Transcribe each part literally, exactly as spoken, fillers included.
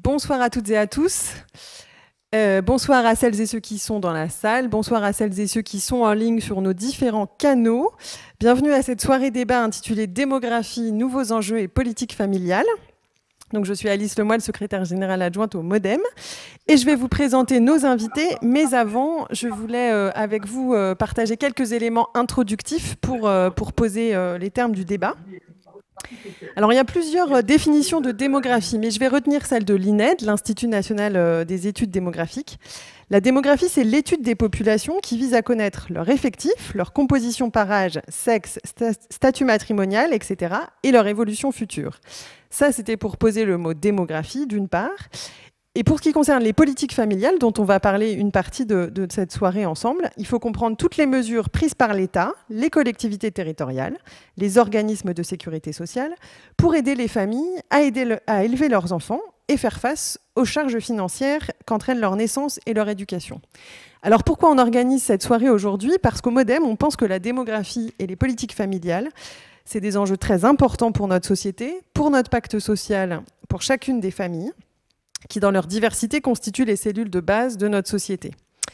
Bonsoir à toutes et à tous. Euh, bonsoir à celles et ceux qui sont dans la salle. Bonsoir à celles et ceux qui sont en ligne sur nos différents canaux. Bienvenue à cette soirée débat intitulée Démographie, nouveaux enjeux et politique familiale. Donc, je suis Alice Lemoyle, secrétaire générale adjointe au MODEM. Et je vais vous présenter nos invités. Mais avant, je voulais euh, avec vous euh, partager quelques éléments introductifs pour, euh, pour poser euh, les termes du débat. Alors, il y a plusieurs définitions de démographie, mais je vais retenir celle de l'I N E D, l'Institut national des études démographiques. La démographie, c'est l'étude des populations qui vise à connaître leur effectif, leur composition par âge, sexe, statut matrimonial, et cetera, et leur évolution future. Ça, c'était pour poser le mot démographie, d'une part. Et pour ce qui concerne les politiques familiales, dont on va parler une partie de, de cette soirée ensemble, il faut comprendre toutes les mesures prises par l'État, les collectivités territoriales, les organismes de sécurité sociale, pour aider les familles à, aider le, à élever leurs enfants et faire face aux charges financières qu'entraînent leur naissance et leur éducation. Alors pourquoi on organise cette soirée aujourd'hui? Parce qu'au MODEM, on pense que la démographie et les politiques familiales, c'est des enjeux très importants pour notre société, pour notre pacte social, pour chacune des familles, qui, dans leur diversité, constituent les cellules de base de notre société.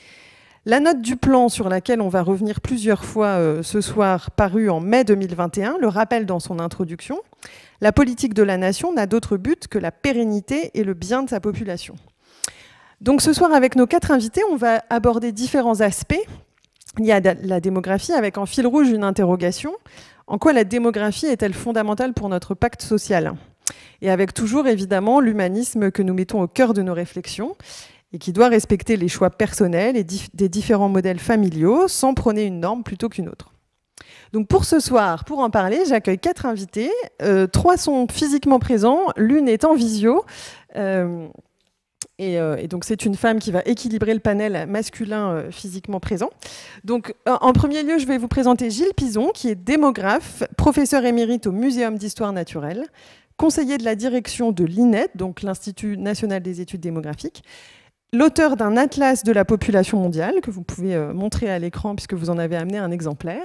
La note du plan sur laquelle on va revenir plusieurs fois euh, ce soir, parue en mai deux mille vingt et un, le rappelle dans son introduction. La politique de la nation n'a d'autre but que la pérennité et le bien de sa population. Donc ce soir, avec nos quatre invités, on va aborder différents aspects. Il y a la démographie avec en fil rouge une interrogation. En quoi la démographie est-elle fondamentale pour notre pacte social ? Et avec toujours, évidemment, l'humanisme que nous mettons au cœur de nos réflexions et qui doit respecter les choix personnels et dif- des différents modèles familiaux sans prôner une norme plutôt qu'une autre. Donc pour ce soir, pour en parler, j'accueille quatre invités. Euh, trois sont physiquement présents, l'une est en visio. Euh, et, euh, et donc c'est une femme qui va équilibrer le panel masculin euh, physiquement présent. Donc euh, en premier lieu, je vais vous présenter Gilles Pizon, qui est démographe, professeur émérite au Muséum d'histoire naturelle, conseiller de la direction de l'I N E D, donc l'Institut national des études démographiques, l'auteur d'un atlas de la population mondiale, que vous pouvez euh, montrer à l'écran puisque vous en avez amené un exemplaire,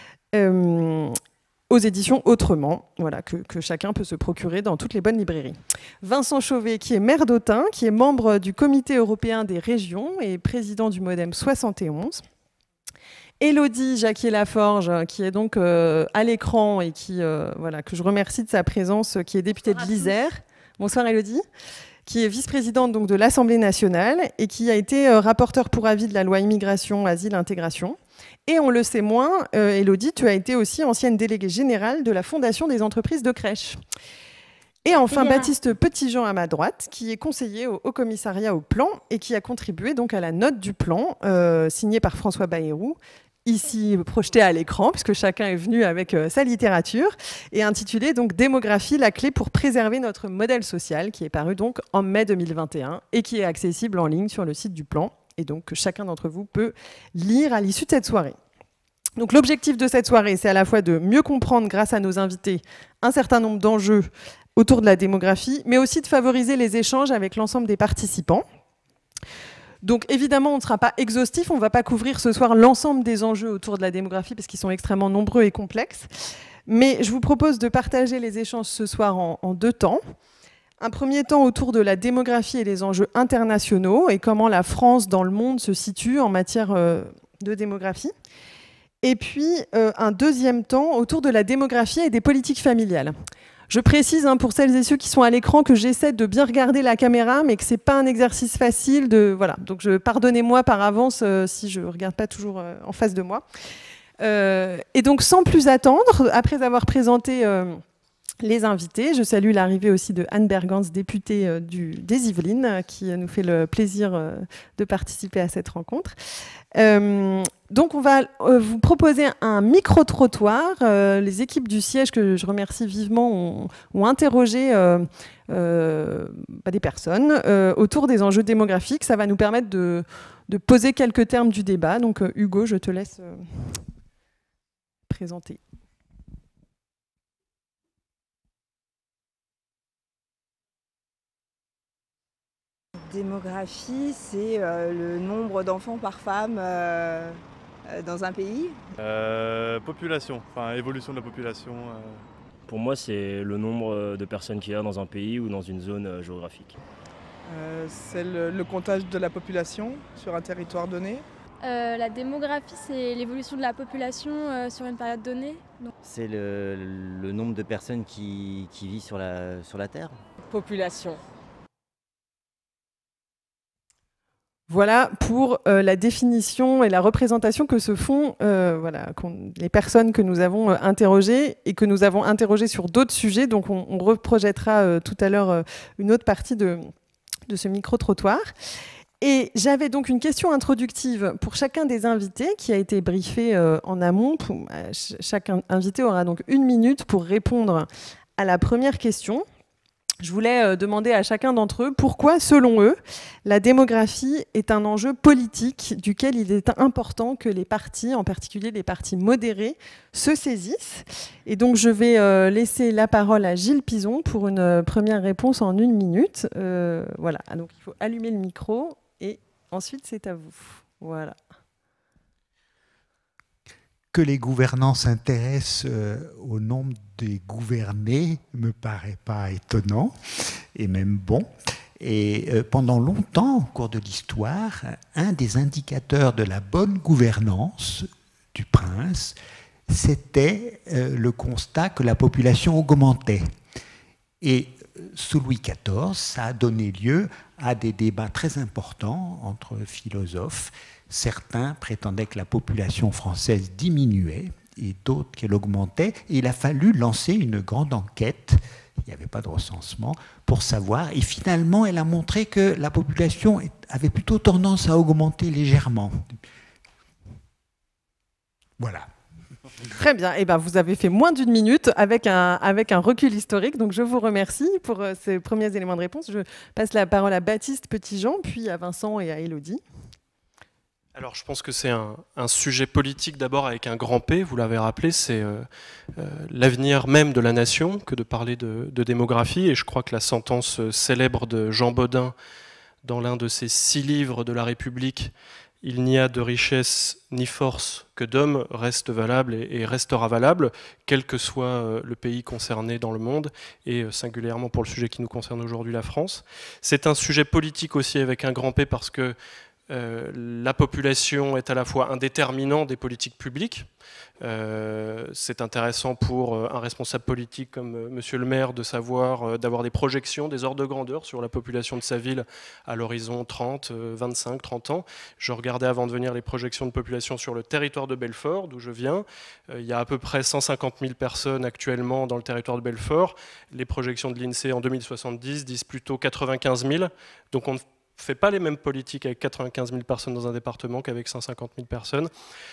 euh, aux éditions Autrement, voilà, que, que chacun peut se procurer dans toutes les bonnes librairies. Vincent Chauvet, qui est maire d'Autun, qui est membre du Comité européen des régions et président du MODEM soixante et onze. Élodie Jacquier-Laforge, qui est donc euh, à l'écran et qui, euh, voilà, que je remercie de sa présence, qui est députée de l'Isère. Bonsoir Élodie, qui est vice-présidente donc, de l'Assemblée nationale et qui a été euh, rapporteure pour avis de la loi Immigration, Asile, Intégration. Et on le sait moins, euh, Élodie, tu as été aussi ancienne déléguée générale de la Fondation des entreprises de crèche. Et enfin, et Baptiste Petitjean à ma droite, qui est conseiller au Haut Commissariat au Plan et qui a contribué donc à la note du plan, euh, signée par François Bayrou, ici projetée à l'écran, puisque chacun est venu avec euh, sa littérature, et intitulée donc Démographie, la clé pour préserver notre modèle social, qui est paru donc en mai deux mille vingt et un et qui est accessible en ligne sur le site du plan, et donc que chacun d'entre vous peut lire à l'issue de cette soirée. Donc l'objectif de cette soirée, c'est à la fois de mieux comprendre, grâce à nos invités, un certain nombre d'enjeux autour de la démographie, mais aussi de favoriser les échanges avec l'ensemble des participants. Donc évidemment, on ne sera pas exhaustif, on ne va pas couvrir ce soir l'ensemble des enjeux autour de la démographie parce qu'ils sont extrêmement nombreux et complexes. Mais je vous propose de partager les échanges ce soir en, en deux temps. Un premier temps autour de la démographie et les enjeux internationaux et comment la France dans le monde se situe en matière euh, de démographie. Et puis euh, un deuxième temps autour de la démographie et des politiques familiales. Je précise hein, pour celles et ceux qui sont à l'écran que j'essaie de bien regarder la caméra, mais que ce n'est pas un exercice facile. De, voilà. Donc je, pardonnez-moi par avance euh, si je ne regarde pas toujours euh, en face de moi. Euh, et donc sans plus attendre, après avoir présenté euh, les invités, je salue l'arrivée aussi de Anne Bergans, députée euh, du, des Yvelines, qui nous fait le plaisir euh, de participer à cette rencontre. Euh, donc on va euh, vous proposer un micro-trottoir. Euh, les équipes du siège, que je remercie vivement, ont, ont interrogé euh, euh, bah, des personnes euh, autour des enjeux démographiques. Ça va nous permettre de, de poser quelques termes du débat. Donc euh, Hugo, je te laisse euh, présenter. Démographie, c'est euh, le nombre d'enfants par femme euh, euh, dans un pays. Euh, population, enfin évolution de la population. Euh... Pour moi, c'est le nombre de personnes qu'il y a dans un pays ou dans une zone géographique. Euh, c'est le, le comptage de la population sur un territoire donné. Euh, la démographie, c'est l'évolution de la population euh, sur une période donnée. C'est le, le nombre de personnes qui, qui vivent sur la, sur la Terre. Population. Voilà pour euh, la définition et la représentation que se font euh, voilà, les personnes que nous avons euh, interrogées et que nous avons interrogées sur d'autres sujets. Donc on, on reprojettera euh, tout à l'heure euh, une autre partie de, de ce micro-trottoir. Et j'avais donc une question introductive pour chacun des invités qui a été briefé euh, en amont. Pour, euh, chaque invité aura donc une minute pour répondre à la première question. Je voulais euh, demander à chacun d'entre eux pourquoi, selon eux, la démographie est un enjeu politique duquel il est important que les partis, en particulier les partis modérés, se saisissent. Et donc, je vais euh, laisser la parole à Gilles Pizon pour une euh, première réponse en une minute. Euh, voilà, donc il faut allumer le micro et ensuite, c'est à vous. Voilà. Que les gouvernants s'intéressent euh, au nombre des gouvernés me paraît pas étonnant et même bon. Et euh, pendant longtemps, au cours de l'histoire, un des indicateurs de la bonne gouvernance du prince, c'était euh, le constat que la population augmentait. Et sous Louis quatorze, ça a donné lieu à des débats très importants entre philosophes. Certains prétendaient que la population française diminuait et d'autres qu'elle augmentait. Et il a fallu lancer une grande enquête, il n'y avait pas de recensement, pour savoir. Et finalement, elle a montré que la population avait plutôt tendance à augmenter légèrement. Voilà. Très bien. Eh ben, vous avez fait moins d'une minute avec un, avec un recul historique. Donc, je vous remercie pour euh, ces premiers éléments de réponse. Je passe la parole à Baptiste Petitjean, puis à Vincent et à Élodie. Alors, je pense que c'est un, un sujet politique d'abord avec un grand P, vous l'avez rappelé, c'est euh, euh, l'avenir même de la nation que de parler de, de démographie. Et je crois que la sentence célèbre de Jean Bodin dans l'un de ses six livres de la République, « Il n'y a de richesse ni force que d'hommes » reste valable et, et restera valable, quel que soit euh, le pays concerné dans le monde, et euh, singulièrement pour le sujet qui nous concerne aujourd'hui, la France. C'est un sujet politique aussi avec un grand P parce que Euh, la population est à la fois un déterminant des politiques publiques. Euh, c'est intéressant pour euh, un responsable politique comme euh, Monsieur le maire de savoir, euh, d'avoir des projections, des ordres de grandeur sur la population de sa ville à l'horizon trente, vingt-cinq, trente ans. Je regardais avant de venir les projections de population sur le territoire de Belfort, d'où je viens. Euh, il y a à peu près cent cinquante mille personnes actuellement dans le territoire de Belfort. Les projections de l'INSEE en deux mille soixante-dix disent plutôt quatre-vingt-quinze mille. Donc on ne fait pas les mêmes politiques avec quatre-vingt-quinze mille personnes dans un département qu'avec cent cinquante mille personnes.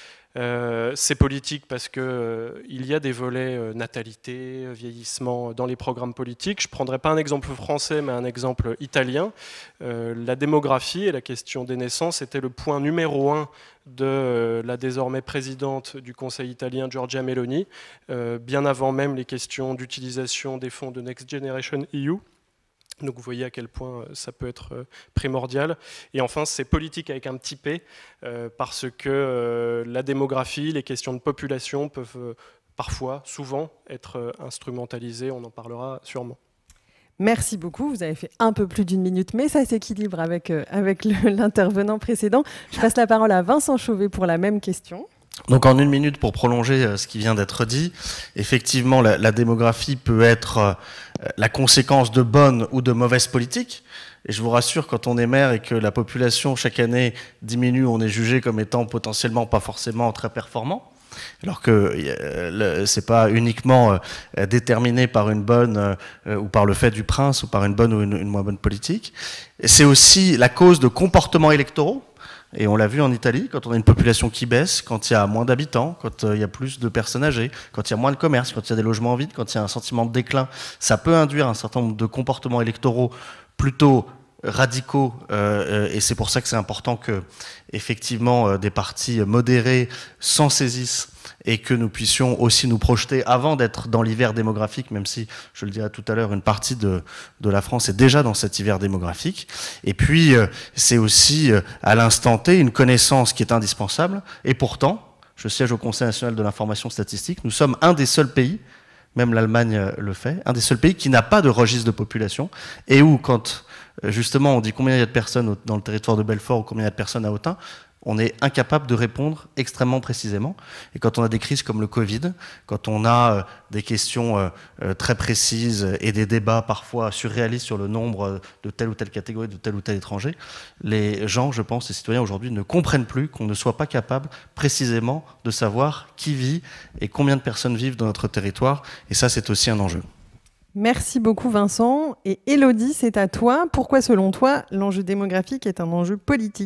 Euh, c'est politique parce qu'il euh, y a des volets euh, natalité, vieillissement dans les programmes politiques. Je ne prendrai pas un exemple français, mais un exemple italien. Euh, la démographie et la question des naissances était le point numéro un de euh, la désormais présidente du Conseil italien, Giorgia Meloni, euh, bien avant même les questions d'utilisation des fonds de Next Generation E U. Donc vous voyez à quel point ça peut être primordial. Et enfin, c'est politique avec un petit p, euh, parce que euh, la démographie, les questions de population peuvent euh, parfois, souvent, être euh, instrumentalisées. On en parlera sûrement. Merci beaucoup. Vous avez fait un peu plus d'une minute, mais ça s'équilibre avec, euh, avec le, l'intervenant précédent. Je passe la parole à Vincent Chauvet pour la même question. Donc en une minute, pour prolonger ce qui vient d'être dit, effectivement la, la démographie peut être euh, la conséquence de bonnes ou de mauvaises politiques. Et je vous rassure, quand on est maire et que la population chaque année diminue, on est jugé comme étant potentiellement pas forcément très performant. Alors que euh, c'est pas uniquement euh, déterminé par une bonne euh, ou par le fait du prince ou par une bonne ou une, une moins bonne politique. C'est aussi la cause de comportements électoraux. Et on l'a vu en Italie, quand on a une population qui baisse, quand il y a moins d'habitants, quand il y a plus de personnes âgées, quand il y a moins de commerce, quand il y a des logements vides, quand il y a un sentiment de déclin, ça peut induire un certain nombre de comportements électoraux plutôt radicaux. Euh, et c'est pour ça que c'est important que, effectivement, des partis modérés s'en saisissent et que nous puissions aussi nous projeter avant d'être dans l'hiver démographique, même si, je le dirai tout à l'heure, une partie de, de la France est déjà dans cet hiver démographique. Et puis, euh, c'est aussi, euh, à l'instant T, une connaissance qui est indispensable. Et pourtant, je siège au Conseil national de l'information statistique, nous sommes un des seuls pays même l'Allemagne le fait, un des seuls pays qui n'a pas de registre de population, et où quand justement on dit combien il y a de personnes dans le territoire de Belfort ou combien il y a de personnes à Autun, on est incapable de répondre extrêmement précisément. Et quand on a des crises comme le Covid, quand on a euh, des questions euh, euh, très précises et des débats parfois surréalistes sur le nombre de telle ou telle catégorie, de tel ou tel étranger, les gens, je pense, les citoyens aujourd'hui ne comprennent plus qu'on ne soit pas capable précisément de savoir qui vit et combien de personnes vivent dans notre territoire. Et ça, c'est aussi un enjeu. Merci beaucoup Vincent. Et Élodie, c'est à toi. Pourquoi, selon toi, l'enjeu démographique est un enjeu politique ?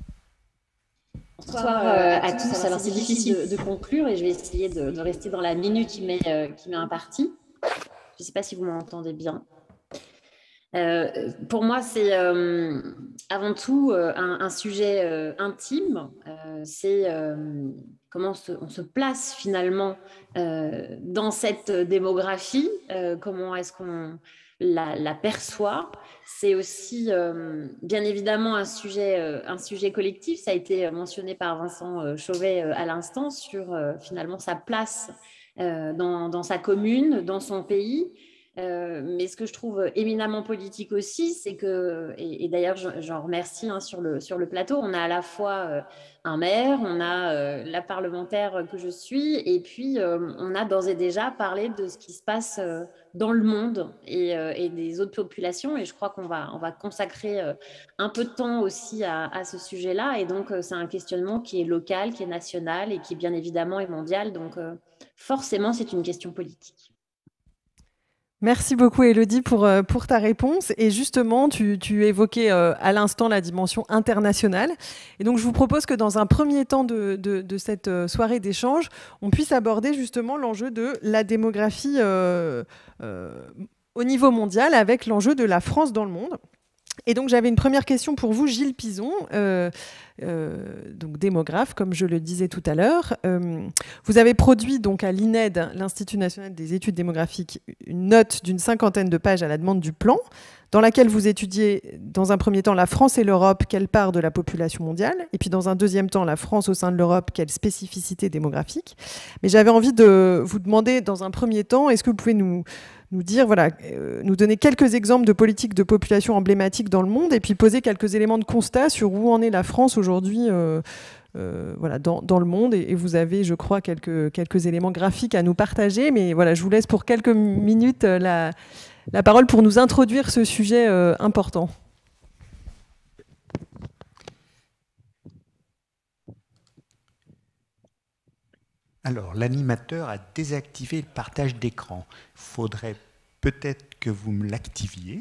Bonsoir euh, à tous. Alors c'est difficile de, de conclure et je vais essayer de, de rester dans la minute qui m'est euh, qui m'est impartie. Je ne sais pas si vous m'entendez bien. Euh, pour moi, c'est euh, avant tout euh, un, un sujet euh, intime. Euh, c'est euh, comment on se, on se place finalement euh, dans cette démographie. Euh, comment est-ce qu'on la, la perçoit. C'est aussi euh, bien évidemment un sujet, euh, un sujet collectif. Ça a été mentionné par Vincent euh, Chauvet euh, à l'instant sur euh, finalement sa place euh, dans, dans sa commune, dans son pays. Euh, mais ce que je trouve éminemment politique aussi, c'est que, et, et d'ailleurs j'en remercie hein, sur, le, sur le plateau, on a à la fois euh, un maire, on a euh, la parlementaire que je suis, et puis euh, on a d'ores et déjà parlé de ce qui se passe euh, dans le monde et, euh, et des autres populations, et je crois qu'on va, on va consacrer euh, un peu de temps aussi à, à ce sujet-là, et donc euh, c'est un questionnement qui est local, qui est national, et qui bien évidemment est mondial, donc euh, forcément c'est une question politique. Merci beaucoup Élodie pour, pour ta réponse. Et justement, tu, tu évoquais euh, à l'instant la dimension internationale. Et donc, je vous propose que dans un premier temps de, de, de cette soirée d'échange, on puisse aborder justement l'enjeu de la démographie euh, euh, au niveau mondial avec l'enjeu de la France dans le monde. Et donc, j'avais une première question pour vous, Gilles Pizon, euh, euh, donc démographe, comme je le disais tout à l'heure. Euh, vous avez produit donc à l'I N E D, l'Institut national des études démographiques, une note d'une cinquantaine de pages à la demande du plan, dans laquelle vous étudiez, dans un premier temps, la France et l'Europe, quelle part de la population mondiale, et puis dans un deuxième temps, la France au sein de l'Europe, quelle spécificité démographique. Mais j'avais envie de vous demander, dans un premier temps, est-ce que vous pouvez nous... nous dire, voilà, euh, nous donner quelques exemples de politiques de population emblématiques dans le monde et puis poser quelques éléments de constat sur où en est la France aujourd'hui euh, euh, voilà, dans, dans le monde. Et, et vous avez, je crois, quelques, quelques éléments graphiques à nous partager. Mais voilà, je vous laisse pour quelques minutes euh, la, la parole pour nous introduire ce sujet euh, important. Alors, l'animateur a désactivé le partage d'écran. Il faudrait peut-être que vous me l'activiez.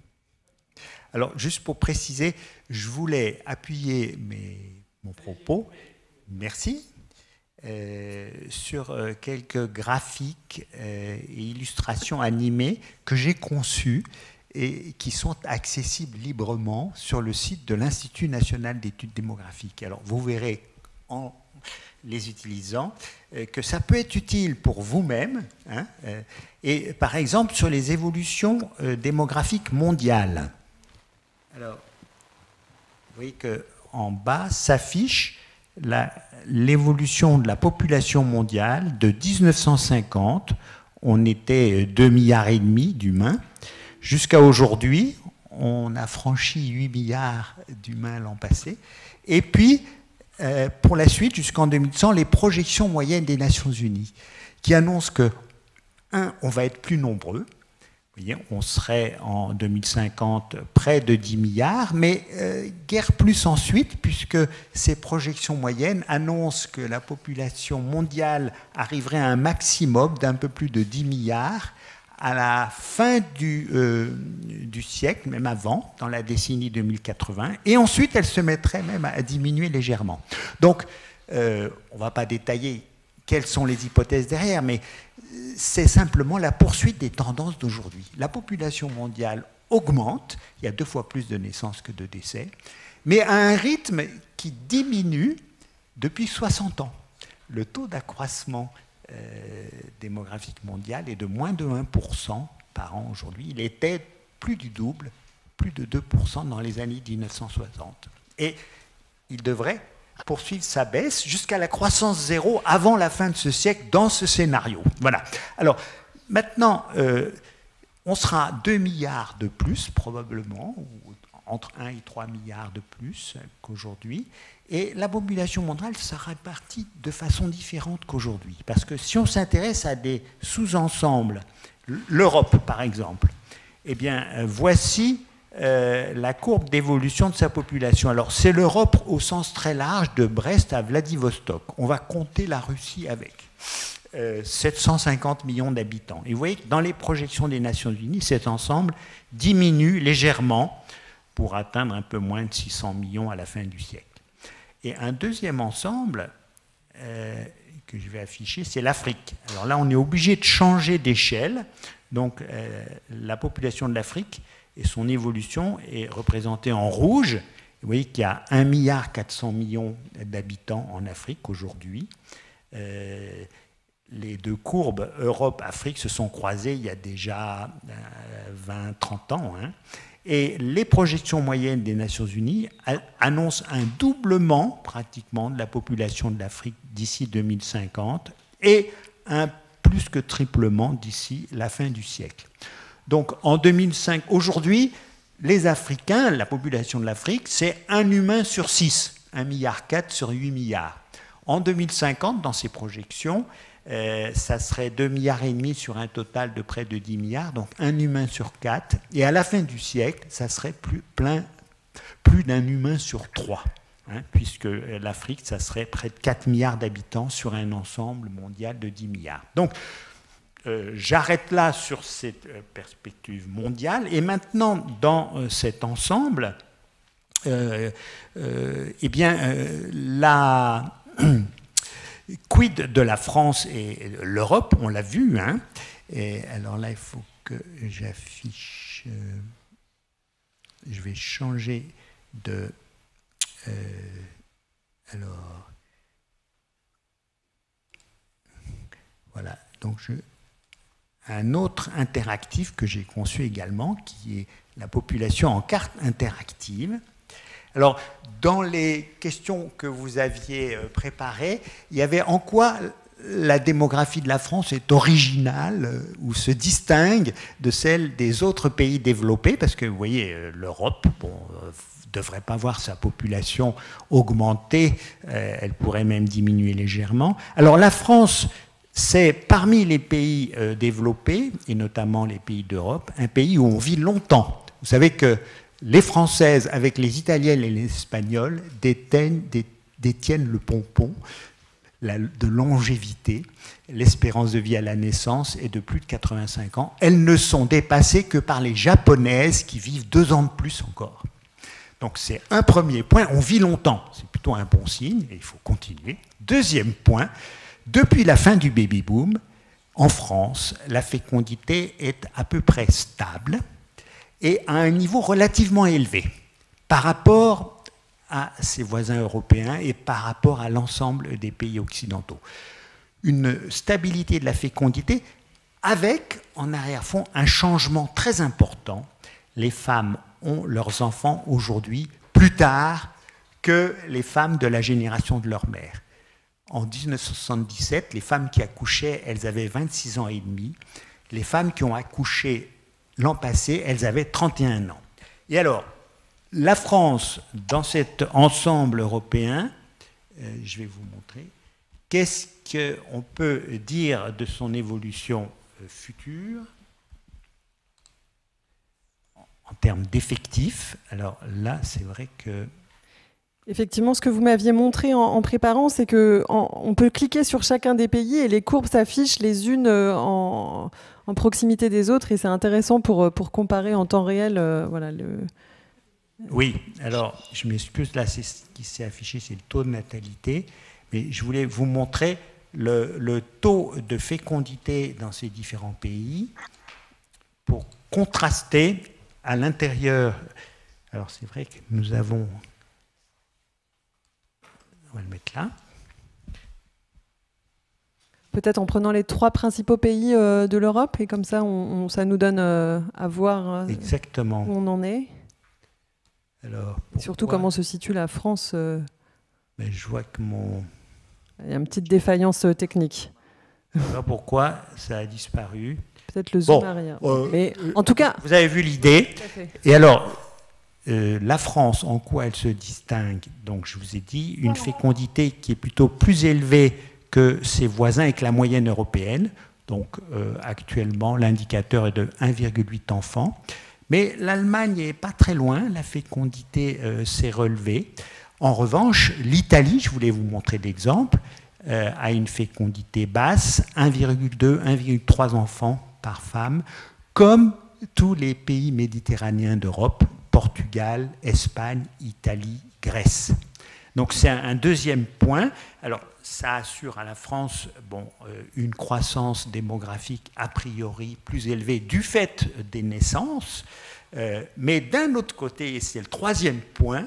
Alors, juste pour préciser, je voulais appuyer mes, mon propos, merci, euh, sur euh, quelques graphiques euh, et illustrations animées que j'ai conçues et qui sont accessibles librement sur le site de l'Institut national d'études démographiques. Alors, vous verrez en les utilisant, euh, que ça peut être utile pour vous-même, hein, euh, et par exemple sur les évolutions euh, démographiques mondiales. Alors, vous voyez qu'en bas s'affiche l'évolution de la population mondiale de mille neuf cent cinquante, on était deux milliards et demi d'humains, jusqu'à aujourd'hui, on a franchi huit milliards d'humains l'an passé, et puis Euh, pour la suite, jusqu'en deux mille cent, les projections moyennes des Nations Unies, qui annoncent que, un, on va être plus nombreux, vous voyez, on serait en deux mille cinquante près de dix milliards, mais euh, guère plus ensuite, puisque ces projections moyennes annoncent que la population mondiale arriverait à un maximum d'un peu plus de dix milliards, à la fin du, euh, du siècle, même avant, dans la décennie deux mille quatre-vingts, et ensuite elle se mettrait même à diminuer légèrement. Donc, euh, on ne va pas détailler quelles sont les hypothèses derrière, mais c'est simplement la poursuite des tendances d'aujourd'hui. La population mondiale augmente, il y a deux fois plus de naissances que de décès, mais à un rythme qui diminue depuis soixante ans. Le taux d'accroissement Euh, démographique mondiale est de moins de un pour cent par an aujourd'hui. Il était plus du double, plus de deux pour cent dans les années mille neuf cent soixante. Et il devrait poursuivre sa baisse jusqu'à la croissance zéro avant la fin de ce siècle dans ce scénario. Voilà. Alors, Maintenant, euh, on sera deux milliards de plus, probablement, ou entre un et trois milliards de plus qu'aujourd'hui. Et la population mondiale sera répartie de façon différente qu'aujourd'hui. Parce que si on s'intéresse à des sous-ensembles, l'Europe par exemple, eh bien, euh, voici euh, la courbe d'évolution de sa population. Alors, c'est l'Europe au sens très large, de Brest à Vladivostok. On va compter la Russie avec. Euh, sept cent cinquante millions d'habitants. Et vous voyez que dans les projections des Nations Unies, cet ensemble diminue légèrement pour atteindre un peu moins de six cents millions à la fin du siècle. Et un deuxième ensemble euh, que je vais afficher, c'est l'Afrique. Alors là, on est obligé de changer d'échelle. Donc euh, la population de l'Afrique et son évolution est représentée en rouge. Vous voyez qu'il y a un milliard quatre cents millions d'habitants en Afrique aujourd'hui. Euh, les deux courbes Europe-Afrique se sont croisées il y a déjà euh, vingt à trente ans. Hein. Et les projections moyennes des Nations Unies annoncent un doublement pratiquement de la population de l'Afrique d'ici deux mille cinquante et un plus que triplement d'ici la fin du siècle. Donc en deux mille cinq, aujourd'hui, les Africains, la population de l'Afrique, c'est un humain sur six, un virgule quatre milliard sur huit milliards. En deux mille cinquante, dans ces projections, Euh, ça serait deux milliards et demi sur un total de près de dix milliards, donc un humain sur quatre. Et à la fin du siècle, ça serait plus, plein, plus d'un humain sur trois, hein, puisque l'Afrique, ça serait près de quatre milliards d'habitants sur un ensemble mondial de dix milliards. Donc, euh, j'arrête là sur cette euh, perspective mondiale. Et maintenant, dans euh, cet ensemble, euh, euh, eh bien, euh, la... Quid de la France et l'Europe, on l'a vu. Hein, et alors là, il faut que j'affiche. Euh, je vais changer de. Euh, alors. Voilà. Donc, je, un autre interactif que j'ai conçu également, qui est la population en carte interactive. Alors, dans les questions que vous aviez préparées, il y avait en quoi la démographie de la France est originale ou se distingue de celle des autres pays développés, parce que vous voyez, l'Europe bon, ne devrait pas voir sa population augmenter, elle pourrait même diminuer légèrement. Alors la France, c'est parmi les pays développés, et notamment les pays d'Europe, un pays où on vit longtemps. Vous savez que les Françaises, avec les Italiennes et les Espagnols, détiennent, détiennent le pompon la, de longévité. L'espérance de vie à la naissance est de plus de quatre-vingt-cinq ans. Elles ne sont dépassées que par les Japonaises qui vivent deux ans de plus encore. Donc c'est un premier point, on vit longtemps. C'est plutôt un bon signe et il faut continuer. Deuxième point, depuis la fin du baby-boom, en France, la fécondité est à peu près stable et à un niveau relativement élevé par rapport à ses voisins européens et par rapport à l'ensemble des pays occidentaux. Une stabilité de la fécondité avec, en arrière-fond, un changement très important. Les femmes ont leurs enfants aujourd'hui plus tard que les femmes de la génération de leur mère. En mille neuf cent soixante-dix-sept, les femmes qui accouchaient, elles avaient vingt-six ans et demi. Les femmes qui ont accouché l'an passé, elles avaient trente et un ans. Et alors, la France, dans cet ensemble européen, euh, je vais vous montrer, qu'est-ce qu'on peut dire de son évolution euh, future en termes d'effectifs? Alors là, c'est vrai que... Effectivement, ce que vous m'aviez montré en, en préparant, c'est qu'on peut cliquer sur chacun des pays et les courbes s'affichent les unes en... en proximité des autres, et c'est intéressant pour, pour comparer en temps réel. Euh, voilà, le... Oui, alors je m'excuse, là c'est ce qui s'est affiché, c'est le taux de natalité, mais je voulais vous montrer le, le taux de fécondité dans ces différents pays pour contraster à l'intérieur. Alors c'est vrai que nous avons... On va le mettre là. Peut-être en prenant les trois principaux pays euh, de l'Europe, et comme ça, on, on, ça nous donne euh, à voir euh, exactement où on en est. Alors, surtout comment se situe la France. Euh... Mais je vois que mon... Il y a une petite défaillance euh, technique. Voilà pourquoi ça a disparu. peut-être le zoom Bon, arrière. euh, Mais en tout cas... Vous avez vu l'idée. Tout à fait. Et alors, euh, la France, en quoi elle se distingue? Donc, je vous ai dit, une fécondité qui est plutôt plus élevée que ses voisins et que la moyenne européenne. Donc, euh, actuellement, l'indicateur est de un virgule huit enfants. Mais l'Allemagne n'est pas très loin, la fécondité euh, s'est relevée. En revanche, l'Italie, je voulais vous montrer l'exemple, euh, a une fécondité basse, un virgule deux, un virgule trois enfants par femme, comme tous les pays méditerranéens d'Europe, Portugal, Espagne, Italie, Grèce. Donc c'est un, un deuxième point. Alors ça assure à la France bon, euh, une croissance démographique a priori plus élevée du fait des naissances, euh, mais d'un autre côté, et c'est le troisième point,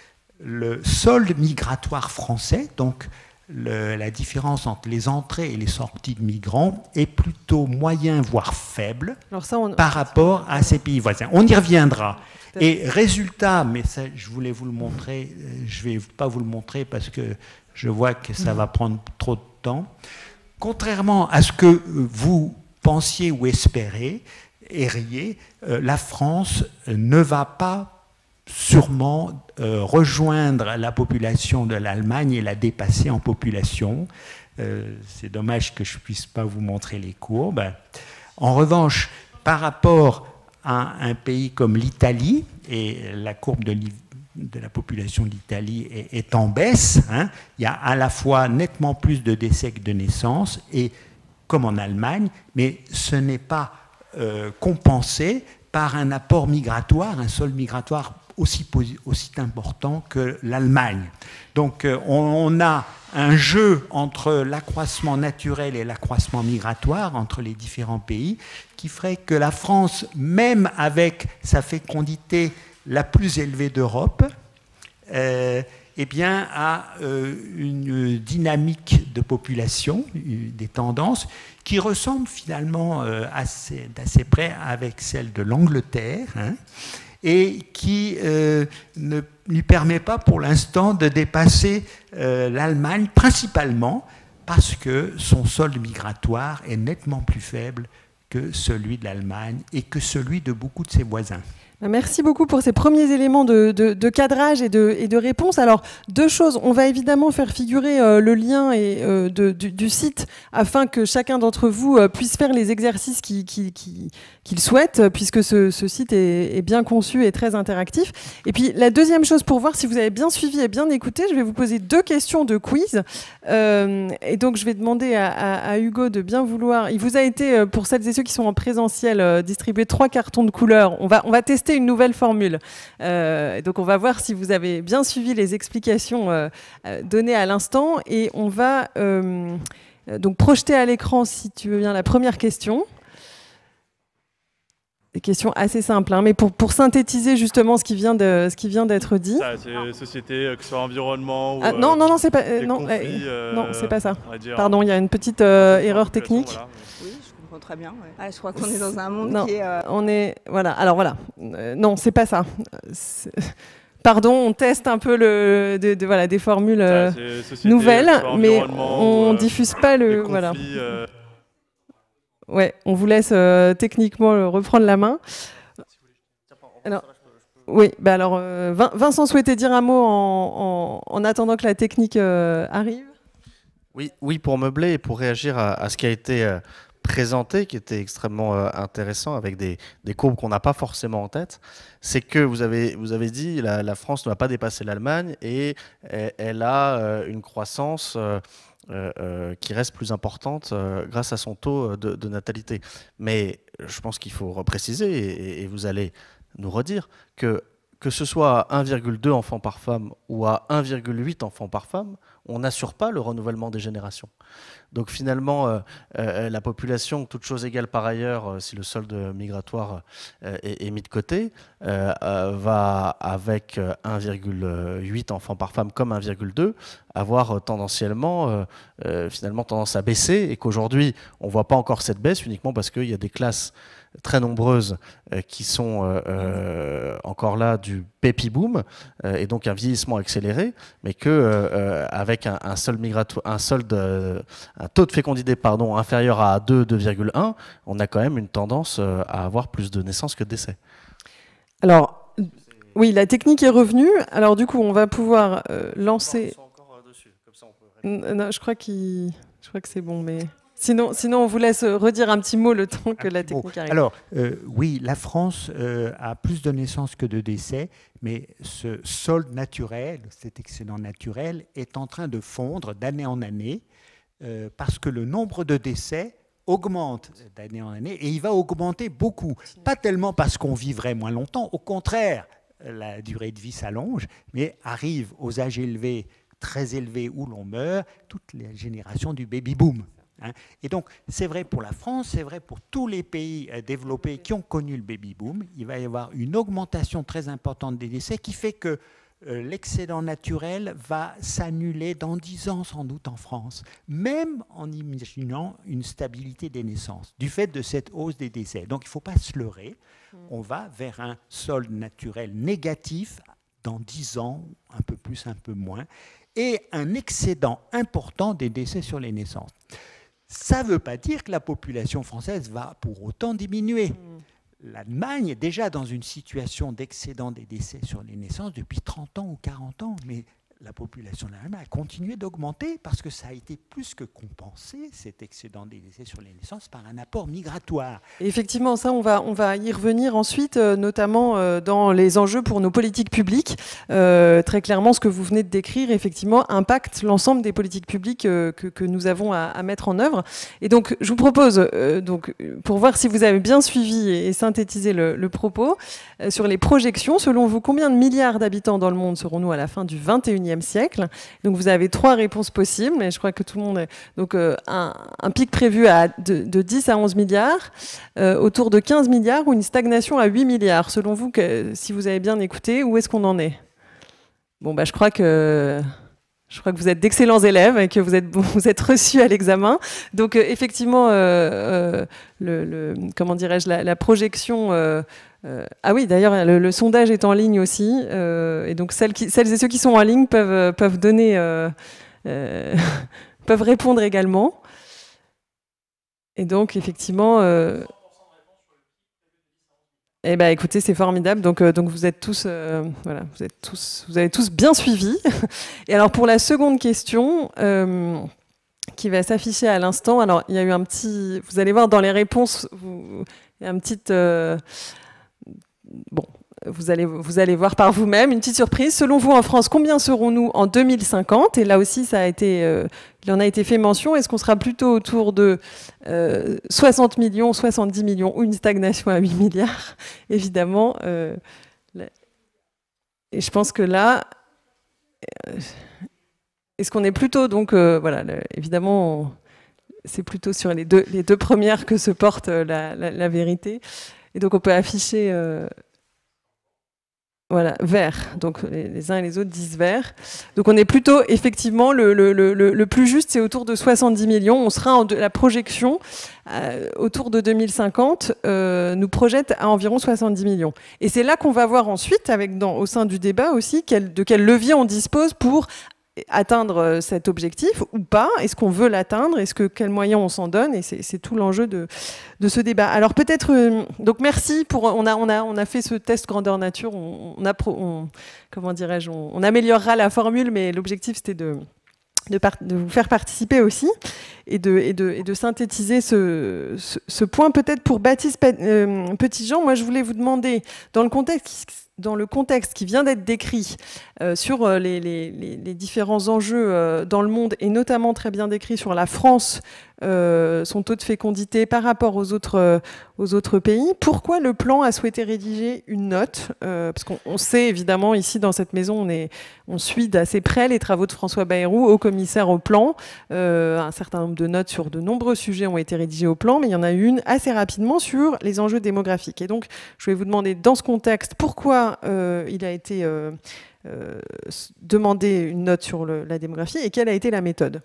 le solde migratoire français, donc le, la différence entre les entrées et les sorties de migrants est plutôt moyen, voire faible Alors ça, on... par rapport à ces pays voisins. On y reviendra. Et résultat, mais ça, je voulais vous le montrer, je ne vais pas vous le montrer parce que je vois que ça va prendre trop de temps. Contrairement à ce que vous pensiez ou espérez, erriez, la France ne va pas sûrement euh, rejoindre la population de l'Allemagne et la dépasser en population. Euh, c'est dommage que je ne puisse pas vous montrer les courbes. En revanche, par rapport à un pays comme l'Italie, et la courbe de, de la population de l'Italie est, est en baisse, hein, il y a à la fois nettement plus de décès que de naissances, et comme en Allemagne, mais ce n'est pas euh, compensé par un apport migratoire, un solde migratoire aussi, aussi important que l'Allemagne. Donc euh, on, on a un jeu entre l'accroissement naturel et l'accroissement migratoire entre les différents pays qui ferait que la France, même avec sa fécondité la plus élevée d'Europe, euh, eh bien, a euh, une dynamique de population, des tendances qui ressemblent finalement euh, assez, d'assez près avec celle de l'Angleterre, hein, et qui euh, ne lui permet pas pour l'instant de dépasser euh, l'Allemagne, principalement parce que son solde migratoire est nettement plus faible que celui de l'Allemagne et que celui de beaucoup de ses voisins. Merci beaucoup pour ces premiers éléments de, de, de cadrage et de, et de réponse. Alors, deux choses. On va évidemment faire figurer euh, le lien et, euh, de, du, du site afin que chacun d'entre vous euh, puisse faire les exercices qu'il qui, qui, qui souhaite, puisque ce, ce site est, est bien conçu et très interactif. Et puis, la deuxième chose, pour voir si vous avez bien suivi et bien écouté, je vais vous poser deux questions de quiz. Euh, et donc, je vais demander à, à, à Hugo de bien vouloir... Il vous a été, pour celles et ceux qui sont en présentiel, euh, distribué trois cartons de couleurs. On va, on va tester une nouvelle formule. Euh, donc on va voir si vous avez bien suivi les explications euh, données à l'instant et on va euh, donc projeter à l'écran, si tu veux bien, la première question. Des questions assez simples, hein, mais pour, pour synthétiser justement ce qui vient de, ce qui vient d'être dit. Ça, c'est société, que ce soit environnement ou ah, non, non, non, c'est pas, euh, non, conflits, euh, non, c'est pas ça. Dire, Pardon, il y a une petite euh, erreur technique. Voilà. Oui, je comprends très bien. Ouais. Ah, je crois qu'on est dans un monde non, qui est... Euh... On est... Voilà, alors voilà. Euh, non, c'est pas ça. Pardon, on teste un peu le, de, de, voilà, des formules euh, société, nouvelles, mais on ne euh, diffuse pas le... Conflits, voilà. Euh... Ouais, on vous laisse euh, techniquement reprendre la main. Alors, oui, bah alors, euh, Vincent souhaitait dire un mot en, en, en attendant que la technique euh, arrive. Oui, oui, pour meubler et pour réagir à, à ce qui a été euh, présenté, qui était extrêmement euh, intéressant, avec des, des courbes qu'on n'a pas forcément en tête, c'est que vous avez, vous avez dit la, la France ne va pas dépasser l'Allemagne et elle, elle a euh, une croissance... Euh, Euh, euh, qui reste plus importante euh, grâce à son taux de, de natalité. Mais je pense qu'il faut repréciser, et, et vous allez nous redire, que que ce soit à un virgule deux enfants par femme ou à un virgule huit enfants par femme, on n'assure pas le renouvellement des générations. Donc finalement, euh, euh, la population, toute chose égale par ailleurs, euh, si le solde migratoire euh, est, est mis de côté, euh, euh, va avec un virgule huit enfants par femme comme un virgule deux, avoir tendanciellement, euh, euh, finalement tendance à baisser, et qu'aujourd'hui, on ne voit pas encore cette baisse uniquement parce qu'il y a des classes très nombreuses euh, qui sont euh, euh, encore là du baby boom, euh, et donc un vieillissement accéléré, mais que euh, avec avec un, un, solde migratoire, un, solde, un taux de fécondité pardon, inférieur à deux, deux virgule un, on a quand même une tendance à avoir plus de naissances que de décès. Alors, oui, la technique est revenue. Alors du coup, on va pouvoir euh, lancer... Non, je crois, qu'il... je crois que c'est bon, mais... Sinon, sinon, on vous laisse redire un petit mot le temps que la technique bon. arrive. Alors, euh, oui, la France euh, a plus de naissances que de décès, mais ce solde naturel, cet excédent naturel, est en train de fondre d'année en année, euh, parce que le nombre de décès augmente d'année en année, et il va augmenter beaucoup. Pas tellement parce qu'on vivrait moins longtemps, au contraire, la durée de vie s'allonge, mais arrive aux âges élevés, très élevés, où l'on meurt, toute la génération du baby-boom. Hein. Et donc, c'est vrai pour la France, c'est vrai pour tous les pays euh, développés qui ont connu le baby-boom. Il va y avoir une augmentation très importante des décès qui fait que euh, l'excédent naturel va s'annuler dans dix ans sans doute en France, même en imaginant une stabilité des naissances, du fait de cette hausse des décès. Donc, il ne faut pas se leurrer. On va vers un solde naturel négatif dans dix ans, un peu plus, un peu moins, et un excédent important des décès sur les naissances. Ça ne veut pas dire que la population française va pour autant diminuer. Mmh. L'Allemagne est déjà dans une situation d'excédent des décès sur les naissances depuis trente ans ou quarante ans, mais la population de l'Allemagne a continué d'augmenter parce que ça a été plus que compensé, cet excédent des décès sur les naissances, par un apport migratoire. Et effectivement, ça, on va, on va y revenir ensuite, euh, notamment euh, dans les enjeux pour nos politiques publiques. Euh, très clairement, ce que vous venez de décrire, effectivement, impacte l'ensemble des politiques publiques euh, que, que nous avons à, à mettre en œuvre. Et donc, je vous propose, euh, donc, pour voir si vous avez bien suivi et, et synthétisé le, le propos, euh, sur les projections, selon vous, combien de milliards d'habitants dans le monde serons-nous à la fin du vingt et unième siècle? Donc vous avez trois réponses possibles, mais je crois que tout le monde est... Donc euh, un, un pic prévu à de, de dix à onze milliards, euh, autour de quinze milliards, ou une stagnation à huit milliards. Selon vous, que, si vous avez bien écouté, où est-ce qu'on en est? Bon, bah, je crois que... Je crois que vous êtes d'excellents élèves et que vous êtes, vous êtes reçus à l'examen. Donc, euh, effectivement, euh, euh, le, le, comment dirais-je, la, la projection... Euh, euh, ah oui, d'ailleurs, le, le sondage est en ligne aussi. Euh, et donc, celles, qui, celles et ceux qui sont en ligne peuvent, peuvent donner... Euh, euh, peuvent répondre également. Et donc, effectivement... Euh, Eh ben, écoutez, c'est formidable. Donc, euh, donc vous êtes tous, euh, voilà, vous êtes tous, vous avez tous bien suivi. Et alors pour la seconde question, euh, qui va s'afficher à l'instant. Alors il y a eu un petit, vous allez voir dans les réponses, vous, il y a un petit, euh, bon, vous allez, vous allez voir par vous-même une petite surprise. Selon vous, en France, combien serons-nous en deux mille cinquante? Et là aussi, ça a été, euh, il en a été fait mention. Est-ce qu'on sera plutôt autour de euh, soixante millions, soixante-dix millions, ou une stagnation à huit milliards? Évidemment. Euh, là, et je pense que là, euh, est-ce qu'on est plutôt, donc, euh, voilà, le, évidemment, on, c'est plutôt sur les deux, les deux premières que se porte la, la, la vérité. Et donc, on peut afficher... Euh, Voilà, vert. Donc les, les uns et les autres disent vert. Donc on est plutôt, effectivement, le, le, le, le plus juste, c'est autour de soixante-dix millions. On sera en de, la projection euh, autour de deux mille cinquante, euh, nous projette à environ soixante-dix millions. Et c'est là qu'on va voir ensuite, avec, dans, au sein du débat aussi, quel, de quel levier on dispose pour atteindre cet objectif ou pas. Est-ce qu'on veut l'atteindre? Est-ce que quels moyens on s'en donne? Et c'est, c'est tout l'enjeu de, de ce débat. Alors peut-être, euh, donc merci pour, on a, on a, on a fait ce test grandeur nature. On, on a, on, comment dirais-je, on, on améliorera la formule, mais l'objectif c'était de, de, part, de vous faire participer aussi et de, et de, et de synthétiser ce, ce, ce point. Peut-être pour Baptiste euh, Petitjean, moi je voulais vous demander dans le contexte. Dans le contexte qui vient d'être décrit euh, sur euh, les, les, les différents enjeux euh, dans le monde, et notamment très bien décrit sur la France, euh, son taux de fécondité par rapport aux autres, euh, aux autres pays, pourquoi le plan a souhaité rédiger une note euh, parce qu'on on sait évidemment ici dans cette maison, on, est, on suit d'assez près les travaux de François Bayrou, haut commissaire au plan. Euh, un certain nombre de notes sur de nombreux sujets ont été rédigées au plan, mais il y en a une assez rapidement sur les enjeux démographiques. Et donc, je vais vous demander dans ce contexte, pourquoi Euh, il a été euh, euh, demandé une note sur le, la démographie et quelle a été la méthode?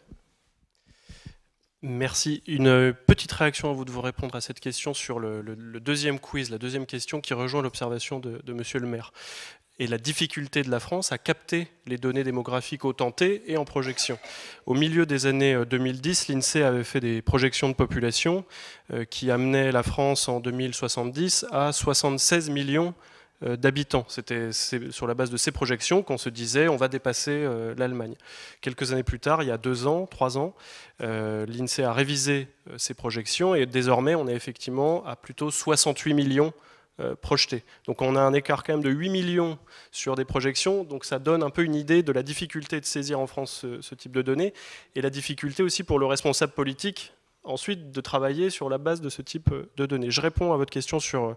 Merci. Une petite réaction à vous de vous répondre à cette question sur le, le, le deuxième quiz, la deuxième question qui rejoint l'observation de, de Monsieur le maire. et la difficulté de la France à capter les données démographiques au temps T et en projection. Au milieu des années deux mille dix, l'INSEE avait fait des projections de population euh, qui amenaient la France en deux mille soixante-dix à soixante-seize millions d'habitants. C'était sur la base de ces projections qu'on se disait on va dépasser euh, l'Allemagne. Quelques années plus tard, il y a deux ans, trois ans, euh, l'INSEE a révisé euh, ses projections et désormais on est effectivement à plutôt soixante-huit millions euh, projetés. Donc on a un écart quand même de huit millions sur des projections, donc ça donne un peu une idée de la difficulté de saisir en France ce, ce type de données et la difficulté aussi pour le responsable politique ensuite de travailler sur la base de ce type de données. Je réponds à votre question sur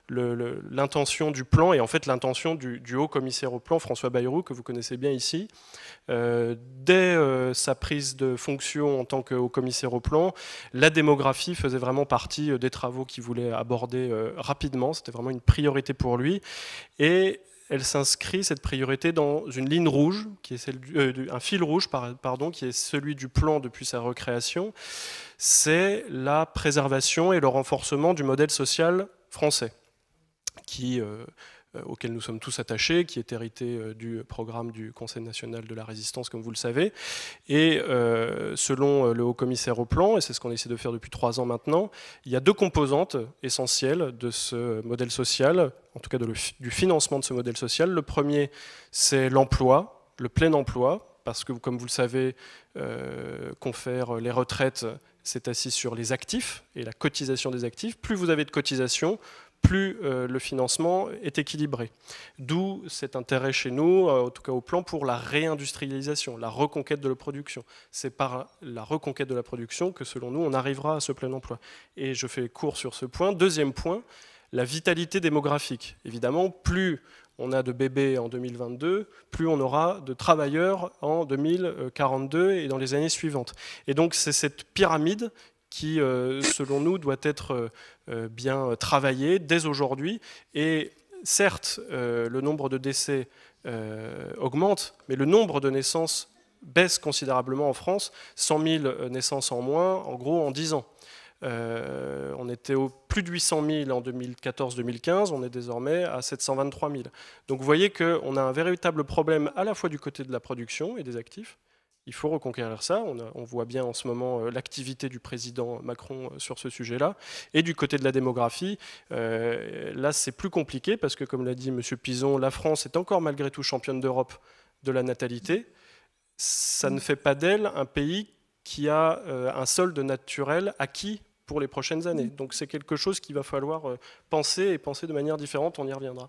l'intention du plan et en fait l'intention du, du haut commissaire au plan, François Bayrou, que vous connaissez bien ici. Euh, dès euh, sa prise de fonction en tant que haut commissaire au plan, la démographie faisait vraiment partie des travaux qu'il voulait aborder euh, rapidement. C'était vraiment une priorité pour lui. Et elle s'inscrit, cette priorité, dans une ligne rouge, qui est celle du, euh, un fil rouge, pardon, qui est celui du plan depuis sa recréation. C'est la préservation et le renforcement du modèle social français, qui, euh, auquel nous sommes tous attachés, qui est hérité euh, du programme du Conseil national de la résistance, comme vous le savez. Et euh, selon le haut-commissaire au plan, et c'est ce qu'on essaie de faire depuis trois ans maintenant, il y a deux composantes essentielles de ce modèle social, en tout cas de le, du financement de ce modèle social. Le premier, c'est l'emploi, le plein emploi, parce que, comme vous le savez, euh, confère les retraites, c'est assis sur les actifs et la cotisation des actifs. Plus vous avez de cotisation, plus euh, le financement est équilibré. D'où cet intérêt chez nous, euh, en tout cas au plan, pour la réindustrialisation, la reconquête de la production. C'est par la reconquête de la production que, selon nous, on arrivera à ce plein emploi. Et je fais court sur ce point. Deuxième point, la vitalité démographique. Évidemment, plus on a de bébés en deux mille vingt-deux, plus on aura de travailleurs en deux mille quarante-deux et dans les années suivantes. Et donc c'est cette pyramide qui, euh, selon nous, doit être euh, bien travaillée dès aujourd'hui. Et certes, euh, le nombre de décès euh, augmente, mais le nombre de naissances baisse considérablement en France, cent mille naissances en moins, en gros, en dix ans. Euh, on était au plus de huit cent mille en deux mille quatorze deux mille quinze, on est désormais à sept cent vingt-trois mille. Donc vous voyez qu'on a un véritable problème à la fois du côté de la production et des actifs. Il faut reconquérir ça. On, a, on voit bien en ce moment euh, l'activité du président Macron euh, sur ce sujet-là. Et du côté de la démographie, euh, là c'est plus compliqué parce que, comme l'a dit M. Pizon, la France est encore malgré tout championne d'Europe de la natalité. Ça ne fait pas d'elle un pays qui a euh, un solde naturel acquis pour les prochaines années. Donc c'est quelque chose qu'il va falloir euh, penser et penser de manière différente, on y reviendra.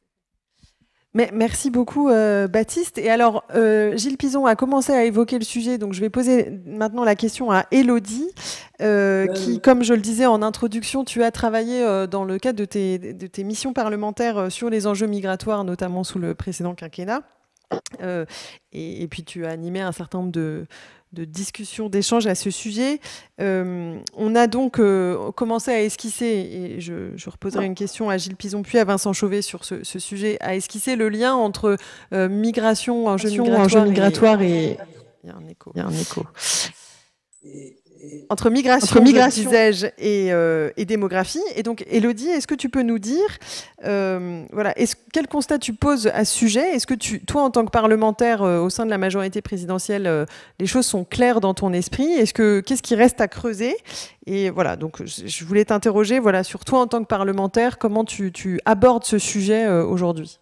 Mais merci beaucoup euh, Baptiste. Et alors euh, Gilles Pizon a commencé à évoquer le sujet, donc je vais poser maintenant la question à Élodie, euh, qui, comme je le disais en introduction, tu as travaillé euh, dans le cadre de tes, de tes missions parlementaires sur les enjeux migratoires, notamment sous le précédent quinquennat. Euh, et, et puis tu as animé un certain nombre de, de discussions, d'échanges à ce sujet. Euh, on a donc euh, commencé à esquisser, et je, je reposerai une question à Gilles Pizon puis à Vincent Chauvet sur ce, ce sujet, à esquisser le lien entre euh, migration, enjeux migratoires, migratoire et... et... Il y a un écho. Il y a un écho. Et... Entre migration, Entre migration. disais-je, et, euh, et démographie. Et donc, Élodie, est-ce que tu peux nous dire, euh, voilà, est-ce, quel constat tu poses à ce sujet? Est-ce que tu, toi, en tant que parlementaire euh, au sein de la majorité présidentielle, euh, les choses sont claires dans ton esprit? Est-ce que, qu'est-ce qui reste à creuser? Et voilà, donc je, je voulais t'interroger, voilà, sur toi en tant que parlementaire, comment tu, tu abordes ce sujet euh, aujourd'hui?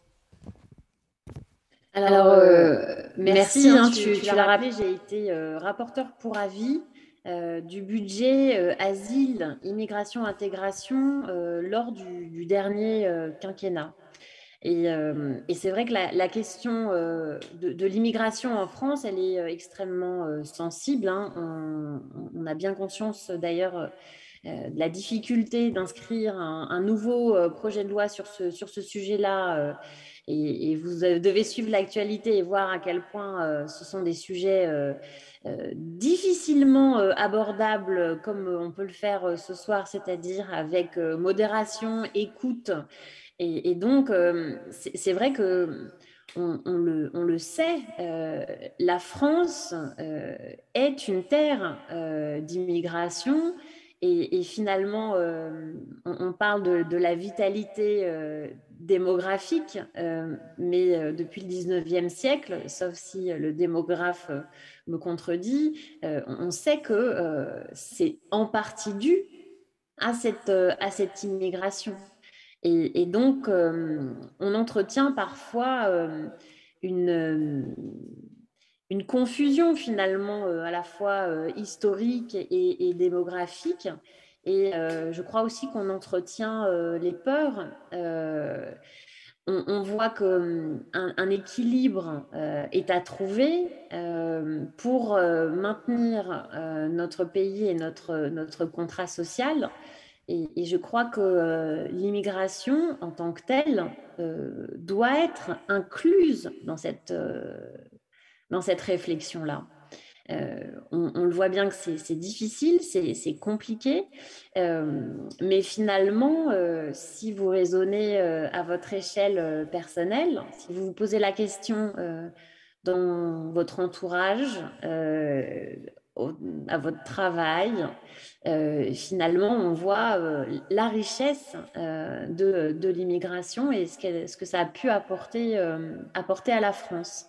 Alors, euh, merci, hein, tu, tu, tu l'as rappelé, j'ai été euh, rapporteur pour avis Euh, du budget euh, asile, immigration, intégration euh, lors du, du dernier euh, quinquennat. Et, euh, et c'est vrai que la, la question euh, de, de l'immigration en France, elle est euh, extrêmement euh, sensible. Hein. On, on a bien conscience d'ailleurs euh, de la difficulté d'inscrire un, un nouveau euh, projet de loi sur ce, sur ce sujet-là. Euh, et, et vous devez suivre l'actualité et voir à quel point euh, ce sont des sujets euh, Euh, difficilement euh, abordable comme on peut le faire euh, ce soir, c'est-à-dire avec euh, modération, écoute. Et, et donc, euh, c'est, c'est vrai que on, on, le, on le sait, euh, la France euh, est une terre euh, d'immigration Et, et finalement, euh, on, on parle de, de la vitalité euh, démographique, euh, mais euh, depuis le dix-neuvième siècle, sauf si le démographe euh, me contredit, euh, on sait que euh, c'est en partie dû à cette, euh, à cette immigration. Et, et donc, euh, on entretient parfois euh, une... Euh, une confusion finalement euh, à la fois euh, historique et, et démographique. Et euh, je crois aussi qu'on entretient euh, les peurs. Euh, on, on voit qu'un un équilibre euh, est à trouver euh, pour euh, maintenir euh, notre pays et notre, notre contrat social. Et, et je crois que euh, l'immigration en tant que telle euh, doit être incluse dans cette... Euh, dans cette réflexion-là. Euh, on, on le voit bien que c'est difficile, c'est compliqué, euh, mais finalement, euh, si vous raisonnez euh, à votre échelle euh, personnelle, si vous vous posez la question euh, dans votre entourage, euh, au, à votre travail, euh, finalement, on voit euh, la richesse euh, de, de l'immigration et ce que, ce que ça a pu apporter, euh, apporter à la France.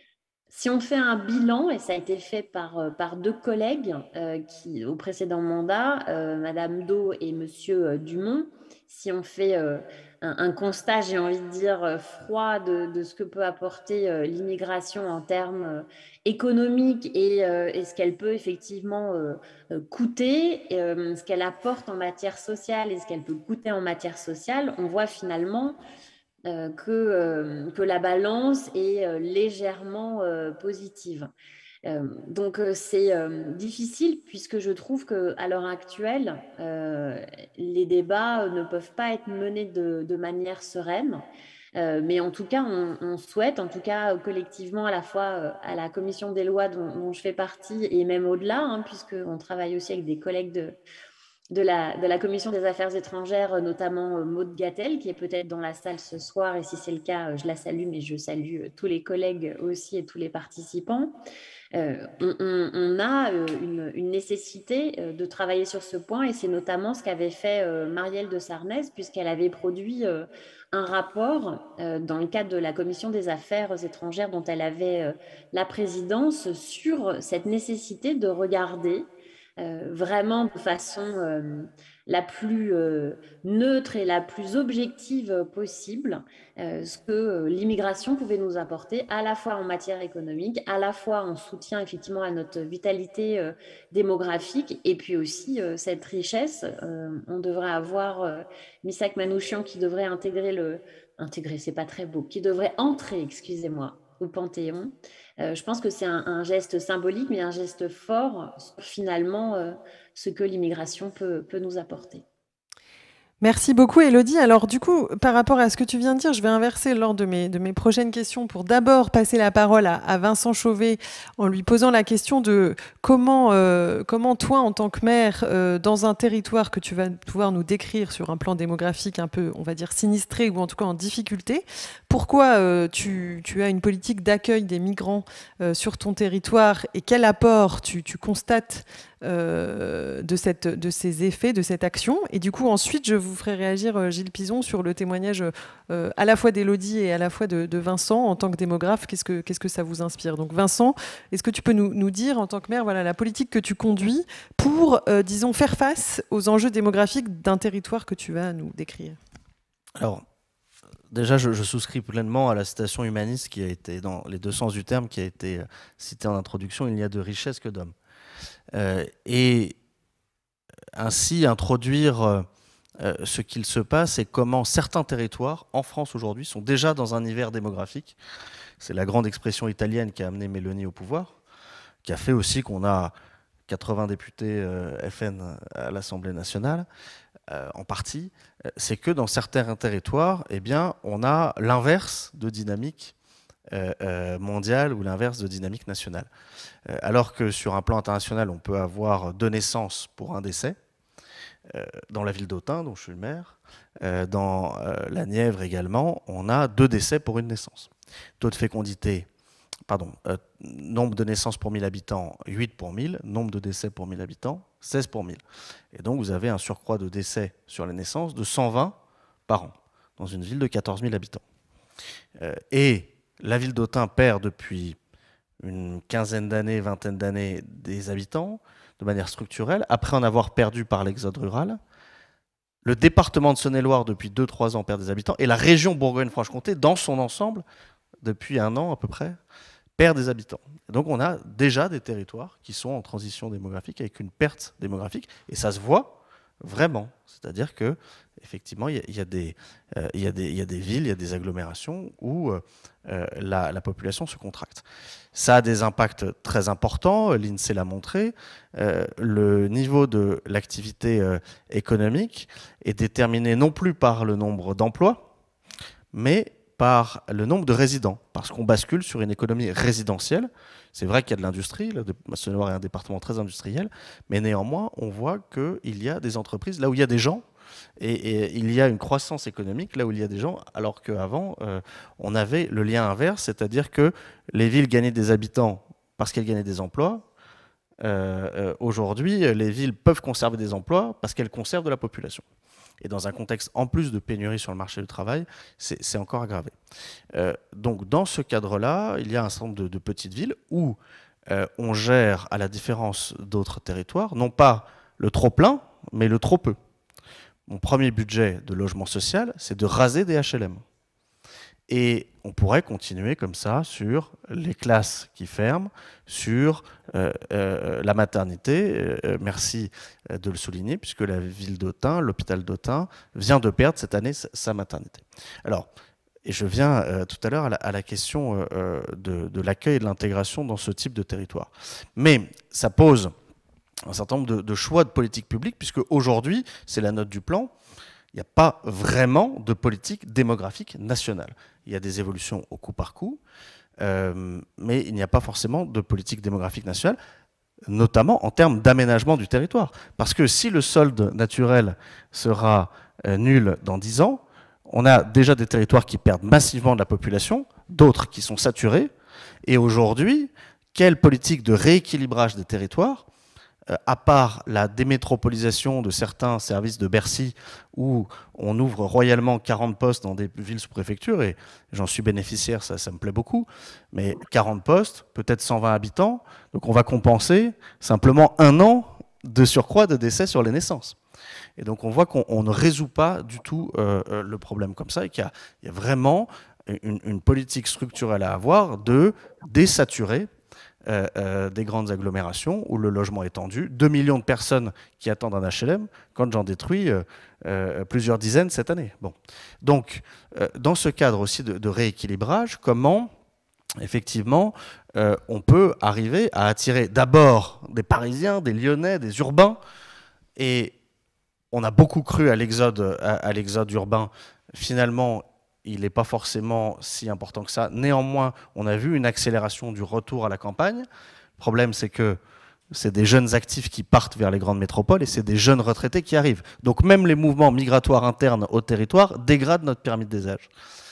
Si on fait un bilan, et ça a été fait par, par deux collègues euh, qui, au précédent mandat, euh, Madame Do et Monsieur Dumont, si on fait euh, un, un constat, j'ai envie de dire, froid de, de ce que peut apporter euh, l'immigration en termes euh, économiques et, euh, et ce qu'elle peut effectivement euh, coûter, euh, ce qu'elle apporte en matière sociale et ce qu'elle peut coûter en matière sociale, on voit finalement Euh, que, euh, que la balance est euh, légèrement euh, positive. Euh, donc euh, c'est euh, difficile puisque je trouve qu'à l'heure actuelle, euh, les débats ne peuvent pas être menés de, de manière sereine. Euh, mais en tout cas, on, on souhaite, en tout cas collectivement, à la fois euh, à la commission des lois dont, dont je fais partie et même au-delà, hein, puisqu'on travaille aussi avec des collègues de De la, de la Commission des Affaires étrangères, notamment euh, Maude Gattel, qui est peut-être dans la salle ce soir, et si c'est le cas, je la salue, mais je salue tous les collègues aussi et tous les participants. Euh, on, on, on a euh, une, une nécessité euh, de travailler sur ce point, et c'est notamment ce qu'avait fait euh, Marielle de Sarnez, puisqu'elle avait produit euh, un rapport euh, dans le cadre de la Commission des Affaires étrangères dont elle avait euh, la présidence sur cette nécessité de regarder Euh, vraiment de façon euh, la plus euh, neutre et la plus objective possible, euh, ce que euh, l'immigration pouvait nous apporter, à la fois en matière économique, à la fois en soutien effectivement à notre vitalité euh, démographique, et puis aussi euh, cette richesse. Euh, on devrait avoir euh, Missak Manouchian qui devrait intégrer le... Intégrer, c'est pas très beau. Qui devrait entrer, excusez-moi, au Panthéon. Euh, je pense que c'est un, un geste symbolique, mais un geste fort sur finalement euh, ce que l'immigration peut, peut nous apporter. Merci beaucoup, Élodie. Alors, du coup, par rapport à ce que tu viens de dire, je vais inverser l'ordre de mes, de mes prochaines questions pour d'abord passer la parole à, à Vincent Chauvet en lui posant la question de comment, euh, comment toi, en tant que maire, euh, dans un territoire que tu vas pouvoir nous décrire sur un plan démographique un peu, on va dire, sinistré ou en tout cas en difficulté, pourquoi euh, tu, tu as une politique d'accueil des migrants euh, sur ton territoire et quel apport tu, tu constates Euh, de, cette, de ces effets, de cette action. Et du coup, ensuite, je vous ferai réagir, euh, Gilles Pison, sur le témoignage euh, à la fois d'Élodie et à la fois de, de Vincent en tant que démographe. Qu'est-ce que, qu'est-ce que ça vous inspire? Donc, Vincent, est-ce que tu peux nous, nous dire, en tant que maire, voilà, la politique que tu conduis pour, euh, disons, faire face aux enjeux démographiques d'un territoire que tu vas nous décrire? Alors, déjà, je, je souscris pleinement à la citation humaniste qui a été, dans les deux sens du terme, qui a été citée en introduction, il n'y a de richesse que d'hommes. Euh, et ainsi introduire euh, ce qu'il se passe et comment certains territoires en France aujourd'hui sont déjà dans un hiver démographique. C'est la grande expression italienne qui a amené Meloni au pouvoir, qui a fait aussi qu'on a quatre-vingts députés euh, F N à l'Assemblée nationale, euh, en partie. C'est que dans certains territoires, eh bien, on a l'inverse de dynamique Euh, euh, mondiale ou l'inverse de dynamique nationale. Euh, alors que sur un plan international, on peut avoir deux naissances pour un décès, euh, dans la ville d'Autun, dont je suis le maire, euh, dans euh, la Nièvre également, on a deux décès pour une naissance. Taux de fécondité pardon, euh, nombre de naissances pour mille habitants, huit pour mille, nombre de décès pour mille habitants, seize pour mille. Et donc vous avez un surcroît de décès sur les naissances de cent vingt par an, dans une ville de quatorze mille habitants. Euh, et la ville d'Autun perd depuis une quinzaine d'années, vingtaine d'années des habitants, de manière structurelle, après en avoir perdu par l'exode rural. Le département de Saône-et-Loire, depuis deux trois ans, perd des habitants, et la région Bourgogne-Franche-Comté, dans son ensemble, depuis un an à peu près, perd des habitants. Et donc on a déjà des territoires qui sont en transition démographique, avec une perte démographique, et ça se voit vraiment. C'est-à-dire que effectivement, il y, y, euh, y, y a des villes, il y a des agglomérations où euh, la, la population se contracte. Ça a des impacts très importants, l'INSEE l'a montré. Euh, le niveau de l'activité euh, économique est déterminé non plus par le nombre d'emplois, mais par le nombre de résidents, parce qu'on bascule sur une économie résidentielle. C'est vrai qu'il y a de l'industrie, Saône-et-Loire est un département très industriel, mais néanmoins, on voit qu'il y a des entreprises là où il y a des gens, et, et il y a une croissance économique là où il y a des gens, alors qu'avant, euh, on avait le lien inverse, c'est-à-dire que les villes gagnaient des habitants parce qu'elles gagnaient des emplois. Euh, euh, Aujourd'hui, les villes peuvent conserver des emplois parce qu'elles conservent de la population. Et dans un contexte, en plus de pénurie sur le marché du travail, c'est encore aggravé. Euh, donc, dans ce cadre-là, il y a un certain nombre de, de petites villes où euh, on gère, à la différence d'autres territoires, non pas le trop-plein, mais le trop-peu. Mon premier budget de logement social, c'est de raser des H L M. Et on pourrait continuer comme ça sur les classes qui ferment, sur euh, euh, la maternité. Euh, merci de le souligner, puisque la ville d'Autun, l'hôpital d'Autun, vient de perdre cette année sa, sa maternité. Alors, et je viens euh, tout à l'heure à, à la question euh, de, de l'accueil et de l'intégration dans ce type de territoire. Mais ça pose un certain nombre de, de choix de politique publique, puisque aujourd'hui, c'est la note du plan, il n'y a pas vraiment de politique démographique nationale. Il y a des évolutions au coup par coup, euh, mais il n'y a pas forcément de politique démographique nationale, notamment en termes d'aménagement du territoire. Parce que si le solde naturel sera euh, nul dans dix ans, on a déjà des territoires qui perdent massivement de la population, d'autres qui sont saturés, et aujourd'hui, quelle politique de rééquilibrage des territoires, Euh, à part la démétropolisation de certains services de Bercy où on ouvre royalement quarante postes dans des villes sous préfecture, et j'en suis bénéficiaire, ça, ça me plaît beaucoup, mais quarante postes, peut-être cent vingt habitants, donc on va compenser simplement un an de surcroît de décès sur les naissances. Et donc on voit qu'on ne résout pas du tout euh, le problème comme ça, et qu'il y, y a vraiment une, une politique structurelle à avoir de désaturer Euh, euh, des grandes agglomérations où le logement est tendu, deux millions de personnes qui attendent un H L M, quand j'en détruis euh, euh, plusieurs dizaines cette année. Bon. Donc, euh, dans ce cadre aussi de, de rééquilibrage, comment, effectivement, euh, on peut arriver à attirer d'abord des Parisiens, des Lyonnais, des urbains, et on a beaucoup cru à l'exode à, à l'exode urbain. Finalement, il n'est pas forcément si important que ça. Néanmoins, on a vu une accélération du retour à la campagne. Le problème, c'est que c'est des jeunes actifs qui partent vers les grandes métropoles et c'est des jeunes retraités qui arrivent. Donc même les mouvements migratoires internes au territoire dégradent notre pyramide des âges.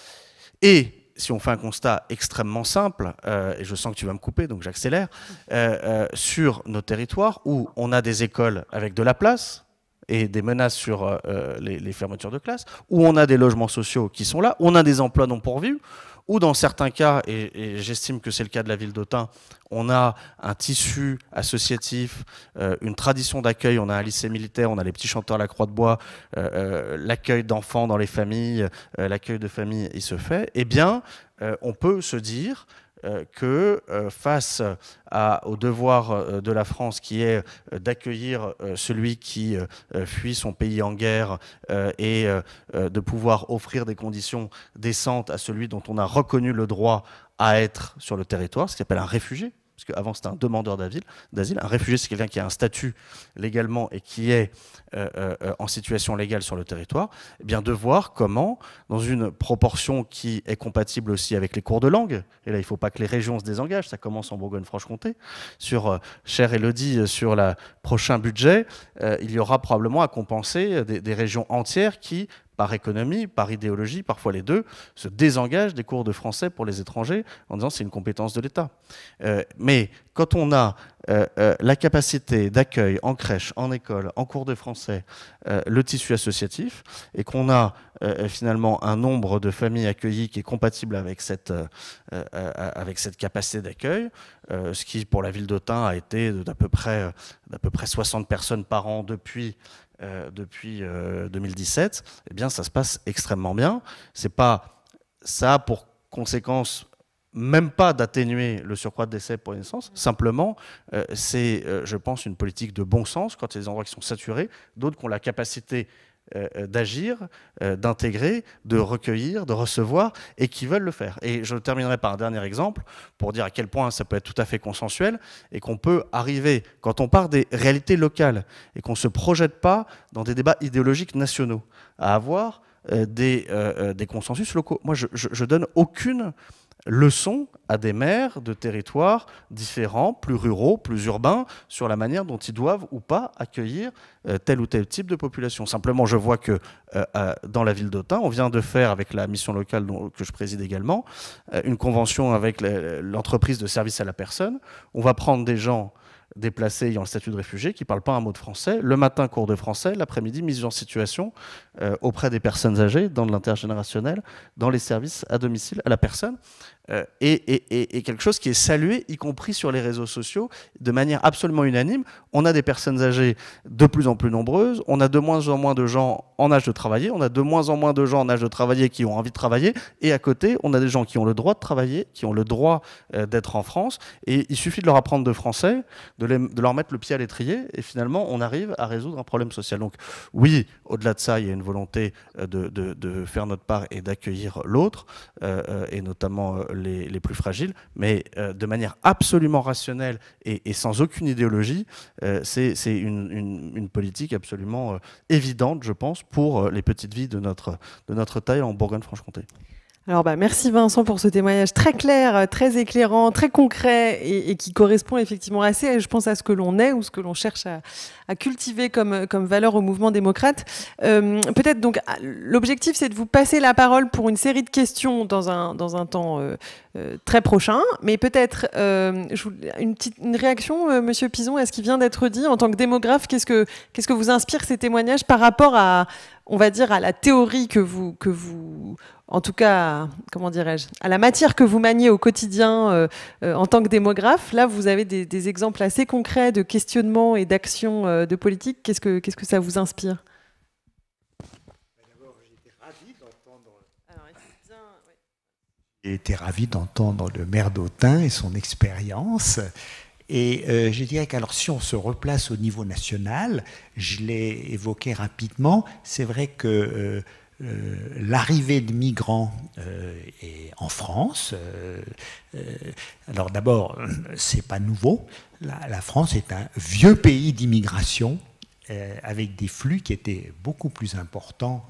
Et si on fait un constat extrêmement simple, euh, et je sens que tu vas me couper, donc j'accélère, euh, euh, sur nos territoires où on a des écoles avec de la place, et des menaces sur euh, les, les fermetures de classes, où on a des logements sociaux qui sont là, où on a des emplois non pourvus, ou dans certains cas, et, et j'estime que c'est le cas de la ville d'Autun, on a un tissu associatif, euh, une tradition d'accueil, on a un lycée militaire, on a les petits chanteurs à la Croix-de-Bois, euh, euh, l'accueil d'enfants dans les familles, euh, l'accueil de familles, il se fait, eh bien, euh, on peut se dire Euh, que euh, face à, au devoir euh, de la France qui est euh, d'accueillir euh, celui qui euh, fuit son pays en guerre euh, et euh, de pouvoir offrir des conditions décentes à celui dont on a reconnu le droit à être sur le territoire, ce qu'on appelle un réfugié, parce qu'avant c'était un demandeur d'asile. Un réfugié, c'est quelqu'un qui a un statut légalement et qui est euh, euh, en situation légale sur le territoire, eh bien de voir comment, dans une proportion qui est compatible aussi avec les cours de langue, et là il ne faut pas que les régions se désengagent, ça commence en Bourgogne-Franche-Comté, sur, euh, chère Élodie, sur le prochain budget, euh, il y aura probablement à compenser des, des régions entières qui par économie, par idéologie, parfois les deux, se désengagent des cours de français pour les étrangers en disant c'est une compétence de l'État. Euh, mais quand on a euh, euh, la capacité d'accueil en crèche, en école, en cours de français, euh, le tissu associatif, et qu'on a euh, finalement un nombre de familles accueillies qui est compatible avec cette, euh, euh, avec cette capacité d'accueil, euh, ce qui pour la ville d'Autun a été d'à peu près, d'à peu près soixante personnes par an depuis Euh, depuis euh, deux mille dix-sept, eh bien, ça se passe extrêmement bien. C'est pas, ça a pour conséquence même pas d'atténuer le surcroît de décès pour les naissances. Simplement, euh, c'est, euh, je pense, une politique de bon sens quand il y a des endroits qui sont saturés, d'autres qui ont la capacité Euh, d'agir, euh, d'intégrer, de recueillir, de recevoir, et qui veulent le faire. Et je terminerai par un dernier exemple, pour dire à quel point ça peut être tout à fait consensuel, et qu'on peut arriver, quand on part des réalités locales, et qu'on ne se projette pas dans des débats idéologiques nationaux, à avoir euh, des, euh, des consensus locaux. Moi, je, je, je donne aucune leçon à des maires de territoires différents, plus ruraux, plus urbains, sur la manière dont ils doivent ou pas accueillir euh, tel ou tel type de population. Simplement, je vois que euh, euh, dans la ville d'Autun, on vient de faire, avec la mission locale dont, que je préside également, euh, une convention avec l'entreprise de service à la personne. On va prendre des gens déplacés ayant le statut de réfugié, qui ne parlent pas un mot de français. Le matin, cours de français. L'après-midi, mise en situation euh, auprès des personnes âgées, dans l'intergénérationnel, dans les services à domicile à la personne. Euh, et, et, et quelque chose qui est salué, y compris sur les réseaux sociaux, de manière absolument unanime. On a des personnes âgées de plus en plus nombreuses. On a de moins en moins de gens en âge de travailler. On a de moins en moins de gens en âge de travailler qui ont envie de travailler. Et à côté, on a des gens qui ont le droit de travailler, qui ont le droit euh, d'être en France. Et il suffit de leur apprendre de français, de, les, de leur mettre le pied à l'étrier. Et finalement, on arrive à résoudre un problème social. Donc oui, au-delà de ça, il y a une volonté de, de, de faire notre part et d'accueillir l'autre, euh, et notamment euh, les, les plus fragiles, mais euh, de manière absolument rationnelle et, et sans aucune idéologie. Euh, c'est c'est une, une, une politique absolument euh, évidente, je pense, pour euh, les petites villes de notre, de notre taille en Bourgogne-Franche-Comté. Alors bah, merci Vincent pour ce témoignage très clair, très éclairant, très concret et, et qui correspond effectivement assez, je pense, à ce que l'on est ou ce que l'on cherche à, à cultiver comme, comme valeur au mouvement démocrate. Euh, peut-être donc l'objectif c'est de vous passer la parole pour une série de questions dans un, dans un temps euh, euh, très prochain, mais peut-être euh, une, petite, une réaction, euh, Monsieur Pizon, à ce qui vient d'être dit en tant que démographe. Qu'est-ce que, qu'est-ce que vous inspire ces témoignages par rapport à, on va dire, à la théorie que vous, que vous en tout cas, comment dirais-je, à la matière que vous maniez au quotidien euh, euh, en tant que démographe. Là, vous avez des, des exemples assez concrets de questionnement et d'action euh, de politique. Qu'est-ce que, qu'est-ce que ça vous inspire ? D'abord, j'étais ravi d'entendre... Alors, bien, oui. J'ai été ravi d'entendre le maire d'Autun et son expérience. Et euh, je dirais qu'alors, si on se replace au niveau national, je l'ai évoqué rapidement, c'est vrai que... Euh, Euh, l'arrivée de migrants euh, est en France. Euh, euh, alors d'abord, c'est pas nouveau. La, la France est un vieux pays d'immigration euh, avec des flux qui étaient beaucoup plus importants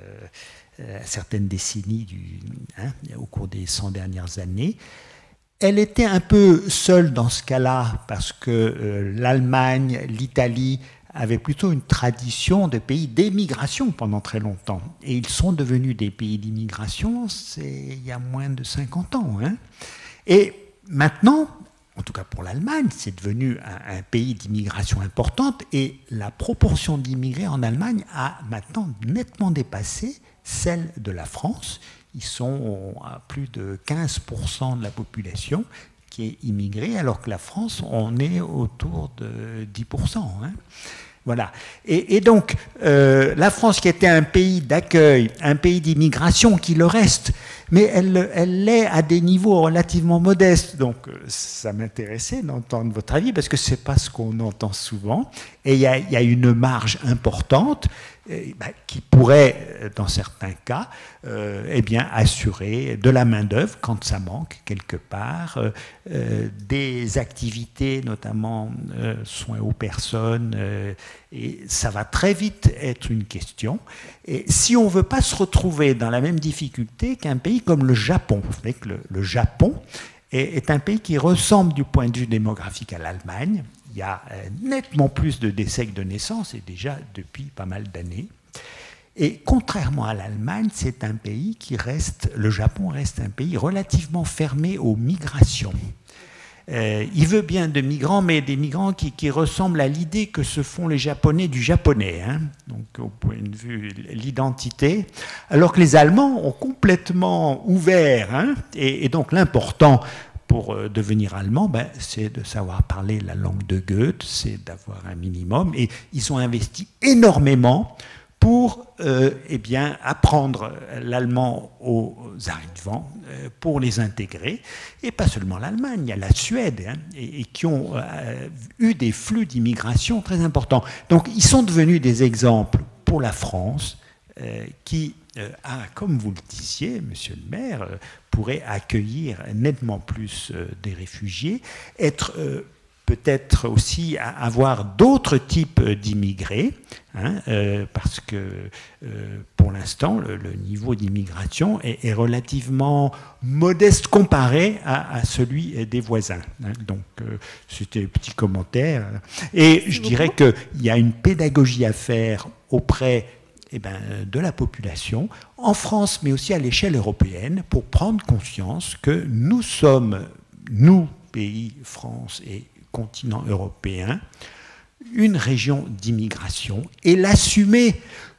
euh, à certaines décennies du, hein, au cours des cent dernières années. Elle était un peu seule dans ce cas-là parce que euh, l'Allemagne, l'Italie avaient plutôt une tradition de pays d'émigration pendant très longtemps. Et ils sont devenus des pays d'immigration il y a moins de cinquante ans. Hein. Et maintenant, en tout cas pour l'Allemagne, c'est devenu un, un pays d'immigration importante et la proportion d'immigrés en Allemagne a maintenant nettement dépassé celle de la France. Ils sont à plus de quinze pour cent de la population qui est immigrée, alors que la France, on est autour de dix pour cent. Hein. Voilà. Et, et donc, euh, la France qui était un pays d'accueil, un pays d'immigration qui le reste, mais elle, elle l'est à des niveaux relativement modestes. Donc, ça m'intéressait d'entendre votre avis, parce que ce n'est pas ce qu'on entend souvent. Et il y a, y a une marge importante eh ben, qui pourrait, dans certains cas, euh, eh bien, assurer de la main-d'œuvre quand ça manque quelque part, euh, euh, des activités, notamment euh, soins aux personnes, euh, et ça va très vite être une question. Et si on ne veut pas se retrouver dans la même difficulté qu'un pays comme le Japon, vous savez que le, le Japon est, est un pays qui ressemble du point de vue démographique à l'Allemagne. Il y a nettement plus de décès que de naissances, et déjà depuis pas mal d'années. Et contrairement à l'Allemagne, c'est un pays qui reste, le Japon reste un pays relativement fermé aux migrations. Euh, il veut bien de migrants, mais des migrants qui, qui ressemblent à l'idée que se font les Japonais du japonais, hein, donc au point de vue l'identité, alors que les Allemands ont complètement ouvert, hein, et, et donc l'important pour euh, devenir allemand, ben, c'est de savoir parler la langue de Goethe, c'est d'avoir un minimum, et ils ont investi énormément pour euh, eh bien, apprendre l'allemand aux arrivants, euh, pour les intégrer. Et pas seulement l'Allemagne, il y a la Suède, hein, et, et qui ont euh, eu des flux d'immigration très importants. Donc ils sont devenus des exemples pour la France, euh, qui euh, a, comme vous le disiez, monsieur le maire, euh, pourrait accueillir nettement plus euh, des réfugiés, être... Euh, peut-être aussi avoir d'autres types d'immigrés, hein, euh, parce que euh, pour l'instant, le, le niveau d'immigration est, est relativement modeste comparé à, à celui des voisins. Hein. Donc, euh, c'était un petit commentaire. Et je dirais qu'il y a une pédagogie à faire auprès eh ben, de la population, en France, mais aussi à l'échelle européenne, pour prendre conscience que nous sommes, nous, pays, France et continent européen, une région d'immigration, et l'assumer.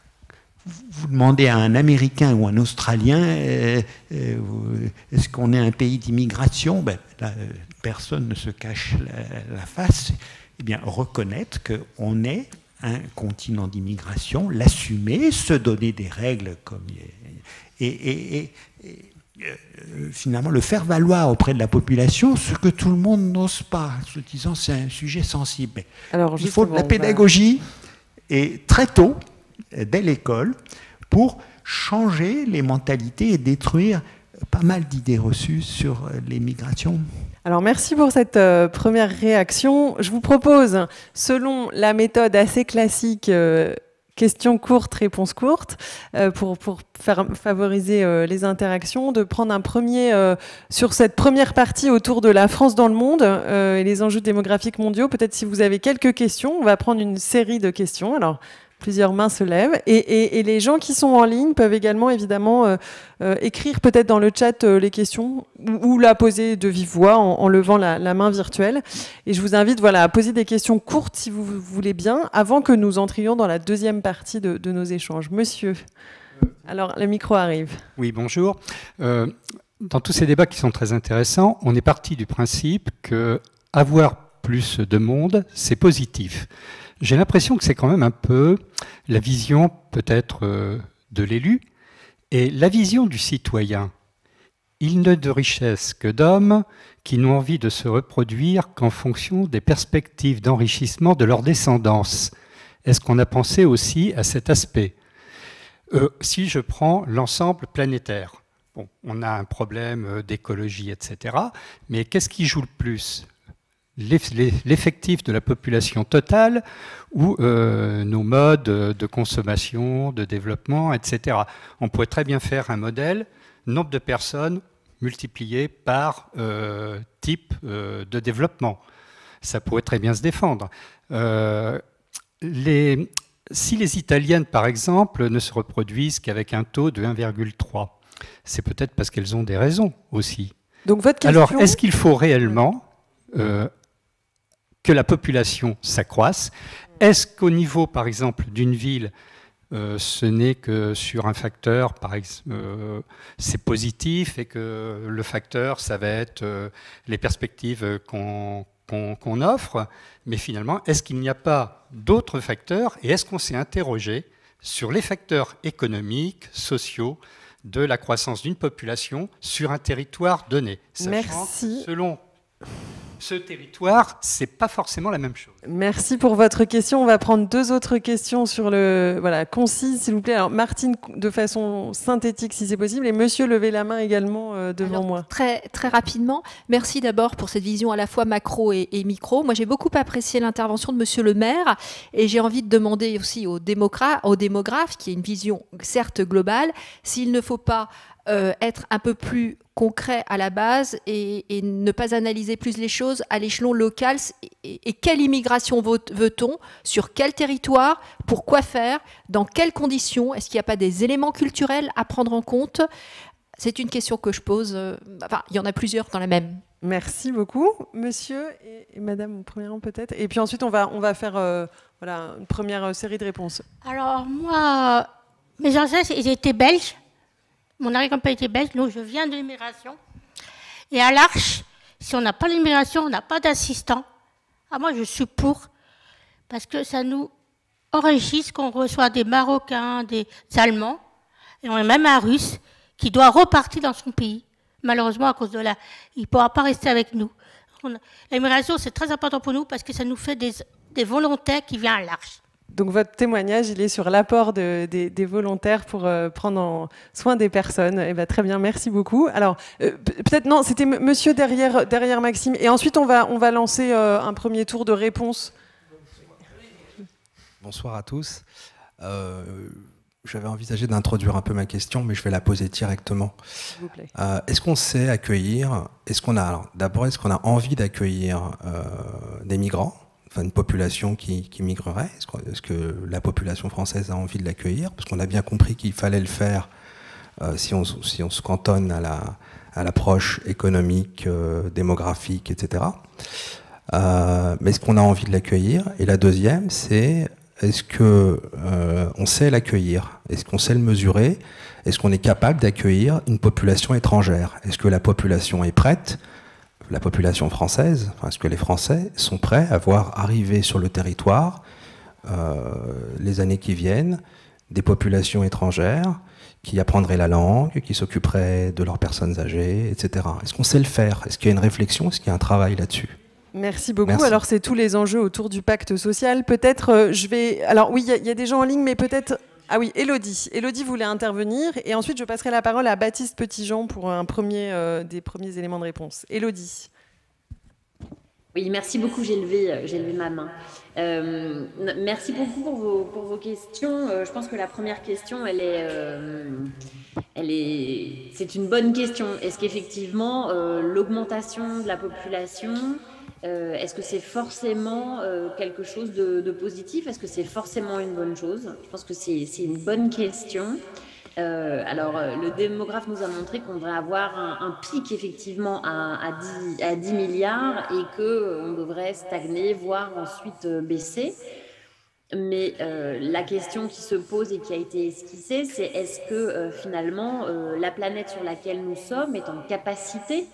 Vous demandez à un Américain ou un Australien, euh, euh, est-ce qu'on est un pays d'immigration? Ben, là, personne ne se cache la, la face. Eh bien, reconnaître qu'on est un continent d'immigration, l'assumer, se donner des règles comme et, et, et, et Euh, finalement le faire valoir auprès de la population, ce que tout le monde n'ose pas, se disant c'est un sujet sensible. Mais alors, il faut de la pédagogie, va... et très tôt, dès l'école, pour changer les mentalités et détruire pas mal d'idées reçues sur les migrations. Alors merci pour cette euh, première réaction. Je vous propose, selon la méthode assez classique, euh, questions courtes, réponses courtes, euh, pour, pour faire, favoriser euh, les interactions, de prendre un premier, euh, sur cette première partie autour de la France dans le monde euh, et les enjeux démographiques mondiaux. Peut-être si vous avez quelques questions, on va prendre une série de questions. Alors, plusieurs mains se lèvent. Et, et, et les gens qui sont en ligne peuvent également, évidemment, euh, euh, écrire peut-être dans le chat euh, les questions ou, ou la poser de vive voix en, en levant la, la main virtuelle. Et je vous invite voilà, à poser des questions courtes, si vous voulez bien, avant que nous entrions dans la deuxième partie de, de nos échanges. Monsieur, alors le micro arrive. Oui, bonjour. Euh, dans tous ces débats qui sont très intéressants, on est parti du principe qu'avoir plus de monde, c'est positif. J'ai l'impression que c'est quand même un peu la vision peut-être euh, de l'élu et la vision du citoyen. Il n'est de richesse que d'hommes qui n'ont envie de se reproduire qu'en fonction des perspectives d'enrichissement de leur descendance. Est-ce qu'on a pensé aussi à cet aspect? euh, Si je prends l'ensemble planétaire, bon, on a un problème d'écologie, et cetera, mais qu'est-ce qui joue le plus? L'effectif de la population totale ou euh, nos modes de consommation, de développement, et cetera. On pourrait très bien faire un modèle, nombre de personnes multiplié par euh, type euh, de développement. Ça pourrait très bien se défendre. Euh, les, si les Italiennes, par exemple, ne se reproduisent qu'avec un taux de un virgule trois, c'est peut-être parce qu'elles ont des raisons aussi. Donc votre question... Alors, est-ce qu'il faut réellement... Euh, que la population s'accroisse? Est-ce qu'au niveau, par exemple, d'une ville, euh, ce n'est que sur un facteur, par exemple, euh, c'est positif et que le facteur, ça va être euh, les perspectives qu'on qu'on, qu'on offre, mais finalement, est-ce qu'il n'y a pas d'autres facteurs et est-ce qu'on s'est interrogé sur les facteurs économiques, sociaux, de la croissance d'une population sur un territoire donné? Merci. Selon ce territoire, c'est pas forcément la même chose. Merci pour votre question. On va prendre deux autres questions sur le voilà concise, s'il vous plaît. Alors Martine, de façon synthétique, si c'est possible, et Monsieur, levez la main également euh, devant Alors, moi. Très très rapidement. Merci d'abord pour cette vision à la fois macro et, et micro. Moi, j'ai beaucoup apprécié l'intervention de Monsieur le maire, et j'ai envie de demander aussi aux démocrates, aux démographes, qui est une vision certes globale, s'il ne faut pas euh, être un peu plus concret à la base et, et ne pas analyser plus les choses à l'échelon local. Et, et quelle immigration veut-on? Sur quel territoire? Pour quoi faire? Dans quelles conditions? Est-ce qu'il n'y a pas des éléments culturels à prendre en compte? C'est une question que je pose. Enfin, il y en a plusieurs dans la même. Merci beaucoup, monsieur et, et madame, au premier rang peut-être. Et puis ensuite, on va, on va faire euh, voilà, une première série de réponses. Alors, moi, mes ancêtres, ils étaient belges. Mon arrière-grand-père était belge, donc je viens de l'immigration. Et à l'Arche, si on n'a pas l'immigration, on n'a pas d'assistant. Ah, moi, je suis pour, parce que ça nous enrichit qu'on reçoit des Marocains, des Allemands, et on a même un Russe qui doit repartir dans son pays. Malheureusement, à cause de la... Il ne pourra pas rester avec nous. L'immigration, c'est très important pour nous, parce que ça nous fait des, des volontaires qui viennent à l'Arche. Donc votre témoignage, il est sur l'apport de, des, des volontaires pour euh, prendre en soin des personnes. Eh ben, très bien, merci beaucoup. Alors, euh, peut-être, non, c'était monsieur derrière, derrière Maxime. Et ensuite, on va, on va lancer euh, un premier tour de réponse. Bonsoir à tous. Euh, J'avais envisagé d'introduire un peu ma question, mais je vais la poser directement. S'il vous plaît. Euh, est-ce qu'on sait accueillir, est-ce qu'on a, d'abord, est-ce qu'on a envie d'accueillir euh, des migrants? Enfin, une population qui, qui migrerait. Est-ce que, est-ce que la population française a envie de l'accueillir? Parce qu'on a bien compris qu'il fallait le faire euh, si, on, si on se cantonne à, la, à l'approche économique, euh, démographique, et cetera. Euh, mais est-ce qu'on a envie de l'accueillir? Et la deuxième, c'est est-ce qu'on euh, sait l'accueillir? Est-ce qu'on sait le mesurer? Est-ce qu'on est capable d'accueillir une population étrangère? Est-ce que la population est prête? La population française, enfin, est-ce que les Français sont prêts à voir arriver sur le territoire, euh, les années qui viennent, des populations étrangères qui apprendraient la langue, qui s'occuperaient de leurs personnes âgées, et cetera. Est-ce qu'on sait le faire? Est-ce qu'il y a une réflexion? Est-ce qu'il y a un travail là-dessus? Merci beaucoup. Merci. Alors, c'est tous les enjeux autour du pacte social. Peut-être, euh, je vais... Alors oui, il y, y a des gens en ligne, mais peut-être... Ah oui, Élodie. Élodie voulait intervenir. Et ensuite, je passerai la parole à Baptiste Petitjean pour un premier, euh, des premiers éléments de réponse. Élodie. Oui, merci beaucoup, j'ai levé, j'ai levé ma main. Euh, merci beaucoup pour vos, pour vos questions. Euh, je pense que la première question, elle est, euh, elle est, c'est une bonne question. Est-ce qu'effectivement, euh, l'augmentation de la population, euh, est-ce que c'est forcément euh, quelque chose de, de positif? Est-ce que c'est forcément une bonne chose? Je pense que c'est, c'est une bonne question. Euh, alors, euh, le démographe nous a montré qu'on devrait avoir un, un pic effectivement à, à, dix, à dix milliards et qu'on euh, devrait stagner, voire ensuite euh, baisser. Mais euh, la question qui se pose et qui a été esquissée, c'est est-ce que euh, finalement euh, la planète sur laquelle nous sommes est en capacité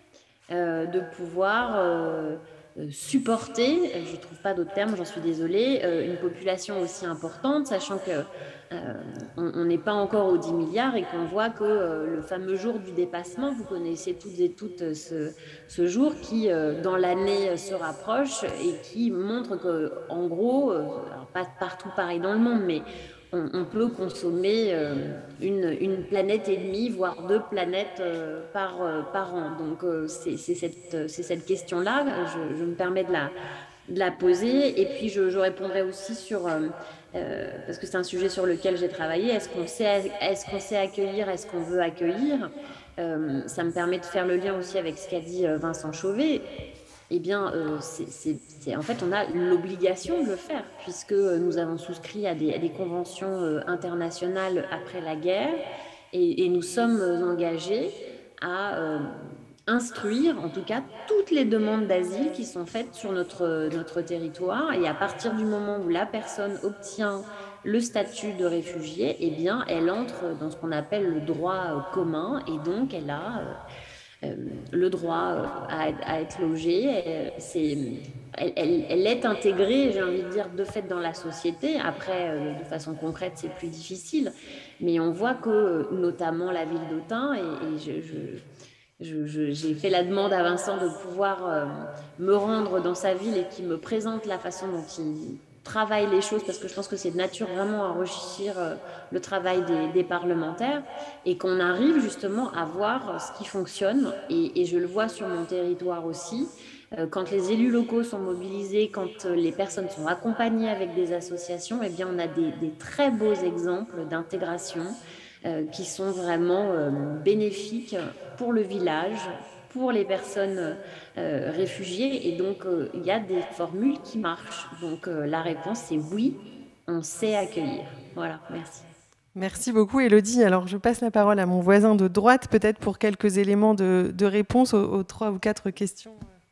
euh, de pouvoir euh, supporter, je ne trouve pas d'autre terme, j'en suis désolée, euh, une population aussi importante, sachant que Euh, on n'est pas encore aux dix milliards et qu'on voit que euh, le fameux jour du dépassement, vous connaissez toutes et toutes ce, ce jour qui, euh, dans l'année, se rapproche et qui montre qu'en gros, euh, alors pas partout pareil dans le monde, mais on, on peut consommer euh, une, une planète et demie, voire deux planètes euh, par, euh, par an. Donc euh, c'est, c'est cette, c'est cette question-là, je, je me permets de la, de la poser. Et puis je, je répondrai aussi sur... Euh, Euh, parce que c'est un sujet sur lequel j'ai travaillé. Est-ce qu'on sait, est-ce qu'on sait accueillir? Est-ce qu'on veut accueillir? euh, Ça me permet de faire le lien aussi avec ce qu'a dit Vincent Chauvet. Eh bien, euh, c'est, c'est, c'est, en fait, on a l'obligation de le faire, puisque nous avons souscrit à des, à des conventions euh, internationales après la guerre, et, et nous sommes engagés à... Euh, instruire, en tout cas, toutes les demandes d'asile qui sont faites sur notre, notre territoire. Et à partir du moment où la personne obtient le statut de réfugié, eh bien, elle entre dans ce qu'on appelle le droit commun, et donc elle a euh, le droit à, à être logée. C'est, elle, elle, elle est intégrée, j'ai envie de dire, de fait dans la société. Après, euh, de façon concrète, c'est plus difficile. Mais on voit que, notamment la ville d'Autun, et, et je... je Je, je, j'ai fait la demande à Vincent de pouvoir euh, me rendre dans sa ville et qu'il me présente la façon dont il travaille les choses, parce que je pense que c'est de nature vraiment à enrichir euh, le travail des, des parlementaires, et qu'on arrive justement à voir ce qui fonctionne. Et, et je le vois sur mon territoire aussi, euh, quand les élus locaux sont mobilisés, quand euh, les personnes sont accompagnées avec des associations, eh bien on a des, des très beaux exemples d'intégration. euh, qui sont vraiment euh, bénéfiques pour le village, pour les personnes euh, réfugiées. Et donc, euh, il y a des formules qui marchent. Donc, euh, la réponse, c'est oui, on sait accueillir. Voilà, merci. Merci beaucoup, Élodie. Alors, je passe la parole à mon voisin de droite, peut-être pour quelques éléments de, de réponse aux, aux trois ou quatre questions.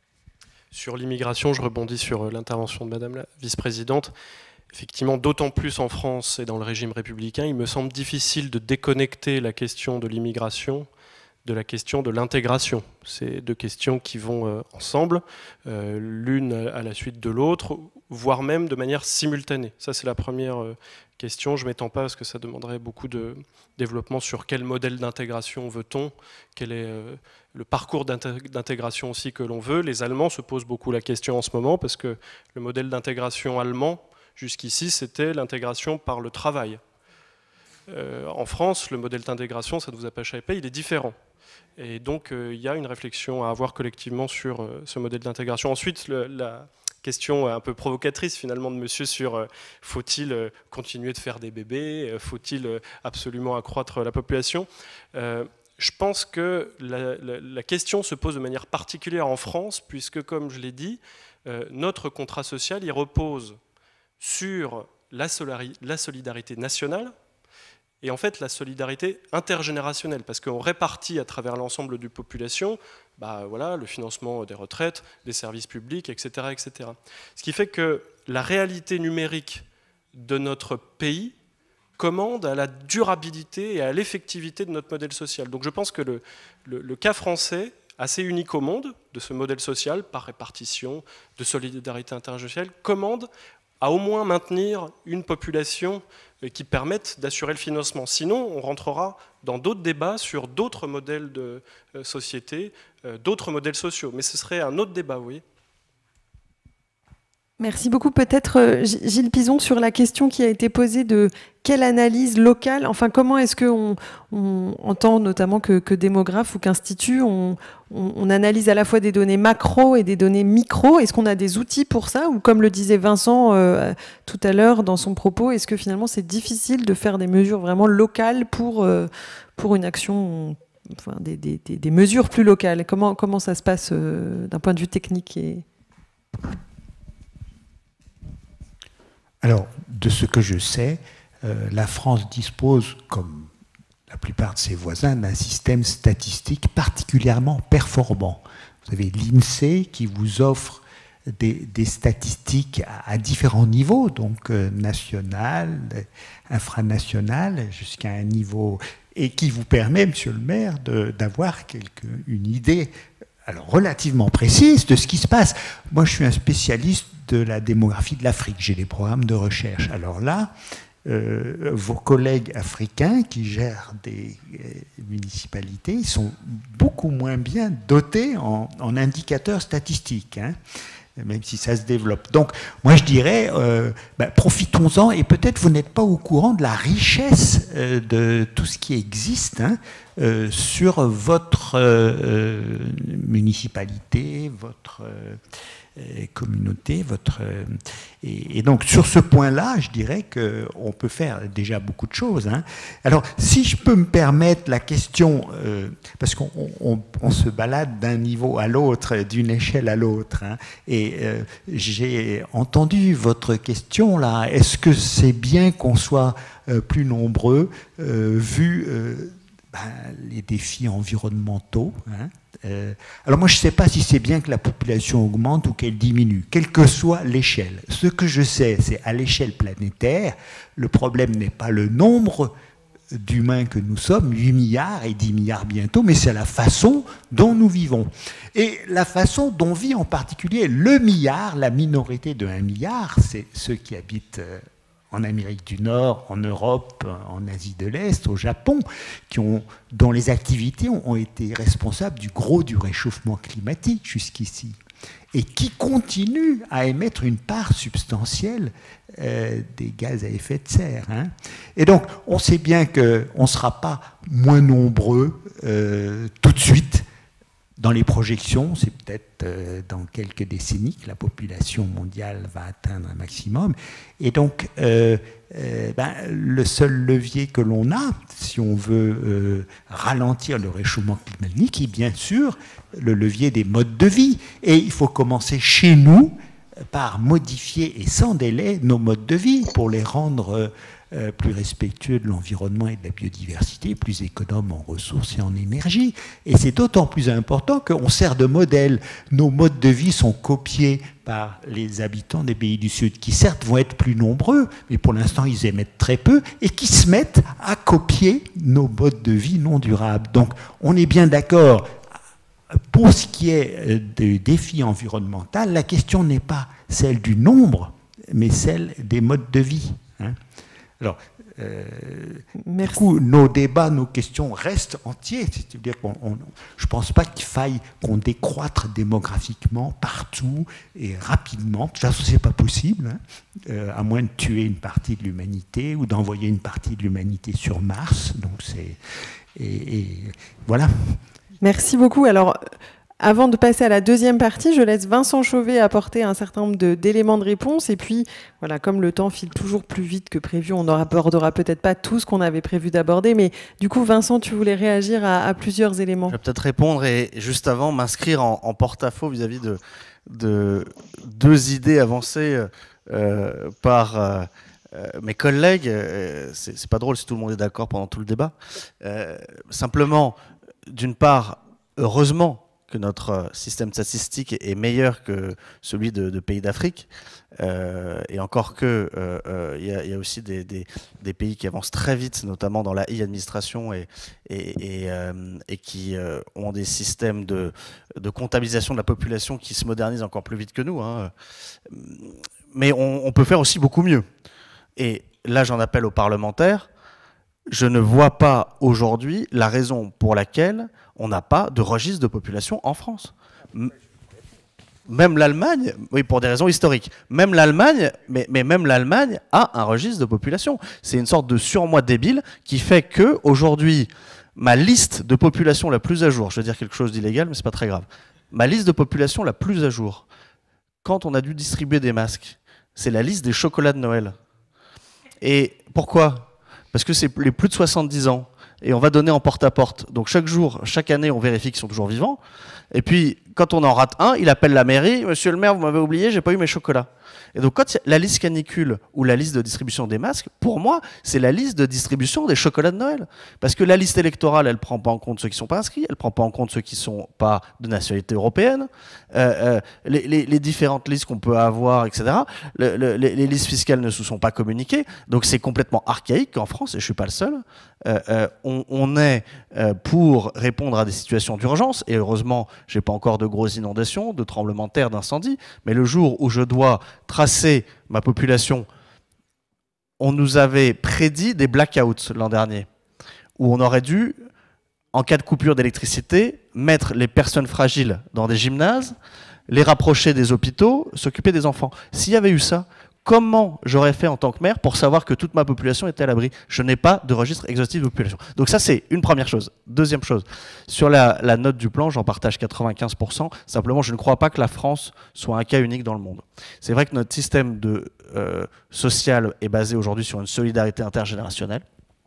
Sur l'immigration, je rebondis sur l'intervention de Madame la vice-présidente. Effectivement, d'autant plus en France et dans le régime républicain, il me semble difficile de déconnecter la question de l'immigration de la question de l'intégration. C'est deux questions qui vont euh, ensemble, euh, l'une à la suite de l'autre, voire même de manière simultanée. Ça, c'est la première euh, question. Je ne m'étends pas parce que ça demanderait beaucoup de développement sur quel modèle d'intégration veut-on, quel est euh, le parcours d'intégration aussi que l'on veut. Les Allemands se posent beaucoup la question en ce moment parce que le modèle d'intégration allemand, jusqu'ici, c'était l'intégration par le travail. Euh, en France, le modèle d'intégration, ça ne vous a pas échappé, il est différent. Et donc, euh, il y a une réflexion à avoir collectivement sur euh, ce modèle d'intégration. Ensuite, le, la question un peu provocatrice, finalement, de monsieur sur euh, faut-il euh, continuer de faire des bébés, euh, faut-il euh, absolument accroître la population. euh, Je pense que la, la, la question se pose de manière particulière en France, puisque, comme je l'ai dit, euh, notre contrat social, il repose sur la, solari, la solidarité nationale, et en fait la solidarité intergénérationnelle, parce qu'on répartit à travers l'ensemble de la population bah, voilà, le financement des retraites, des services publics, et cetera, et cetera. Ce qui fait que la réalité numérique de notre pays commande à la durabilité et à l'effectivité de notre modèle social. Donc je pense que le, le, le cas français, assez unique au monde, de ce modèle social par répartition, de solidarité intergénérationnelle, commande à au moins maintenir une population qui permette d'assurer le financement. Sinon, on rentrera dans d'autres débats sur d'autres modèles de société, d'autres modèles sociaux. Mais ce serait un autre débat, vous voyez. Merci beaucoup. Peut-être Gilles Pizon sur la question qui a été posée de quelle analyse locale, enfin comment est-ce qu'on on entend notamment que, que démographe ou qu'institut, on, on, on analyse à la fois des données macro et des données micro. Est-ce qu'on a des outils pour ça ou comme le disait Vincent euh, tout à l'heure dans son propos, est-ce que finalement c'est difficile de faire des mesures vraiment locales pour, euh, pour une action, enfin des, des, des, des mesures plus locales? Comment, comment ça se passe euh, d'un point de vue technique et... Alors, de ce que je sais, euh, la France dispose, comme la plupart de ses voisins, d'un système statistique particulièrement performant. Vous avez l'INSEE qui vous offre des, des statistiques à, à différents niveaux, donc euh, national, infranational, jusqu'à un niveau, et qui vous permet, monsieur le maire, d'avoir quelque, une idée alors, relativement précise de ce qui se passe. Moi, je suis un spécialiste de la démographie de l'Afrique. J'ai des programmes de recherche. Alors là, euh, vos collègues africains qui gèrent des euh, municipalités, ils sont beaucoup moins bien dotés en, en indicateurs statistiques, hein, même si ça se développe. Donc, moi, je dirais, euh, ben, profitons-en, et peut-être vous n'êtes pas au courant de la richesse euh, de tout ce qui existe, hein, euh, sur votre euh, municipalité, votre... Euh, communauté, votre et, et donc sur ce point-là, je dirais que on peut faire déjà beaucoup de choses. Hein. Alors, si je peux me permettre la question, euh, parce qu'on on, on se balade d'un niveau à l'autre, d'une échelle à l'autre, hein, et euh, j'ai entendu votre question là. Est-ce que c'est bien qu'on soit euh, plus nombreux euh, vu euh, ben, les défis environnementaux, hein? Euh, alors moi je ne sais pas si c'est bien que la population augmente ou qu'elle diminue, quelle que soit l'échelle. Ce que je sais, c'est à l'échelle planétaire, le problème n'est pas le nombre d'humains que nous sommes, huit milliards et dix milliards bientôt, mais c'est la façon dont nous vivons. Et la façon dont vit en particulier le milliard, la minorité de un milliard, c'est ceux qui habitent... Euh, en Amérique du Nord, en Europe, en Asie de l'Est, au Japon, qui ont, dont les activités ont, ont été responsables du gros du réchauffement climatique jusqu'ici, et qui continuent à émettre une part substantielle euh, des gaz à effet de serre. Hein. Et donc, on sait bien qu'on ne sera pas moins nombreux euh, tout de suite, Dans les projections, c'est peut-être euh, dans quelques décennies que la population mondiale va atteindre un maximum. Et donc, euh, euh, ben, le seul levier que l'on a, si on veut euh, ralentir le réchauffement climatique, est bien sûr le levier des modes de vie. Et il faut commencer chez nous par modifier et sans délai nos modes de vie pour les rendre euh, Euh, plus respectueux de l'environnement et de la biodiversité, plus économe en ressources et en énergie. Et c'est d'autant plus important qu'on sert de modèle. Nos modes de vie sont copiés par les habitants des pays du Sud, qui certes vont être plus nombreux, mais pour l'instant ils émettent très peu, et qui se mettent à copier nos modes de vie non durables. Donc on est bien d'accord. Pour ce qui est des défis environnementaux, la question n'est pas celle du nombre, mais celle des modes de vie. Hein. Alors, euh, du coup, nos débats, nos questions restent entiers. C'est-à-dire qu'on, on, je ne pense pas qu'il faille qu'on décroître démographiquement partout et rapidement. De toute façon, ce n'est pas possible, hein, euh, à moins de tuer une partie de l'humanité ou d'envoyer une partie de l'humanité sur Mars. Donc, c'est et, et voilà. Merci beaucoup. Alors, avant de passer à la deuxième partie, je laisse Vincent Chauvet apporter un certain nombre de, d'éléments de réponse. Et puis, voilà, comme le temps file toujours plus vite que prévu, on n'abordera peut-être pas tout ce qu'on avait prévu d'aborder. Mais du coup, Vincent, tu voulais réagir à, à plusieurs éléments. Je vais peut-être répondre et juste avant m'inscrire en, en porte-à-faux vis-à-vis de, de deux idées avancées euh, par euh, euh, mes collègues. Euh, c'est, c'est pas drôle si tout le monde est d'accord pendant tout le débat. Euh, simplement, d'une part, heureusement, que notre système statistique est meilleur que celui de, de pays d'Afrique. Euh, et encore que, il euh, euh, y, y a aussi des, des, des pays qui avancent très vite, notamment dans la e-administration, et, et, et, euh, et qui euh, ont des systèmes de, de comptabilisation de la population qui se modernisent encore plus vite que nous. Hein. Mais on, on peut faire aussi beaucoup mieux. Et là, j'en appelle aux parlementaires. Je ne vois pas aujourd'hui la raison pour laquelle on n'a pas de registre de population en France. Même l'Allemagne, oui, pour des raisons historiques, même l'Allemagne, mais, mais même l'Allemagne a un registre de population. C'est une sorte de surmoi débile qui fait que aujourd'hui, ma liste de population la plus à jour, je vais dire quelque chose d'illégal, mais c'est pas très grave, ma liste de population la plus à jour, quand on a dû distribuer des masques, c'est la liste des chocolats de Noël. Et pourquoi ? Parce que c'est les plus de soixante-dix ans. Et on va donner en porte-à-porte. Donc chaque jour, chaque année, on vérifie qu'ils sont toujours vivants. Et puis, quand on en rate un, il appelle la mairie. « Monsieur le maire, vous m'avez oublié, j'ai pas eu mes chocolats. » Et donc, quand la liste canicule ou la liste de distribution des masques, pour moi, c'est la liste de distribution des chocolats de Noël. Parce que la liste électorale, elle prend pas en compte ceux qui sont pas inscrits, elle prend pas en compte ceux qui sont pas de nationalité européenne, euh, euh, les, les, les différentes listes qu'on peut avoir, et cetera. Le, le, les, les listes fiscales ne se sont pas communiquées. Donc, c'est complètement archaïque qu'en France, et je suis pas le seul, euh, euh, on, on est euh, pour répondre à des situations d'urgence. Et heureusement, j'ai pas encore de grosses inondations, de tremblements de terre, d'incendies. Mais le jour où je dois tracer ma population, on nous avait prédit des blackouts l'an dernier, où on aurait dû, en cas de coupure d'électricité, mettre les personnes fragiles dans des gymnases, les rapprocher des hôpitaux, s'occuper des enfants. S'il y avait eu ça, comment j'aurais fait en tant que maire pour savoir que toute ma population était à l'abri? Je n'ai pas de registre exhaustif de population. Donc ça, c'est une première chose. Deuxième chose, sur la, la note du plan, j'en partage quatre-vingt-quinze pour cent. Simplement, je ne crois pas que la France soit un cas unique dans le monde. C'est vrai que notre système de, euh, social est basé aujourd'hui sur une solidarité intergénérationnelle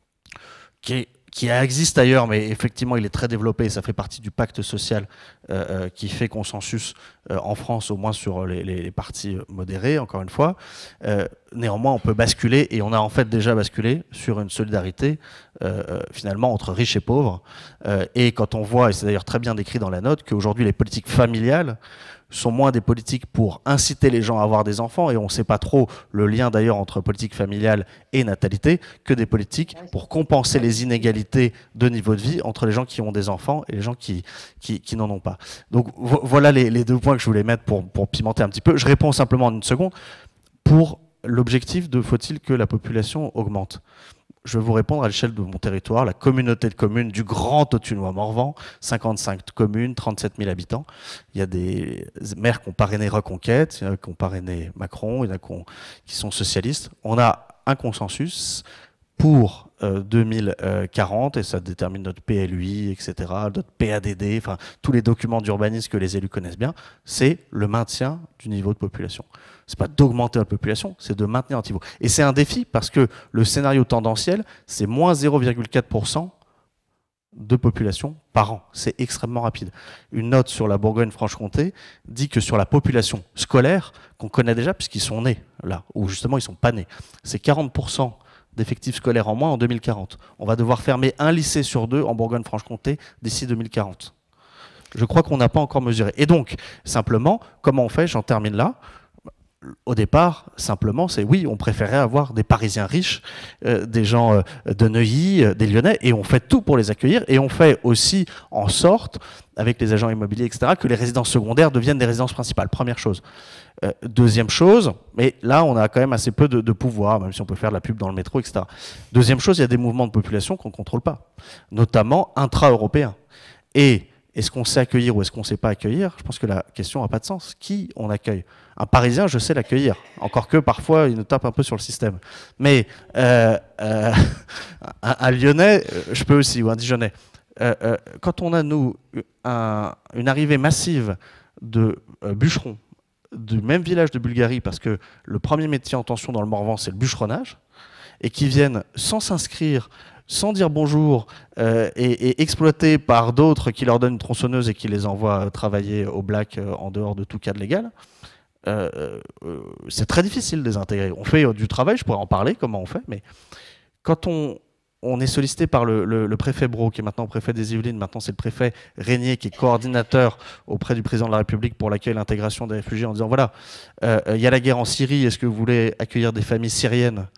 qui est qui existe ailleurs, mais effectivement, il est très développé et ça fait partie du pacte social euh, euh, qui fait consensus euh, en France, au moins sur les, les, les partis modérés, encore une fois. Euh, néanmoins, on peut basculer, et on a en fait déjà basculé, sur une solidarité, euh, finalement, entre riches et pauvres. Euh, et quand on voit, et c'est d'ailleurs très bien décrit dans la note, qu'aujourd'hui, les politiques familiales sont moins des politiques pour inciter les gens à avoir des enfants, et on ne sait pas trop le lien d'ailleurs entre politique familiale et natalité, que des politiques pour compenser les inégalités de niveau de vie entre les gens qui ont des enfants et les gens qui, qui, qui n'en ont pas. Donc vo voilà les, les deux points que je voulais mettre pour, pour pimenter un petit peu. Je réponds simplement en une seconde. Pour l'objectif de faut-il que la population augmente ? Je vais vous répondre à l'échelle de mon territoire, la communauté de communes du Grand Autunois-Morvan, cinquante-cinq communes, trente-sept mille habitants. Il y a des maires qui ont parrainé Reconquête, il y en a qui ont parrainé Macron, il y en a qui, ont, qui sont socialistes. On a un consensus pour euh, deux mille quarante, et ça détermine notre P L U I, et cetera, notre P A D D, enfin tous les documents d'urbanisme que les élus connaissent bien, c'est le maintien du niveau de population. C'est pas d'augmenter la population, c'est de maintenir un niveau. Et c'est un défi parce que le scénario tendanciel, c'est moins zéro virgule quatre pour cent de population par an. C'est extrêmement rapide. Une note sur la Bourgogne-Franche-Comté dit que sur la population scolaire, qu'on connaît déjà puisqu'ils sont nés là, ou justement ils sont pas nés, c'est quarante pour cent d'effectifs scolaires en moins en deux mille quarante. On va devoir fermer un lycée sur deux en Bourgogne-Franche-Comté d'ici deux mille quarante. Je crois qu'on n'a pas encore mesuré. Et donc, simplement, comment on fait? J'en termine là. Au départ, simplement, c'est oui, on préférait avoir des Parisiens riches, euh, des gens euh, de Neuilly, euh, des Lyonnais, et on fait tout pour les accueillir, et on fait aussi en sorte, avec les agents immobiliers, et cetera, que les résidences secondaires deviennent des résidences principales. Première chose. Euh, deuxième chose, mais là, on a quand même assez peu de, de pouvoir, même si on peut faire de la pub dans le métro, et cetera. Deuxième chose, il y a des mouvements de population qu'on ne contrôle pas, notamment intra-européens. Et est-ce qu'on sait accueillir ou est-ce qu'on ne sait pas accueillir? Je pense que la question n'a pas de sens. Qui on accueille? Un Parisien, je sais l'accueillir. Encore que parfois, il nous tape un peu sur le système. Mais euh, euh, un, un Lyonnais, je peux aussi, ou un Dijonais. Euh, euh, quand on a, nous, un, une arrivée massive de euh, bûcherons du même village de Bulgarie, parce que le premier métier en tension dans le Morvan, c'est le bûcheronnage, et qui viennent sans s'inscrire, sans dire bonjour, euh, et, et exploités par d'autres qui leur donnent une tronçonneuse et qui les envoient travailler au black euh, en dehors de tout cadre légal, euh, euh, c'est très difficile de les intégrer. On fait euh, du travail, je pourrais en parler, comment on fait, mais quand on, on est sollicité par le, le, le préfet Brault, qui est maintenant préfet des Yvelines, maintenant c'est le préfet Régnier, qui est coordinateur auprès du président de la République pour l'accueil et l'intégration des réfugiés, en disant voilà, euh, il y a la guerre en Syrie, est-ce que vous voulez accueillir des familles syriennes?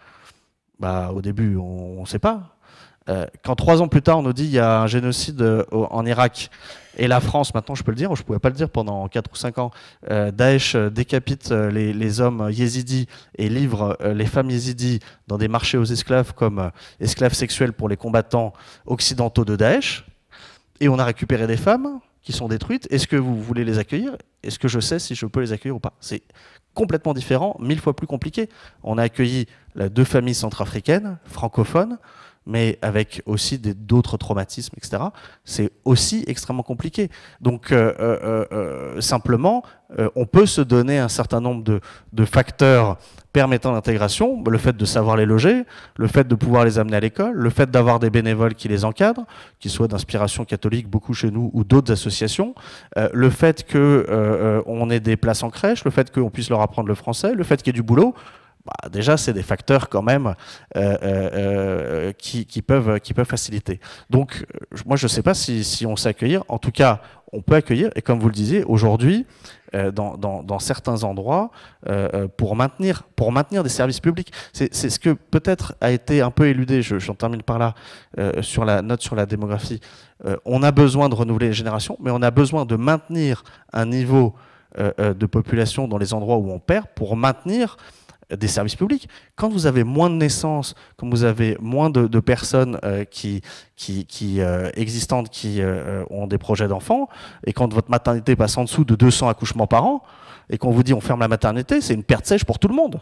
Bah, au début, on ne sait pas. Euh, quand trois ans plus tard, on nous dit qu'il y a un génocide euh, en Irak, et la France, maintenant je peux le dire, je ne pouvais pas le dire pendant quatre ou cinq ans, euh, Daesh décapite euh, les, les hommes yézidis et livre euh, les femmes yézidis dans des marchés aux esclaves comme euh, esclaves sexuels pour les combattants occidentaux de Daesh, et on a récupéré des femmes qui sont détruites. Est-ce que vous voulez les accueillir? Est-ce que je sais si je peux les accueillir ou pas? C'est complètement différent, mille fois plus compliqué. On a accueilli là, deux familles centrafricaines, francophones, mais avec aussi d'autres traumatismes, et cetera. C'est aussi extrêmement compliqué. Donc, euh, euh, euh, simplement, euh, on peut se donner un certain nombre de, de facteurs permettant l'intégration, le fait de savoir les loger, le fait de pouvoir les amener à l'école, le fait d'avoir des bénévoles qui les encadrent, qui soient d'inspiration catholique, beaucoup chez nous, ou d'autres associations, euh, le fait qu'on euh, ait des places en crèche, le fait qu'on puisse leur apprendre le français, le fait qu'il y ait du boulot. Bah, déjà, c'est des facteurs quand même euh, euh, qui, qui, peuvent, qui peuvent faciliter. Donc, moi, je ne sais pas si, si on sait accueillir. En tout cas, on peut accueillir. Et comme vous le disiez, aujourd'hui, euh, dans, dans, dans certains endroits, euh, pour, maintenir, pour maintenir des services publics, c'est ce que peut-être a été un peu éludé, j'en je, termine par là, euh, sur la note sur la démographie. Euh, on a besoin de renouveler les générations, mais on a besoin de maintenir un niveau euh, de population dans les endroits où on perd pour maintenir des services publics. Quand vous avez moins de naissances, quand vous avez moins de, de personnes euh, qui, qui, qui euh, existantes qui euh, ont des projets d'enfants, et quand votre maternité passe en dessous de deux cents accouchements par an, et qu'on vous dit on ferme la maternité, c'est une perte sèche pour tout le monde.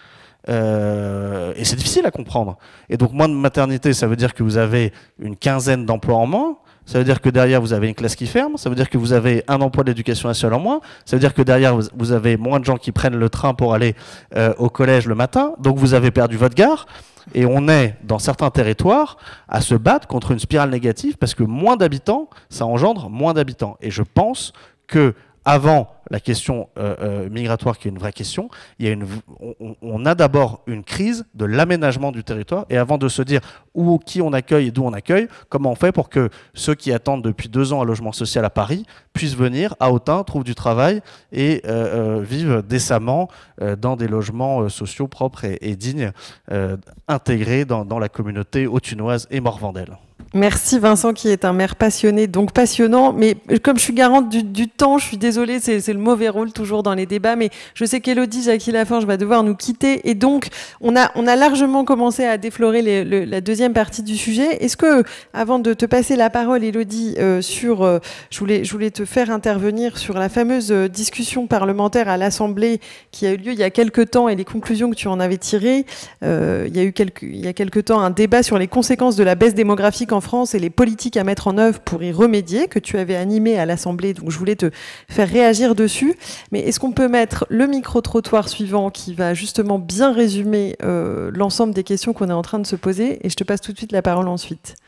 Euh, et c'est difficile à comprendre. Et donc moins de maternité, ça veut dire que vous avez une quinzaine d'emplois en moins. Ça veut dire que derrière, vous avez une classe qui ferme. Ça veut dire que vous avez un emploi d'éducation nationale en moins. Ça veut dire que derrière, vous avez moins de gens qui prennent le train pour aller euh, au collège le matin. Donc, vous avez perdu votre gare. Et on est, dans certains territoires, à se battre contre une spirale négative parce que moins d'habitants, ça engendre moins d'habitants. Et je pense que avant la question euh, euh, migratoire, qui est une vraie question, il y a une, on, on a d'abord une crise de l'aménagement du territoire, et avant de se dire où, qui on accueille et d'où on accueille, comment on fait pour que ceux qui attendent depuis deux ans un logement social à Paris puissent venir à Autun, trouvent du travail et euh, euh, vivent décemment euh, dans des logements euh, sociaux propres et, et dignes, euh, intégrés dans, dans la communauté autunoise et morvandaise. Merci Vincent, qui est un maire passionné, donc passionnant. Mais comme je suis garante du, du temps, je suis désolée, c'est, c'est le mauvais rôle toujours dans les débats. Mais je sais qu'Élodie Jacqui-Laforge va devoir nous quitter. Et donc, on a, on a largement commencé à déflorer les, le, la deuxième partie du sujet. Est-ce que, avant de te passer la parole, Élodie, euh, sur, euh, je voulais, je voulais te faire intervenir sur la fameuse discussion parlementaire à l'Assemblée qui a eu lieu il y a quelques temps et les conclusions que tu en avais tirées. Euh, il y a eu quelques, il y a quelques temps un débat sur les conséquences de la baisse démographique en France et les politiques à mettre en œuvre pour y remédier, que tu avais animé à l'Assemblée, donc je voulais te faire réagir dessus. Mais est-ce qu'on peut mettre le micro-trottoir suivant qui va justement bien résumer euh, l'ensemble des questions qu'on est en train de se poser, et je te passe tout de suite la parole ensuite.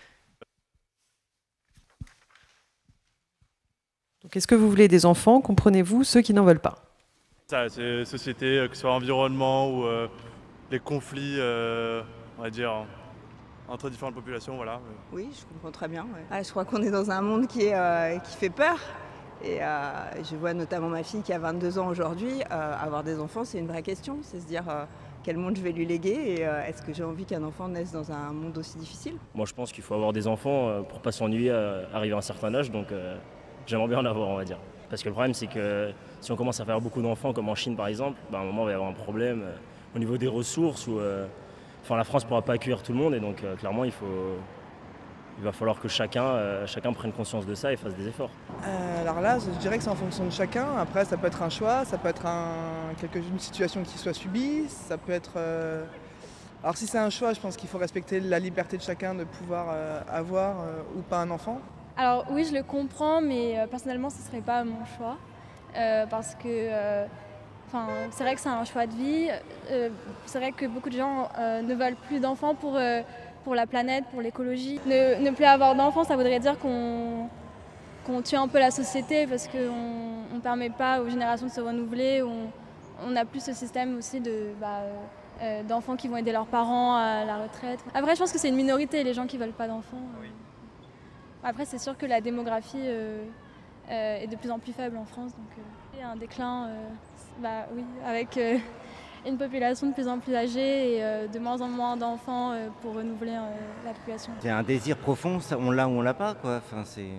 Donc est-ce que vous voulez des enfants? Comprenez-vous ceux qui n'en veulent pas? Ça, c'est société, que ce soit environnement ou euh, les conflits, euh, on va dire, entre différentes populations, voilà. Oui, je comprends très bien. Ouais. Ah, je crois qu'on est dans un monde qui, est, euh, qui fait peur. Et euh, je vois notamment ma fille qui a vingt-deux ans aujourd'hui. Euh, avoir des enfants, c'est une vraie question. C'est se dire euh, quel monde je vais lui léguer et euh, est-ce que j'ai envie qu'un enfant naisse dans un monde aussi difficile? Moi, je pense qu'il faut avoir des enfants euh, pour pas s'ennuyer à arriver à un certain âge. Donc, euh, j'aimerais bien en avoir, on va dire. Parce que le problème, c'est que si on commence à faire beaucoup d'enfants, comme en Chine par exemple, bah, à un moment, il va y avoir un problème euh, au niveau des ressources. Où, euh, enfin, la France ne pourra pas accueillir tout le monde. Et donc, euh, clairement, il faut... Il va falloir que chacun, euh, chacun prenne conscience de ça et fasse des efforts. Euh, alors là, je dirais que c'est en fonction de chacun. Après, ça peut être un choix, ça peut être un, quelque, une situation qui soit subie, ça peut être... Euh... Alors si c'est un choix, je pense qu'il faut respecter la liberté de chacun de pouvoir euh, avoir euh, ou pas un enfant. Alors oui, je le comprends, mais euh, personnellement, ce ne serait pas mon choix. Euh, parce que euh, c'est vrai que c'est un choix de vie. Euh, c'est vrai que beaucoup de gens euh, ne veulent plus d'enfants pour... Euh, pour la planète, pour l'écologie. Ne, ne plus avoir d'enfants, ça voudrait dire qu'on qu'on tue un peu la société parce qu'on ne permet pas aux générations de se renouveler. On, on a plus ce système aussi de, bah, euh, d'enfants qui vont aider leurs parents à la retraite. Après, je pense que c'est une minorité, les gens qui ne veulent pas d'enfants. Oui. Après, c'est sûr que la démographie euh, euh, est de plus en plus faible en France. Donc, euh, il y a un déclin, euh, bah, oui, avec... Euh, une population de plus en plus âgée et euh, de moins en moins d'enfants euh, pour renouveler euh, la population. C'est un désir profond, ça, on l'a ou on l'a pas, quoi. Enfin, c'est,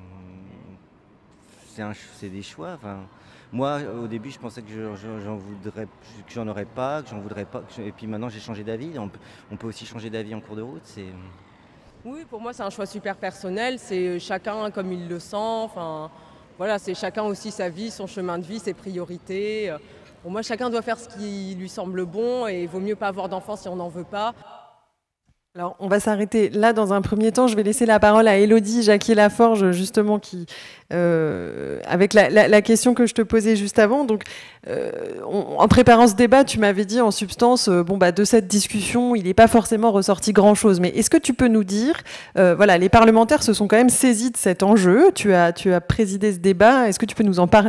c'est, un, c'est des choix. Enfin, moi, au début, je pensais que je, je, j'en voudrais, que j'en aurais pas, que j'en voudrais pas. Que je, et puis maintenant, j'ai changé d'avis. On peut, on peut aussi changer d'avis en cours de route. C'est... Oui, pour moi, c'est un choix super personnel. C'est chacun comme il le sent. Enfin, voilà, c'est chacun aussi sa vie, son chemin de vie, ses priorités. Pour moi, chacun doit faire ce qui lui semble bon et il vaut mieux pas avoir d'enfants si on n'en veut pas. Alors, on va s'arrêter là dans un premier temps. Je vais laisser la parole à Élodie Jacqui-Laforge, justement, qui, euh, avec la, la, la question que je te posais juste avant. Donc, euh, on, en préparant ce débat, tu m'avais dit en substance, euh, bon, bah, de cette discussion, il n'est pas forcément ressorti grand-chose. Mais est-ce que tu peux nous dire, euh, voilà, les parlementaires se sont quand même saisis de cet enjeu. Tu as, tu as présidé ce débat. Est-ce que tu peux nous en parler ?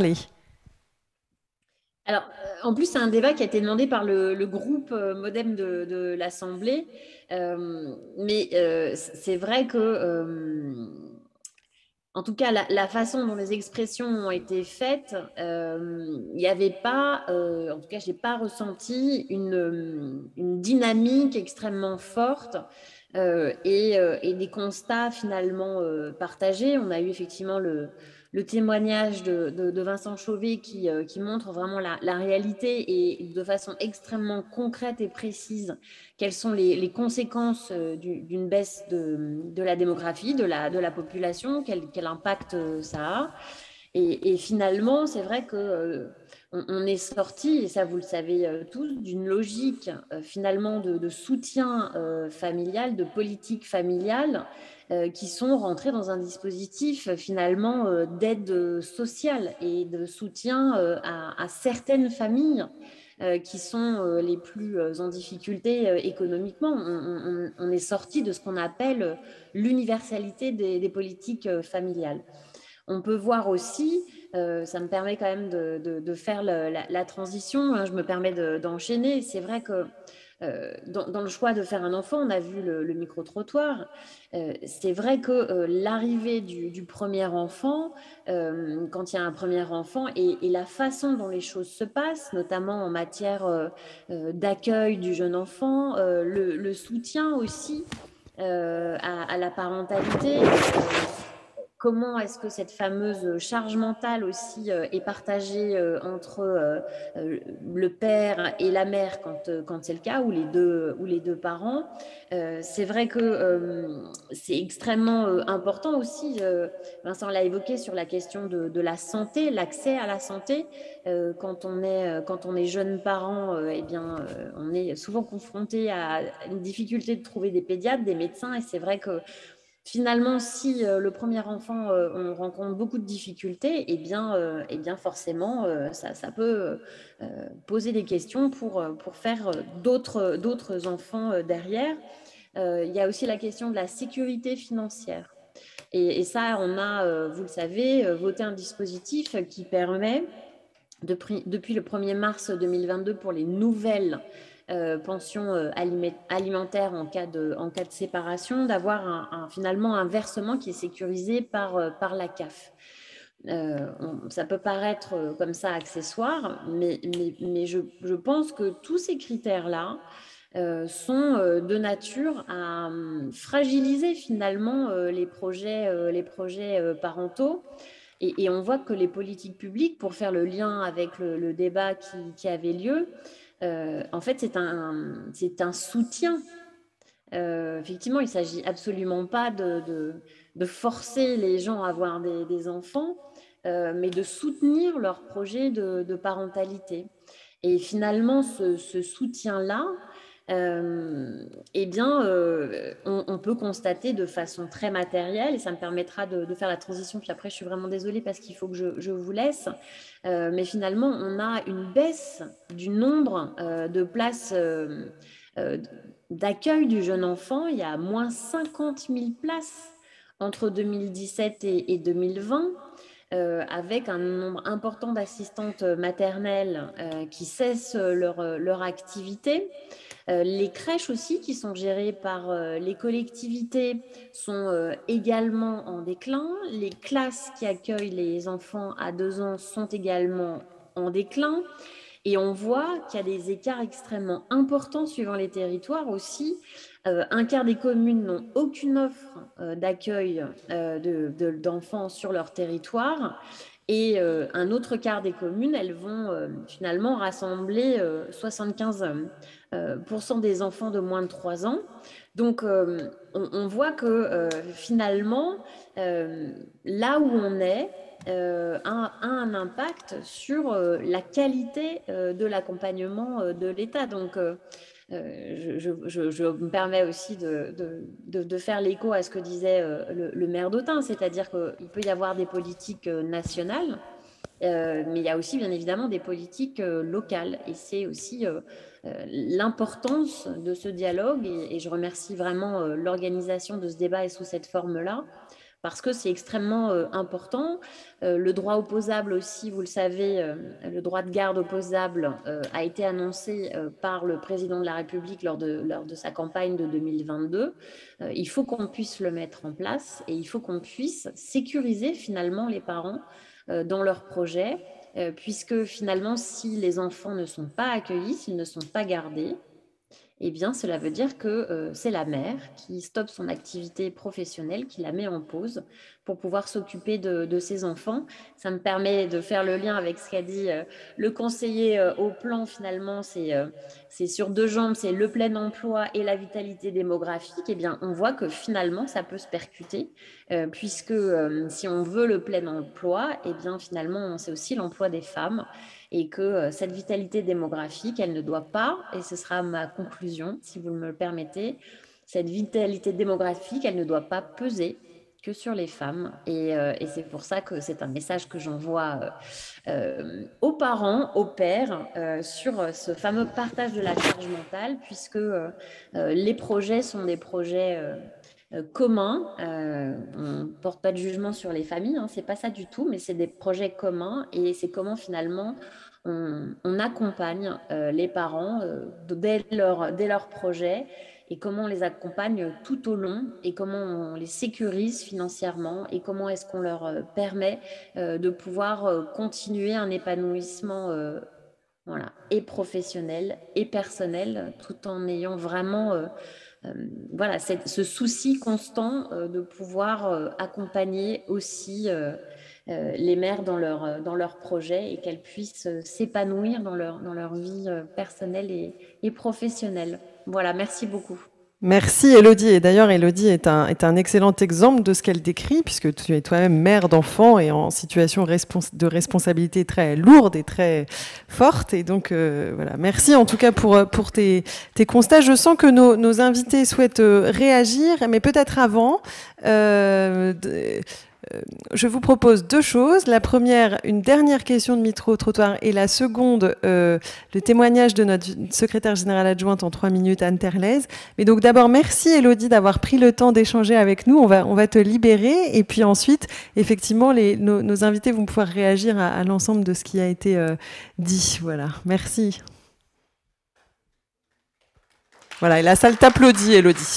Alors, en plus, c'est un débat qui a été demandé par le, le groupe Modem de, de l'Assemblée. Euh, mais euh, c'est vrai que, euh, en tout cas, la, la façon dont les expressions ont été faites, il euh, n'y avait pas, euh, en tout cas, je n'ai pas ressenti une, une dynamique extrêmement forte euh, et, euh, et des constats finalement euh, partagés. On a eu effectivement le... le témoignage de, de, de Vincent Chauvet qui, euh, qui montre vraiment la, la réalité et de façon extrêmement concrète et précise quelles sont les, les conséquences euh, d'une baisse de, de la démographie, de la, de la population, quel, quel impact euh, ça a. Et, et finalement, c'est vrai qu'on euh, on est sorti, et ça vous le savez euh, tous, d'une logique euh, finalement de, de soutien euh, familial, de politique familiale, Euh, qui sont rentrés dans un dispositif euh, finalement euh, d'aide sociale et de soutien euh, à, à certaines familles euh, qui sont euh, les plus euh, en difficulté euh, économiquement. On, on, on est sorti de ce qu'on appelle l'universalité des, des politiques euh, familiales. On peut voir aussi, euh, ça me permet quand même de, de, de faire le, la, la transition, hein, je me permets de, d'enchaîner. C'est vrai que Euh, dans, dans le choix de faire un enfant, on a vu le, le micro-trottoir. Euh, c'est vrai que euh, l'arrivée du, du premier enfant, euh, quand il y a un premier enfant, et, et la façon dont les choses se passent, notamment en matière euh, euh, d'accueil du jeune enfant, euh, le, le soutien aussi euh, à, à la parentalité. Comment est-ce que cette fameuse charge mentale aussi euh, est partagée euh, entre euh, euh, le père et la mère quand, euh, quand c'est le cas, ou les deux, ou les deux parents. Euh, c'est vrai que euh, c'est extrêmement euh, important aussi, euh, Vincent l'a évoqué, sur la question de, de la santé, l'accès à la santé. Euh, quand, on est, quand on est jeune parent, euh, eh bien, euh, on est souvent confronté à une difficulté de trouver des pédiatres, des médecins, et c'est vrai que finalement, si euh, le premier enfant, euh, on rencontre beaucoup de difficultés, eh bien, euh, eh bien forcément, euh, ça, ça peut euh, poser des questions pour, pour faire d'autres, d'autres enfants euh, derrière. Euh, il y a aussi la question de la sécurité financière. Et, et ça, on a, euh, vous le savez, euh, voté un dispositif qui permet, depuis, depuis le premier mars deux mille vingt-deux, pour les nouvelles Euh, pension euh, alimentaire en cas de, en cas de séparation, d'avoir un, un, finalement un versement qui est sécurisé par, euh, par la C A F. Euh, on, ça peut paraître euh, comme ça accessoire, mais, mais, mais je, je pense que tous ces critères-là euh, sont euh, de nature à euh, fragiliser finalement euh, les projets, euh, les projets euh, parentaux. Et, et on voit que les politiques publiques, pour faire le lien avec le, le débat qui, qui avait lieu, Euh, en fait, c'est un, c'est un soutien. Euh, effectivement, il ne s'agit absolument pas de, de, de forcer les gens à avoir des, des enfants, euh, mais de soutenir leur projet de, de parentalité. Et finalement, ce, ce soutien-là, euh, eh bien, euh, on, on peut constater de façon très matérielle, et ça me permettra de, de faire la transition, puis après je suis vraiment désolée parce qu'il faut que je, je vous laisse, euh, mais finalement on a une baisse du nombre euh, de places euh, euh, d'accueil du jeune enfant. Il y a moins cinquante mille places entre deux mille dix-sept et, et deux mille vingt. Euh, avec un nombre important d'assistantes maternelles euh, qui cessent leur, leur activité. Euh, les crèches aussi, qui sont gérées par euh, les collectivités, sont euh, également en déclin. Les classes qui accueillent les enfants à deux ans sont également en déclin. Et on voit qu'il y a des écarts extrêmement importants suivant les territoires aussi. Euh, un quart des communes n'ont aucune offre euh, d'accueil euh, de, de, d'enfants sur leur territoire. Et euh, un autre quart des communes, elles vont euh, finalement rassembler euh, soixante-quinze pour cent des enfants de moins de trois ans. Donc, euh, on, on voit que euh, finalement, euh, là où on est, euh, a, a un impact sur euh, la qualité euh, de l'accompagnement euh, de l'État. Donc, euh, Euh, je, je, je me permets aussi de, de, de, de faire l'écho à ce que disait euh, le, le maire d'Autun, c'est-à-dire qu'il peut y avoir des politiques euh, nationales, euh, mais il y a aussi bien évidemment des politiques euh, locales. Et c'est aussi euh, euh, l'importance de ce dialogue, et, et je remercie vraiment euh, l'organisation de ce débat et sous cette forme-là, parce que c'est extrêmement euh, important. Euh, le droit opposable aussi, vous le savez, euh, le droit de garde opposable euh, a été annoncé euh, par le président de la République lors de, lors de sa campagne de deux mille vingt-deux. Euh, il faut qu'on puisse le mettre en place, et il faut qu'on puisse sécuriser finalement les parents euh, dans leurs projets, euh, puisque finalement, si les enfants ne sont pas accueillis, s'ils ne sont pas gardés, eh bien, cela veut dire que euh, c'est la mère qui stoppe son activité professionnelle, qui la met en pause pour pouvoir s'occuper de, de ses enfants. Ça me permet de faire le lien avec ce qu'a dit euh, le conseiller euh, au plan. Finalement, c'est euh, c'est sur deux jambes, c'est le plein emploi et la vitalité démographique. Eh bien, on voit que finalement, ça peut se percuter, euh, puisque euh, si on veut le plein emploi, eh bien, finalement, c'est aussi l'emploi des femmes. Et que euh, cette vitalité démographique, elle ne doit pas, et ce sera ma conclusion, si vous me le permettez, cette vitalité démographique, elle ne doit pas peser que sur les femmes. Et, euh, et c'est pour ça que c'est un message que j'envoie euh, euh, aux parents, aux pères, euh, sur ce fameux partage de la charge mentale, puisque euh, euh, les projets sont des projets euh, euh, communs. Euh, on ne porte pas de jugement sur les familles, hein, c'est pas ça du tout, mais c'est des projets communs, et c'est comment finalement on, on accompagne euh, les parents euh, dès leur, dès leur projet, et comment on les accompagne tout au long, et comment on les sécurise financièrement, et comment est-ce qu'on leur euh, permet euh, de pouvoir euh, continuer un épanouissement euh, voilà, et professionnel et personnel, tout en ayant vraiment euh, euh, voilà, cette, ce souci constant euh, de pouvoir euh, accompagner aussi euh, euh, les mères dans leur, dans leur projet et qu'elles puissent euh, s'épanouir dans leur, dans leur vie euh, personnelle et, et professionnelle. Voilà, merci beaucoup. Merci Élodie. Et d'ailleurs, Élodie est un, est un excellent exemple de ce qu'elle décrit, puisque tu es toi-même mère d'enfant et en situation respons- de responsabilité très lourde et très forte. Et donc, euh, voilà. Merci en tout cas pour, pour tes, tes constats. Je sens que nos, nos invités souhaitent réagir, mais peut-être avant. Euh, de, Je vous propose deux choses. La première, une dernière question de micro-trottoir, et la seconde, euh, le témoignage de notre secrétaire générale adjointe en trois minutes, Anne Terlez. Mais donc d'abord, merci Élodie d'avoir pris le temps d'échanger avec nous. On va, on va te libérer. Et puis ensuite, effectivement, les, nos, nos invités vont pouvoir réagir à, à l'ensemble de ce qui a été euh, dit. Voilà, merci. Voilà, et la salle t'applaudit, Élodie.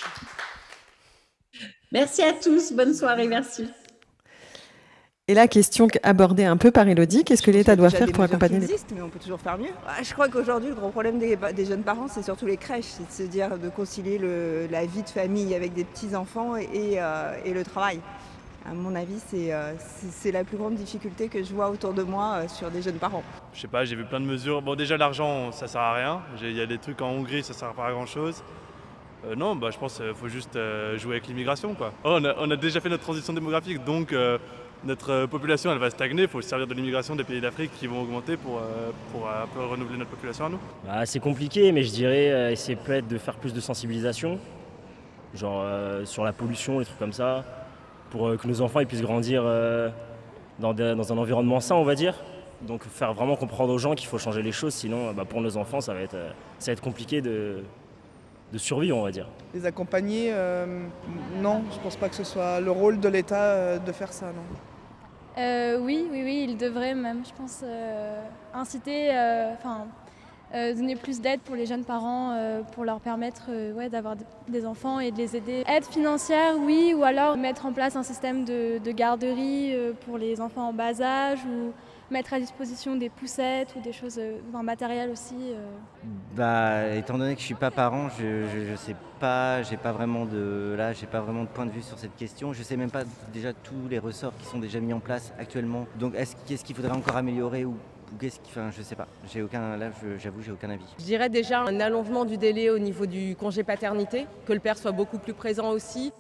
Merci à tous, bonne soirée, merci. Et la question abordée un peu par Élodie, qu'est-ce que l'État doit faire pour accompagner les... existent, mais on peut toujours faire mieux. Je crois qu'aujourd'hui, le gros problème des, des jeunes parents, c'est surtout les crèches, c'est de se dire de concilier le, la vie de famille avec des petits-enfants et, et, euh, et le travail. À mon avis, c'est euh, la plus grande difficulté que je vois autour de moi euh, sur des jeunes parents. Je sais pas, j'ai vu plein de mesures. Bon, déjà, l'argent, ça sert à rien. Il y a des trucs en Hongrie, ça sert pas à grand-chose. Euh, non, bah, je pense qu'il faut juste euh, jouer avec l'immigration, quoi. Oh, on, a, on a déjà fait notre transition démographique, donc euh, notre euh, population elle va stagner. Il faut se servir de l'immigration des pays d'Afrique qui vont augmenter pour, euh, pour euh, un peu renouveler notre population à nous. Bah, c'est compliqué, mais je dirais euh, essayer peut-être de faire plus de sensibilisation, genre euh, sur la pollution, des trucs comme ça, pour euh, que nos enfants ils puissent grandir euh, dans, des, dans un environnement sain, on va dire. Donc faire vraiment comprendre aux gens qu'il faut changer les choses, sinon bah, pour nos enfants ça va être, euh, ça va être compliqué de... de survie, on va dire. Les accompagner, euh, non, je pense pas que ce soit le rôle de l'État euh, de faire ça, non. Euh, oui, oui, oui, il devrait même, je pense, euh, inciter, enfin, euh, euh, donner plus d'aide pour les jeunes parents, euh, pour leur permettre euh, ouais, d'avoir des enfants et de les aider. Aide financière, oui, ou alors mettre en place un système de, de garderie euh, pour les enfants en bas âge, ou mettre à disposition des poussettes ou des choses, euh, un matériel aussi. Euh. Bah, étant donné que je suis pas parent, je, je, je sais pas, j'ai pas vraiment de là, j'ai pas vraiment de point de vue sur cette question. Je sais même pas déjà tous les ressorts qui sont déjà mis en place actuellement. Donc, est-ce qu'est-ce qu'il faudrait encore améliorer ou qu'est-ce qui, enfin, je sais pas. J'ai aucun, là, j'avoue, j'ai aucun avis. Je dirais déjà un allongement du délai au niveau du congé paternité, que le père soit beaucoup plus présent aussi.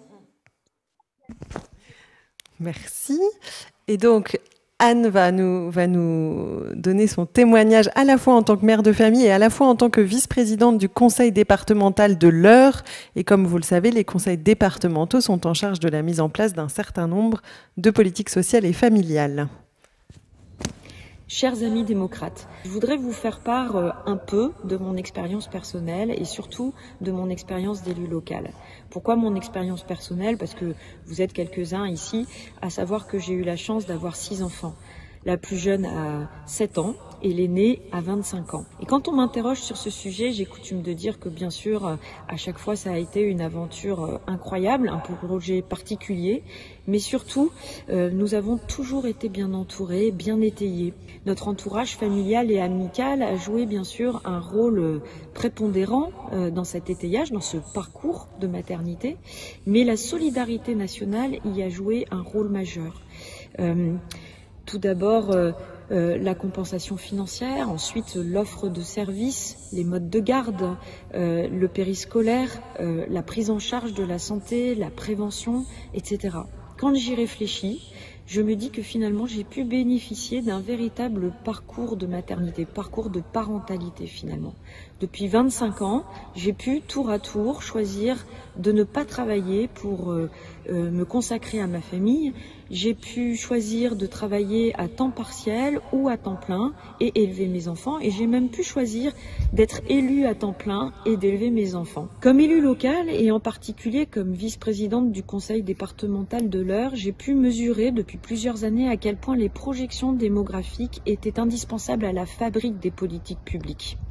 Merci. Et donc, Anne va nous, va nous donner son témoignage à la fois en tant que mère de famille et à la fois en tant que vice-présidente du conseil départemental de l'Eure. Et comme vous le savez, les conseils départementaux sont en charge de la mise en place d'un certain nombre de politiques sociales et familiales. Chers amis démocrates, je voudrais vous faire part euh, un peu de mon expérience personnelle et surtout de mon expérience d'élu local. Pourquoi mon expérience personnelle? Parce que vous êtes quelques-uns ici à savoir que j'ai eu la chance d'avoir six enfants. La plus jeune a sept ans et l'aînée a vingt-cinq ans. Et quand on m'interroge sur ce sujet, j'ai coutume de dire que bien sûr, à chaque fois, ça a été une aventure incroyable, un projet particulier, mais surtout, euh, nous avons toujours été bien entourés, bien étayés. Notre entourage familial et amical a joué bien sûr un rôle prépondérant euh, dans cet étayage, dans ce parcours de maternité, mais la solidarité nationale y a joué un rôle majeur. Euh, Tout d'abord, euh, euh, la compensation financière, ensuite l'offre de services, les modes de garde, euh, le périscolaire, euh, la prise en charge de la santé, la prévention, et cetera. Quand j'y réfléchis, je me dis que finalement j'ai pu bénéficier d'un véritable parcours de maternité, parcours de parentalité finalement. Depuis vingt-cinq ans, j'ai pu tour à tour choisir de ne pas travailler pour euh, euh, me consacrer à ma famille. J'ai pu choisir de travailler à temps partiel ou à temps plein et élever mes enfants. Et j'ai même pu choisir d'être élue à temps plein et d'élever mes enfants. Comme élue locale et en particulier comme vice-présidente du conseil départemental de l'Eure, j'ai pu mesurer depuis plusieurs années à quel point les projections démographiques étaient indispensables à la fabrique des politiques publiques.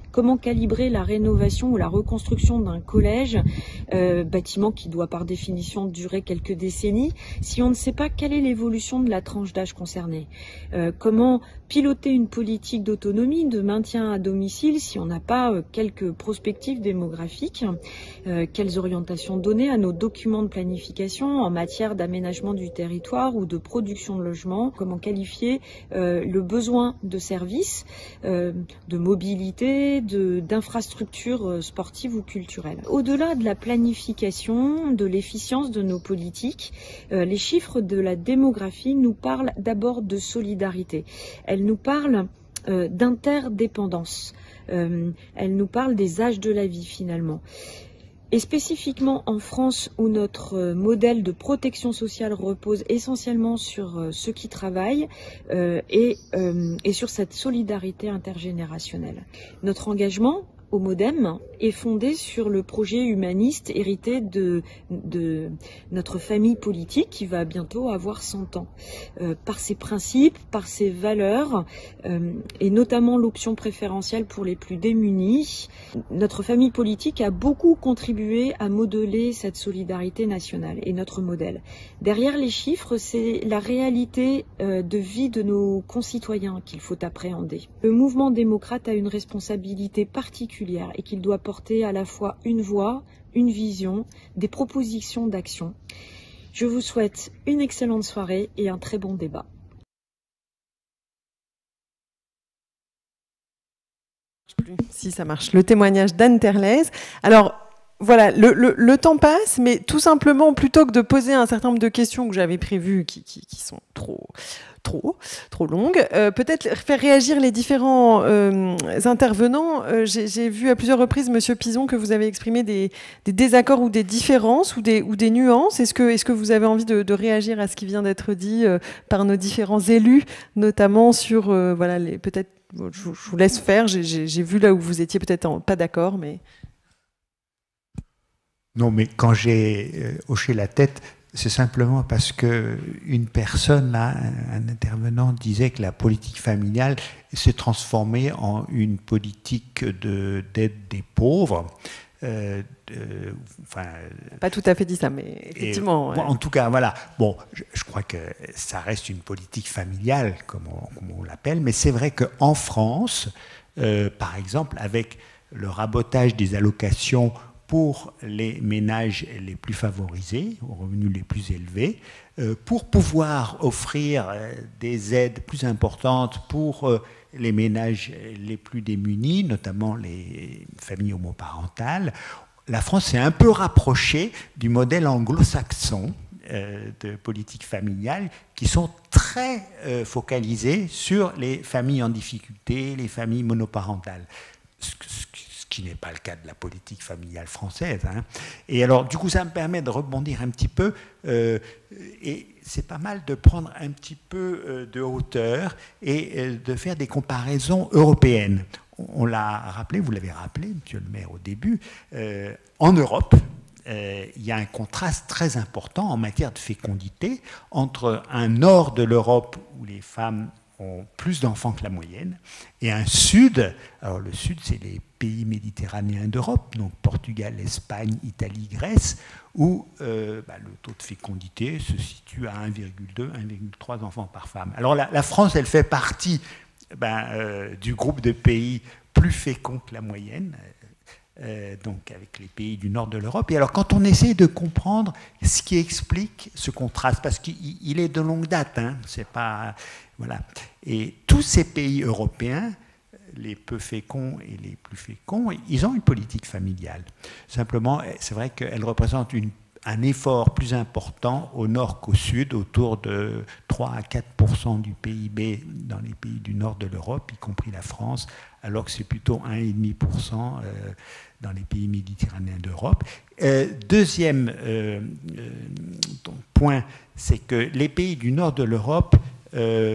Comment calibrer la rénovation ou la reconstruction d'un collège, euh, bâtiment qui doit par définition durer quelques décennies, si on ne sait pas quelle est l'évolution de la tranche d'âge concernée? euh, Comment piloter une politique d'autonomie, de maintien à domicile, si on n'a pas euh, quelques prospectives démographiques? euh, Quelles orientations donner à nos documents de planification en matière d'aménagement du territoire ou de production de logements? Comment qualifier euh, le besoin de services, euh, de mobilité, d'infrastructures sportives ou culturelles? Au-delà de la planification, de l'efficience de nos politiques, euh, les chiffres de la démographie nous parlent d'abord de solidarité. Elles nous parlent euh, d'interdépendance. Euh, elles nous parlent des âges de la vie finalement. Et spécifiquement en France, où notre modèle de protection sociale repose essentiellement sur ceux qui travaillent euh, et, euh, et sur cette solidarité intergénérationnelle. Notre engagement au MoDem est fondé sur le projet humaniste hérité de, de notre famille politique qui va bientôt avoir cent ans. Euh, par ses principes, par ses valeurs, euh, et notamment l'option préférentielle pour les plus démunis, notre famille politique a beaucoup contribué à modeler cette solidarité nationale et notre modèle. Derrière les chiffres, c'est la réalité euh, de vie de nos concitoyens qu'il faut appréhender. Le mouvement démocrate a une responsabilité particulière et qu'il doit porter à la fois une voix, une vision, des propositions d'action. Je vous souhaite une excellente soirée et un très bon débat. Si ça marche, le témoignage d'Anne Terlez. Alors voilà, le, le, le temps passe, mais tout simplement, plutôt que de poser un certain nombre de questions que j'avais prévues, qui, qui, qui sont trop, trop, trop longues, euh, peut-être faire réagir les différents euh, intervenants. Euh, J'ai vu à plusieurs reprises, Monsieur Pizon, que vous avez exprimé des, des désaccords ou des différences ou des, ou des nuances. Est-ce que, est-ce que vous avez envie de, de réagir à ce qui vient d'être dit euh, par nos différents élus, notamment sur, euh, voilà, les, peut-être, je, je vous laisse faire. J'ai vu là où vous étiez peut-être pas d'accord, mais... Non, mais quand j'ai euh, hoché la tête, c'est simplement parce qu'une personne, là, un, un intervenant, disait que la politique familiale s'est transformée en une politique de, d'aide des pauvres. Euh, de, enfin, pas tout à fait dit ça, mais effectivement. Et, ouais. En tout cas, voilà. Bon, je, je crois que ça reste une politique familiale, comme on, comme on l'appelle, mais c'est vrai qu'en France, euh, par exemple, avec le rabotage des allocations pour les ménages les plus favorisés, aux revenus les plus élevés, euh, pour pouvoir offrir euh, des aides plus importantes pour euh, les ménages les plus démunis, notamment les familles homoparentales. La France s'est un peu rapprochée du modèle anglo-saxon euh, de politique familiale, qui sont très euh, focalisés sur les familles en difficulté, les familles monoparentales. Ce, ce, qui n'est pas le cas de la politique familiale française. Hein. Et alors, du coup, ça me permet de rebondir un petit peu, euh, et c'est pas mal de prendre un petit peu euh, de hauteur et euh, de faire des comparaisons européennes. On l'a rappelé, vous l'avez rappelé, monsieur le maire, au début, euh, en Europe, euh, il y a un contraste très important en matière de fécondité entre un nord de l'Europe où les femmes ont plus d'enfants que la moyenne, et un sud, alors le sud c'est les pays méditerranéens d'Europe, donc Portugal, Espagne, Italie, Grèce, où euh, bah, le taux de fécondité se situe à un virgule deux, un virgule trois enfants par femme. Alors la, la France, elle fait partie ben, euh, du groupe de pays plus féconds que la moyenne, euh, donc avec les pays du nord de l'Europe. Et alors quand on essaie de comprendre ce qui explique ce contraste, parce qu'il est de longue date, hein, c'est pas... Voilà. Et tous ces pays européens, les peu féconds et les plus féconds, ils ont une politique familiale. Simplement, c'est vrai qu'elle représente une, un effort plus important au nord qu'au sud, autour de trois à quatre pour cent du P I B dans les pays du nord de l'Europe, y compris la France, alors que c'est plutôt un virgule cinq pour cent euh, dans les pays méditerranéens d'Europe. Euh, deuxième euh, euh, point, c'est que les pays du nord de l'Europe, Euh,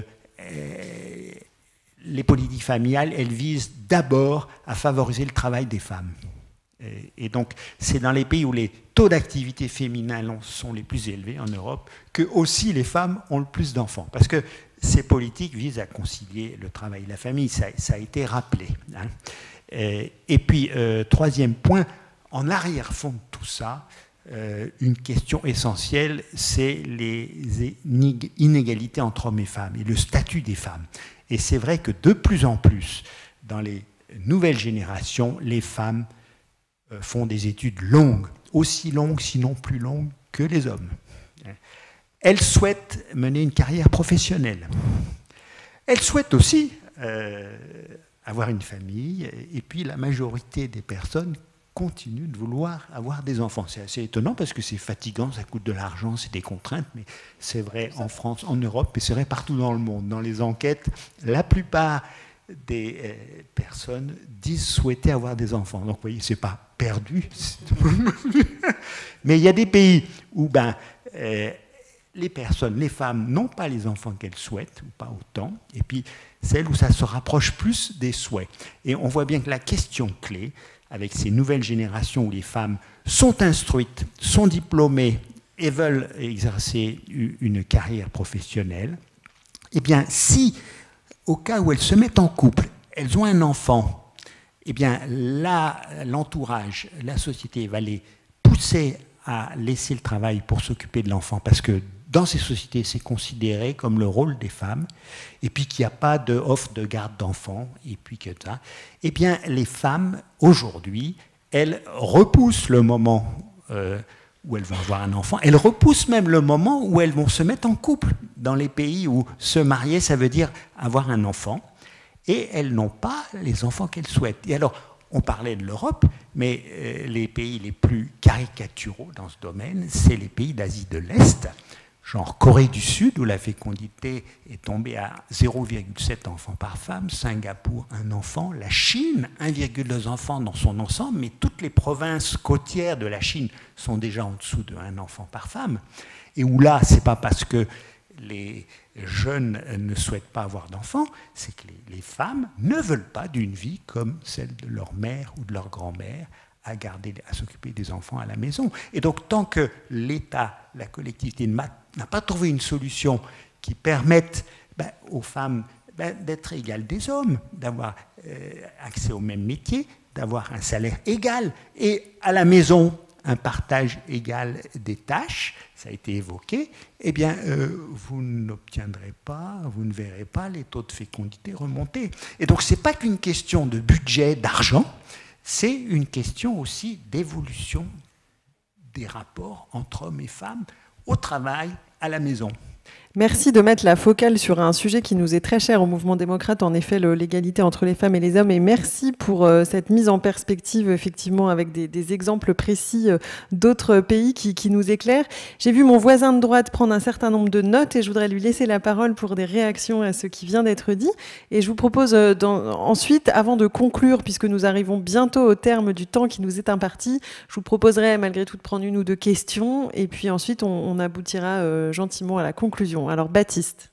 les politiques familiales, elles visent d'abord à favoriser le travail des femmes. Et, et donc, c'est dans les pays où les taux d'activité féminin sont les plus élevés en Europe que aussi les femmes ont le plus d'enfants. Parce que ces politiques visent à concilier le travail et la famille, ça, ça a été rappelé. Hein. Euh, et puis, euh, troisième point, en arrière-fond de tout ça, euh, une question essentielle, c'est les inégalités entre hommes et femmes et le statut des femmes. Et c'est vrai que de plus en plus, dans les nouvelles générations, les femmes euh, font des études longues, aussi longues, sinon plus longues que les hommes. Elles souhaitent mener une carrière professionnelle. Elles souhaitent aussi euh, avoir une famille, et puis la majorité des personnes continuent de vouloir avoir des enfants. C'est assez étonnant parce que c'est fatigant, ça coûte de l'argent, c'est des contraintes, mais c'est vrai en France, en Europe, et c'est vrai partout dans le monde. Dans les enquêtes, la plupart des euh, personnes disent souhaiter avoir des enfants. Donc vous voyez, c'est pas perdu. Mais il y a des pays où ben, euh, les personnes, les femmes n'ont pas les enfants qu'elles souhaitent, ou pas autant, et puis celles où ça se rapproche plus des souhaits. Et on voit bien que la question clé, avec ces nouvelles générations où les femmes sont instruites, sont diplômées et veulent exercer une carrière professionnelle, eh bien, si, au cas où elles se mettent en couple, elles ont un enfant, eh bien, là, l'entourage, la société va les pousser à laisser le travail pour s'occuper de l'enfant, parce que dans ces sociétés, c'est considéré comme le rôle des femmes, et puis qu'il n'y a pas d'offre de garde d'enfants, et puis que ça. Eh bien, les femmes, aujourd'hui, elles repoussent le moment euh, où elles vont avoir un enfant, elles repoussent même le moment où elles vont se mettre en couple, dans les pays où se marier, ça veut dire avoir un enfant, et elles n'ont pas les enfants qu'elles souhaitent. Et alors, on parlait de l'Europe, mais euh, les pays les plus caricaturaux dans ce domaine, c'est les pays d'Asie de l'Est, genre Corée du Sud, où la fécondité est tombée à zéro virgule sept enfants par femme, Singapour, un enfant, la Chine, un virgule deux enfants dans son ensemble, mais toutes les provinces côtières de la Chine sont déjà en dessous de un enfant par femme, et où là, c'est pas parce que les jeunes ne souhaitent pas avoir d'enfants, c'est que les, les femmes ne veulent pas d'une vie comme celle de leur mère ou de leur grand-mère, à garder, à s'occuper des enfants à la maison. Et donc, tant que l'État, la collectivité n'a pas trouvé une solution qui permette ben, aux femmes ben, d'être égales des hommes, d'avoir euh, accès au même métier, d'avoir un salaire égal, et à la maison, un partage égal des tâches, ça a été évoqué, eh bien, euh, vous n'obtiendrez pas, vous ne verrez pas les taux de fécondité remonter. Et donc, ce n'est pas qu'une question de budget, d'argent, c'est une question aussi d'évolution des rapports entre hommes et femmes au travail, à la maison. Merci de mettre la focale sur un sujet qui nous est très cher au mouvement démocrate, en effet l'égalité entre les femmes et les hommes, et merci pour euh, cette mise en perspective, effectivement, avec des, des exemples précis euh, d'autres pays qui, qui nous éclairent. J'ai vu mon voisin de droite prendre un certain nombre de notes et je voudrais lui laisser la parole pour des réactions à ce qui vient d'être dit. Et je vous propose euh, dans, ensuite, avant de conclure, puisque nous arrivons bientôt au terme du temps qui nous est imparti, je vous proposerai malgré tout de prendre une ou deux questions et puis ensuite on, on aboutira euh, gentiment à la conclusion. Alors Baptiste.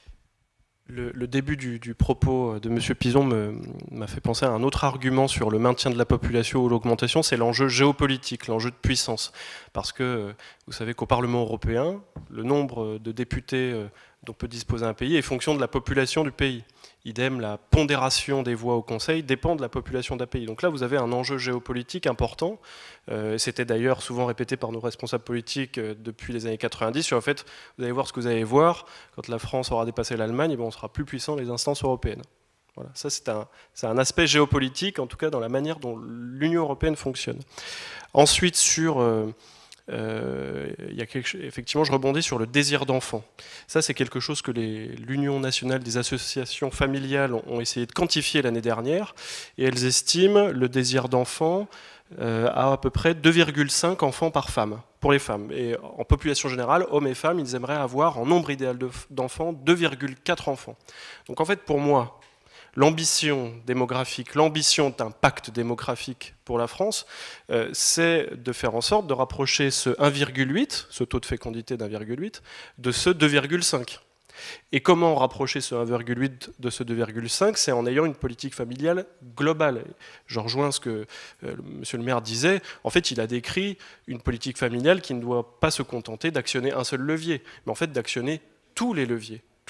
Le, le début du, du propos de M. Pizon m'a fait penser à un autre argument sur le maintien de la population ou l'augmentation, c'est l'enjeu géopolitique, l'enjeu de puissance. Parce que vous savez qu'au Parlement européen, le nombre de députés dont peut disposer un pays est fonction de la population du pays. Idem, la pondération des voix au Conseil dépend de la population d'un pays. Donc là, vous avez un enjeu géopolitique important. Euh, C'était d'ailleurs souvent répété par nos responsables politiques euh, depuis les années quatre-vingt-dix. Sur le fait, vous allez voir ce que vous allez voir, quand la France aura dépassé l'Allemagne, on sera plus puissant les instances européennes. Voilà, ça c'est un, un aspect géopolitique, en tout cas dans la manière dont l'Union européenne fonctionne. Ensuite, sur... Euh, Euh, il y a quelque, effectivement, je rebondis sur le désir d'enfant. Ça, c'est quelque chose que l'Union nationale des associations familiales ont, ont essayé de quantifier l'année dernière, et elles estiment le désir d'enfant euh, à à peu près deux virgule cinq enfants par femme, pour les femmes. Et en population générale, hommes et femmes, ils aimeraient avoir, en nombre idéal d'enfants, deux virgule quatre enfants. Donc en fait, pour moi, l'ambition démographique, l'ambition d'un pacte démographique pour la France, euh, c'est de faire en sorte de rapprocher ce un virgule huit, ce taux de fécondité d'un virgule huit, de ce deux virgule cinq. Et comment rapprocher ce un virgule huit de ce deux virgule cinq? C'est en ayant une politique familiale globale. Je rejoins ce que euh, monsieur le maire disait. En fait, il a décrit une politique familiale qui ne doit pas se contenter d'actionner un seul levier, mais en fait d'actionner tous les leviers.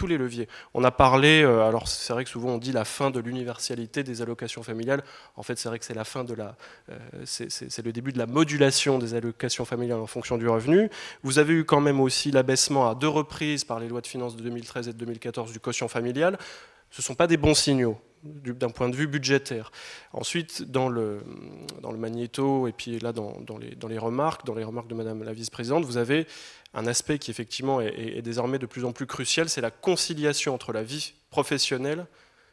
tous les leviers. On a parlé, euh, alors c'est vrai que souvent on dit la fin de l'universalité des allocations familiales. En fait, c'est vrai que c'est la fin de la, euh, c'est le début de la modulation des allocations familiales en fonction du revenu. Vous avez eu quand même aussi l'abaissement à deux reprises par les lois de finances de deux mille treize et de deux mille quatorze du quotient familial. Ce ne sont pas des bons signaux d'un point de vue budgétaire. Ensuite, dans le, dans le magnéto, et puis là, dans, dans, les, dans les remarques, dans les remarques de Madame la vice-présidente, vous avez un aspect qui, effectivement, est, est, est désormais de plus en plus crucial, c'est la conciliation entre la vie professionnelle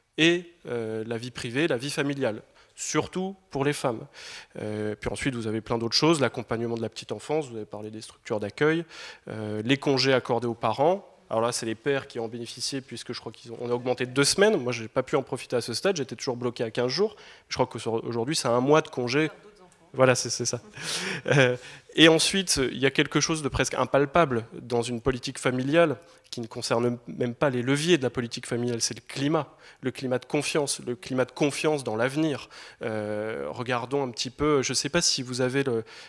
et euh, la vie privée, la vie familiale, surtout pour les femmes. Euh, puis ensuite, vous avez plein d'autres choses, l'accompagnement de la petite enfance, vous avez parlé des structures d'accueil, euh, les congés accordés aux parents. Alors là, c'est les pères qui en ont bénéficié, puisque je crois qu'on a augmenté de deux semaines. Moi, je n'ai pas pu en profiter à ce stade, j'étais toujours bloqué à quinze jours. Je crois qu'aujourd'hui, c'est un mois de congé. Voilà, c'est ça. Euh, et ensuite, il y a quelque chose de presque impalpable dans une politique familiale qui ne concerne même pas les leviers de la politique familiale, c'est le climat, le climat de confiance, le climat de confiance dans l'avenir. Euh, regardons un petit peu, je ne sais pas si vous avez,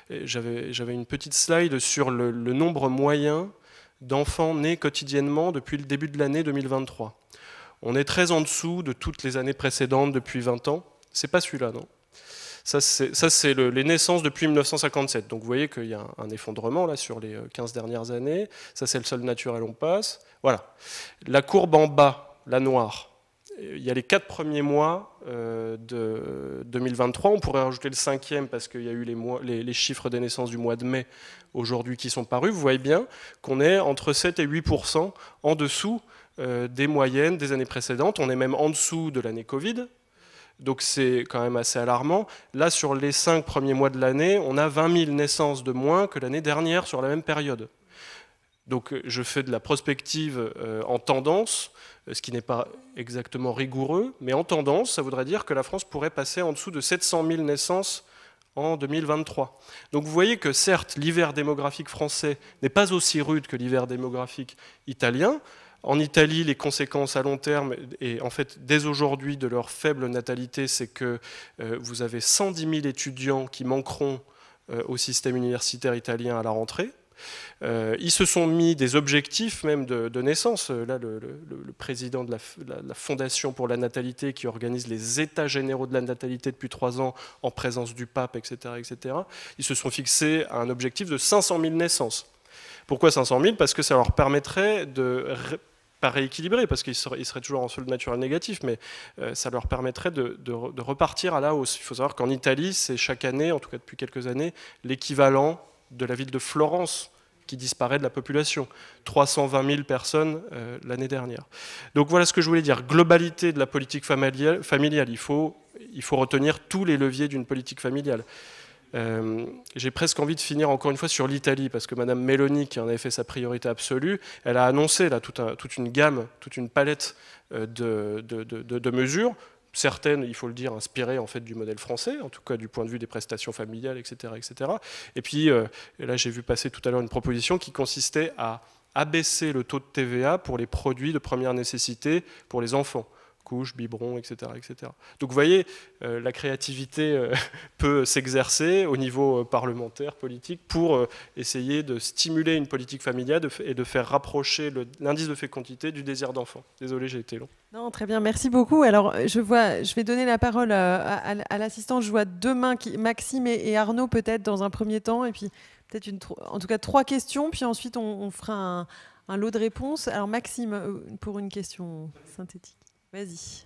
j'avais une petite slide sur le, le nombre moyen d'enfants nés quotidiennement depuis le début de l'année deux mille vingt-trois. On est très en dessous de toutes les années précédentes depuis vingt ans. C'est pas celui-là, non? Ça, c'est le, les naissances depuis mille neuf cent cinquante-sept. Donc vous voyez qu'il y a un, un effondrement là, sur les quinze dernières années. Ça, c'est le sol naturel, on passe. Voilà. La courbe en bas, la noire, il y a les quatre premiers mois euh, de deux mille vingt-trois. On pourrait rajouter le cinquième parce qu'il y a eu les, mois, les, les chiffres des naissances du mois de mai aujourd'hui qui sont parus. Vous voyez bien qu'on est entre sept et huit pour cent en dessous euh, des moyennes des années précédentes. On est même en dessous de l'année Covid. Donc c'est quand même assez alarmant. Là, sur les cinq premiers mois de l'année, on a vingt mille naissances de moins que l'année dernière sur la même période. Donc je fais de la prospective euh, en tendance, ce qui n'est pas exactement rigoureux, mais en tendance, ça voudrait dire que la France pourrait passer en dessous de sept cent mille naissances en deux mille vingt-trois. Donc vous voyez que certes, l'hiver démographique français n'est pas aussi rude que l'hiver démographique italien. En Italie, les conséquences à long terme, et en fait dès aujourd'hui de leur faible natalité, c'est que euh, vous avez cent dix mille étudiants qui manqueront euh, au système universitaire italien à la rentrée. Euh, ils se sont mis des objectifs même de, de naissance. Là, le, le, le président de la, la, la Fondation pour la natalité qui organise les états généraux de la natalité depuis trois ans en présence du pape, et cetera, et cetera, ils se sont fixés à un objectif de cinq cent mille naissances. Pourquoi cinq cent mille? Parce que ça leur permettrait de... pas rééquilibré, parce qu'ils seraient, seraient toujours en solde naturel négatif, mais euh, ça leur permettrait de, de, de repartir à la hausse. Il faut savoir qu'en Italie, c'est chaque année, en tout cas depuis quelques années, l'équivalent de la ville de Florence qui disparaît de la population. trois cent vingt mille personnes euh, l'année dernière. Donc voilà ce que je voulais dire. Globalité de la politique familiale, familiale. Il faut, il faut retenir tous les leviers d'une politique familiale. Euh, j'ai presque envie de finir encore une fois sur l'Italie, parce que Madame Meloni, qui en avait fait sa priorité absolue, elle a annoncé là, toute, un, toute une gamme, toute une palette euh, de, de, de, de mesures, certaines, il faut le dire, inspirées en fait du modèle français, en tout cas du point de vue des prestations familiales, et cetera, et cetera. Et puis euh, et là, j'ai vu passer tout à l'heure une proposition qui consistait à abaisser le taux de T V A pour les produits de première nécessité pour les enfants. Couches, biberons, et cetera, et cetera. Donc vous voyez, euh, la créativité euh, peut s'exercer au niveau euh, parlementaire, politique, pour euh, essayer de stimuler une politique familiale de et de faire rapprocher l'indice de fécondité du désir d'enfant. Désolé, j'ai été long. Non, très bien, merci beaucoup. Alors, je, vois, je vais donner la parole à, à, à l'assistante. Je vois deux mains, qui, Maxime et, et Arnaud peut-être dans un premier temps, et puis peut-être une, en tout cas trois questions, puis ensuite on, on fera un, un lot de réponses. Alors Maxime, pour une question synthétique. Vas-y.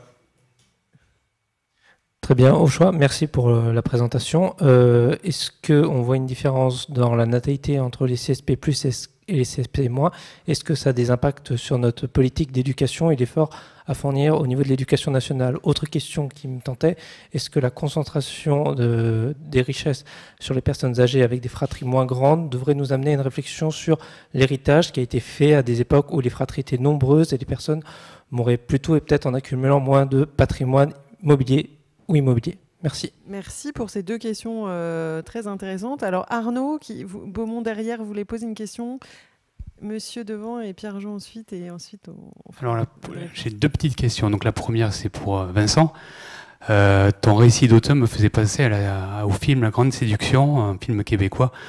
Très bien, au choix. Merci pour euh, la présentation. Euh, Est-ce qu'on voit une différence dans la natalité entre les C S P plus, et les C S P moins? Est-ce que ça a des impacts sur notre politique d'éducation et l'effort à fournir au niveau de l'éducation nationale? Autre question qui me tentait, est-ce que la concentration de, des richesses sur les personnes âgées avec des fratries moins grandes devrait nous amener à une réflexion sur l'héritage qui a été fait à des époques où les fratries étaient nombreuses et les personnes mourraient plutôt et peut-être en accumulant moins de patrimoine mobilier ou immobilier? Merci. Merci pour ces deux questions euh, très intéressantes. Alors Arnaud, qui, vous, Beaumont derrière, voulait poser une question. Monsieur devant et Pierre-Jean ensuite. Et ensuite on, on Alors j'ai deux petites questions. Donc la première, c'est pour Vincent. Euh, ton récit d'automne me faisait passer à la, au film La Grande Séduction, un film québécois,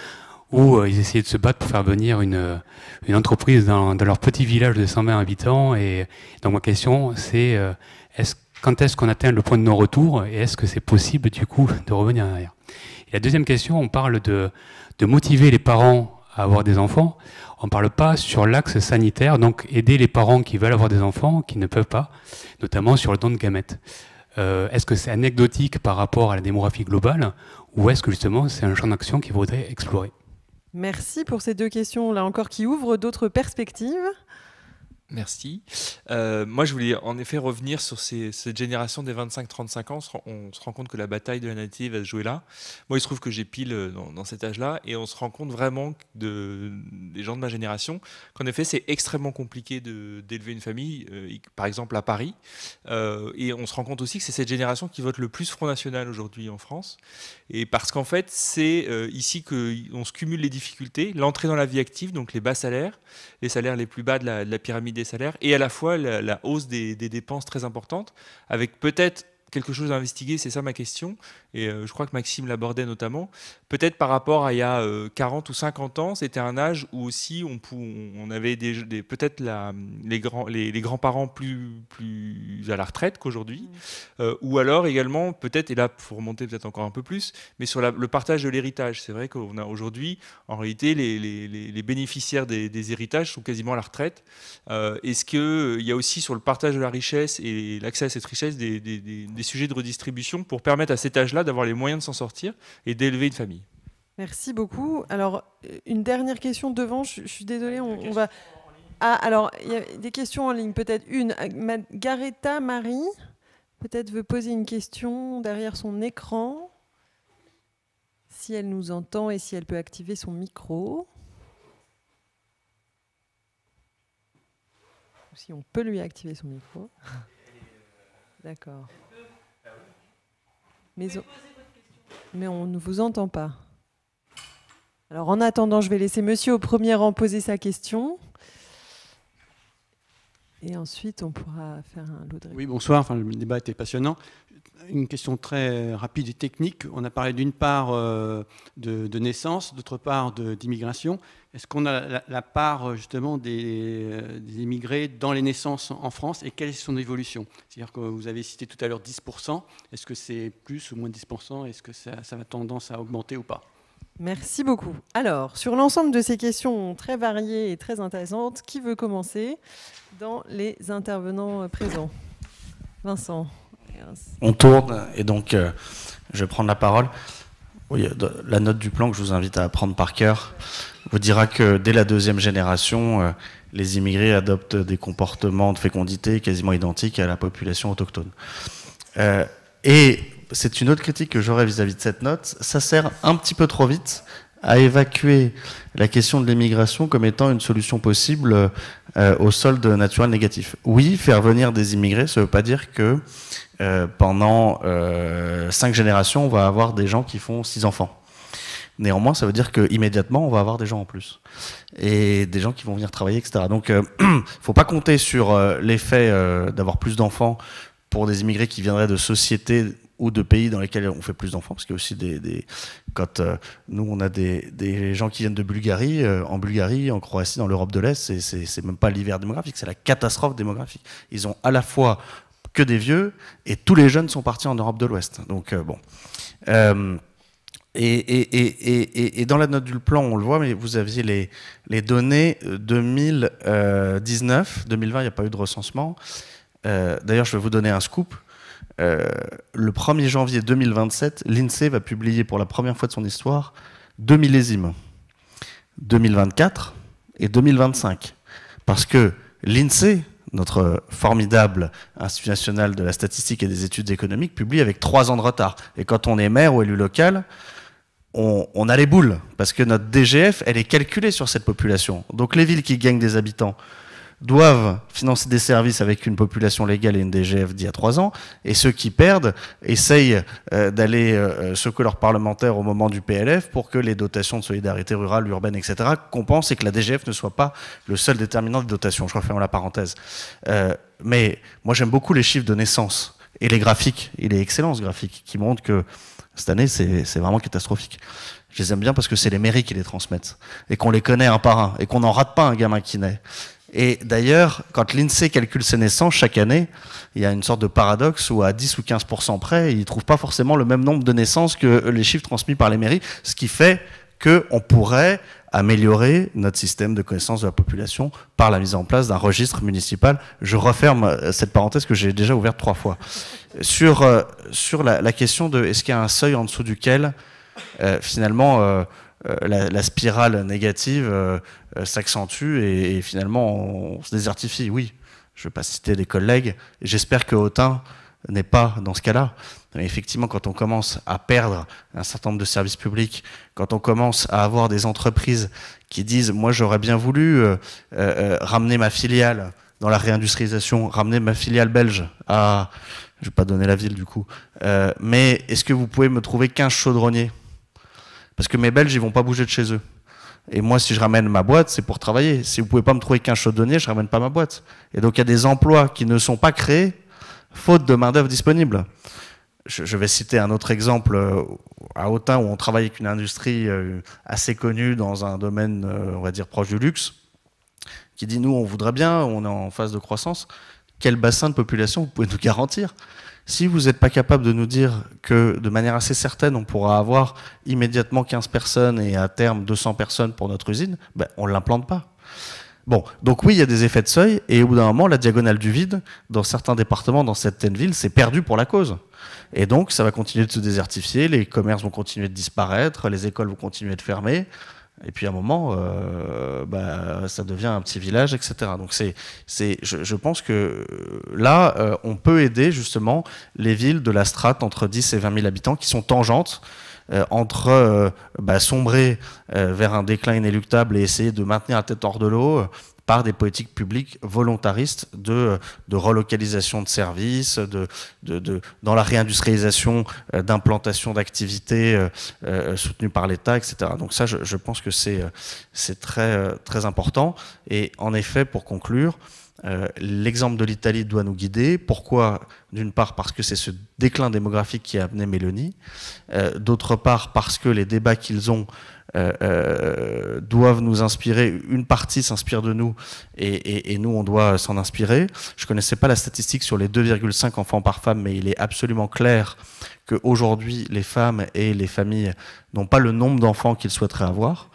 où euh, ils essayaient de se battre pour faire venir une, une entreprise dans, dans leur petit village de cent vingt habitants. Et donc ma question, c'est euh, est-ce, quand est-ce qu'on atteint le point de non-retour et est-ce que c'est possible du coup de revenir en arrière? Et la deuxième question, on parle de, de motiver les parents à avoir des enfants. On ne parle pas sur l'axe sanitaire, donc aider les parents qui veulent avoir des enfants, qui ne peuvent pas, notamment sur le don de gamètes. Euh, est-ce que c'est anecdotique par rapport à la démographie globale ou est-ce que justement c'est un champ d'action qu'il faudrait explorer? Merci pour ces deux questions là encore qui ouvrent d'autres perspectives. Merci. Euh, moi, je voulais en effet revenir sur ces, cette génération des vingt-cinq trente-cinq ans. On se, rend, on se rend compte que la bataille de la natalité va se jouer là. Moi, il se trouve que j'ai pile dans, dans cet âge-là et on se rend compte vraiment de, des gens de ma génération qu'en effet, c'est extrêmement compliqué de, d'élever une famille, euh, par exemple à Paris. Euh, et on se rend compte aussi que c'est cette génération qui vote le plus Front National aujourd'hui en France. Et parce qu'en fait, c'est euh, ici qu'on se cumule les difficultés, l'entrée dans la vie active, donc les bas salaires, les salaires les plus bas de la, de la pyramide des salaires, et à la fois la, la hausse des, des dépenses très importantes, avec peut-être quelque chose à investiguer, c'est ça ma question, et euh, je crois que Maxime l'abordait notamment, peut-être par rapport à il y a euh, quarante ou cinquante ans, c'était un âge où aussi on, on avait des, des, peut-être la, les, grands, les, les grands-parents plus, plus à la retraite qu'aujourd'hui, mmh. euh, ou alors également, peut-être, et là il faut remonter peut-être encore un peu plus, mais sur la, le partage de l'héritage. C'est vrai qu'on a aujourd'hui, en réalité, les, les, les bénéficiaires des, des héritages sont quasiment à la retraite. Euh, est-ce qu'il euh, y a aussi sur le partage de la richesse et l'accès à cette richesse des, des, des, des sujets de redistribution pour permettre à cet âge-là d'avoir les moyens de s'en sortir et d'élever une famille? Merci beaucoup. Alors, une dernière question devant, je, je suis désolée, on, on va... Ah, alors, il y a des questions en ligne, peut-être une. Margareta Marie, peut-être veut poser une question derrière son écran, si elle nous entend et si elle peut activer son micro. Ou si on peut lui activer son micro. D'accord. Mais on... Mais on ne vous entend pas. Alors en attendant, je vais laisser monsieur au premier rang poser sa question. Et ensuite, on pourra faire un lot de réponses. Oui, bonsoir. Enfin, le débat était passionnant. Une question très rapide et technique. On a parlé d'une part euh, de, de naissance, d'autre part de, d'immigration. Est-ce qu'on a la, la part justement des, des immigrés dans les naissances en France et quelle est son évolution? C'est-à-dire que vous avez cité tout à l'heure dix pour cent. Est-ce que c'est plus ou moins de dix pour cent? Est-ce que ça, ça a tendance à augmenter ou pas? Merci beaucoup. Alors, sur l'ensemble de ces questions très variées et très intéressantes, qui veut commencer dans les intervenants présents? Vincent. On tourne et donc euh, je vais prendre la parole. Oui, la note du plan que je vous invite à apprendre par cœur vous dira que dès la deuxième génération, euh, les immigrés adoptent des comportements de fécondité quasiment identiques à la population autochtone. Euh, et c'est une autre critique que j'aurais vis-à-vis de cette note. Ça sert un petit peu trop vite à évacuer la question de l'immigration comme étant une solution possible euh, au solde naturel négatif. Oui, faire venir des immigrés, ça ne veut pas dire que euh, pendant euh, cinq générations, on va avoir des gens qui font six enfants. Néanmoins, ça veut dire qu'immédiatement, on va avoir des gens en plus. Et des gens qui vont venir travailler, et cetera. Donc, il euh, ne faut pas compter sur euh, l'effet euh, d'avoir plus d'enfants pour des immigrés qui viendraient de sociétés ou de pays dans lesquels on fait plus d'enfants, parce qu'il y a aussi des... des quand euh, nous, on a des, des gens qui viennent de Bulgarie, euh, en Bulgarie, en Croatie, dans l'Europe de l'Est, c'est, c'est, c'est même pas l'hiver démographique, c'est la catastrophe démographique. Ils ont à la fois que des vieux, et tous les jeunes sont partis en Europe de l'Ouest. Donc, euh, bon... Euh, Et, et, et, et, et dans la note du plan, on le voit, mais vous aviez les, les données deux mille dix-neuf, deux mille vingt, il n'y a pas eu de recensement. Euh, d'ailleurs, je vais vous donner un scoop. Euh, le premier janvier deux mille vingt-sept, l'INSEE va publier pour la première fois de son histoire deux millésimes, deux mille vingt-quatre et deux mille vingt-cinq. Parce que l'INSEE, notre formidable Institut national de la statistique et des études économiques, publie avec trois ans de retard. Et quand on est maire ou élu local, on, on a les boules, parce que notre D G F, elle est calculée sur cette population. Donc les villes qui gagnent des habitants doivent financer des services avec une population légale et une D G F d'il y a trois ans, et ceux qui perdent essayent euh, d'aller euh, secouer leurs parlementaires au moment du P L F pour que les dotations de solidarité rurale, urbaine, et cetera compensent et que la D G F ne soit pas le seul déterminant des dotations. Je referme la parenthèse. Euh, mais moi j'aime beaucoup les chiffres de naissance. Et les graphiques, il est excellent ce graphique, qui montre que cette année, c'est vraiment catastrophique. Je les aime bien parce que c'est les mairies qui les transmettent, et qu'on les connaît un par un, et qu'on n'en rate pas un gamin qui naît. Et d'ailleurs, quand l'INSEE calcule ses naissances chaque année, il y a une sorte de paradoxe où à dix ou quinze pour cent près, ils ne trouvent pas forcément le même nombre de naissances que les chiffres transmis par les mairies, ce qui fait qu'on pourrait améliorer notre système de connaissance de la population par la mise en place d'un registre municipal. Je referme cette parenthèse que j'ai déjà ouverte trois fois. Sur, euh, sur la, la question de est-ce qu'il y a un seuil en dessous duquel euh, finalement euh, euh, la, la spirale négative euh, euh, s'accentue et, et finalement on, on se désertifie. Oui, je ne vais pas citer des collègues. J'espère que Autun n'est pas dans ce cas-là. Mais effectivement, quand on commence à perdre un certain nombre de services publics, quand on commence à avoir des entreprises qui disent « moi j'aurais bien voulu euh, euh, ramener ma filiale dans la réindustrialisation, ramener ma filiale belge à... » je ne vais pas donner la ville du coup. Euh, mais est-ce que vous pouvez me trouver quinze chaudronniers? Parce que mes Belges, ils ne vont pas bouger de chez eux. Et moi, si je ramène ma boîte, c'est pour travailler. Si vous ne pouvez pas me trouver quinze chaudronniers, je ne ramène pas ma boîte. Et donc il y a des emplois qui ne sont pas créés faute de main-d'œuvre disponible. Je vais citer un autre exemple à Autun où on travaille avec une industrie assez connue dans un domaine, on va dire, proche du luxe, qui dit, nous, on voudrait bien, on est en phase de croissance, quel bassin de population vous pouvez nous garantir? Si vous n'êtes pas capable de nous dire que, de manière assez certaine, on pourra avoir immédiatement quinze personnes et à terme deux cents personnes pour notre usine, ben, on ne l'implante pas. Bon, donc oui, il y a des effets de seuil, et au bout d'un moment, la diagonale du vide, dans certains départements, dans certaines villes, c'est perdu pour la cause. Et donc, ça va continuer de se désertifier, les commerces vont continuer de disparaître, les écoles vont continuer de fermer, et puis à un moment, euh, bah, ça devient un petit village, et cetera. Donc c'est, c'est, je, je pense que là, euh, on peut aider justement les villes de la strate entre dix et vingt mille habitants qui sont tangentes, Euh, entre euh, bah, sombrer euh, vers un déclin inéluctable et essayer de maintenir la tête hors de l'eau euh, par des politiques publiques volontaristes de, de relocalisation de services, de, de, de, dans la réindustrialisation euh, d'implantation d'activités euh, euh, soutenues par l'État, et cetera. Donc ça, je, je pense que c'est, c'est très, euh, très important. Et en effet, pour conclure, Euh, l'exemple de l'Italie doit nous guider. Pourquoi? D'une part parce que c'est ce déclin démographique qui a amené Meloni, euh, d'autre part parce que les débats qu'ils ont euh, euh, doivent nous inspirer, une partie s'inspire de nous et, et, et nous on doit s'en inspirer. Je ne connaissais pas la statistique sur les deux virgule cinq enfants par femme, mais il est absolument clair qu'aujourd'hui les femmes et les familles n'ont pas le nombre d'enfants qu'ils souhaiteraient avoir.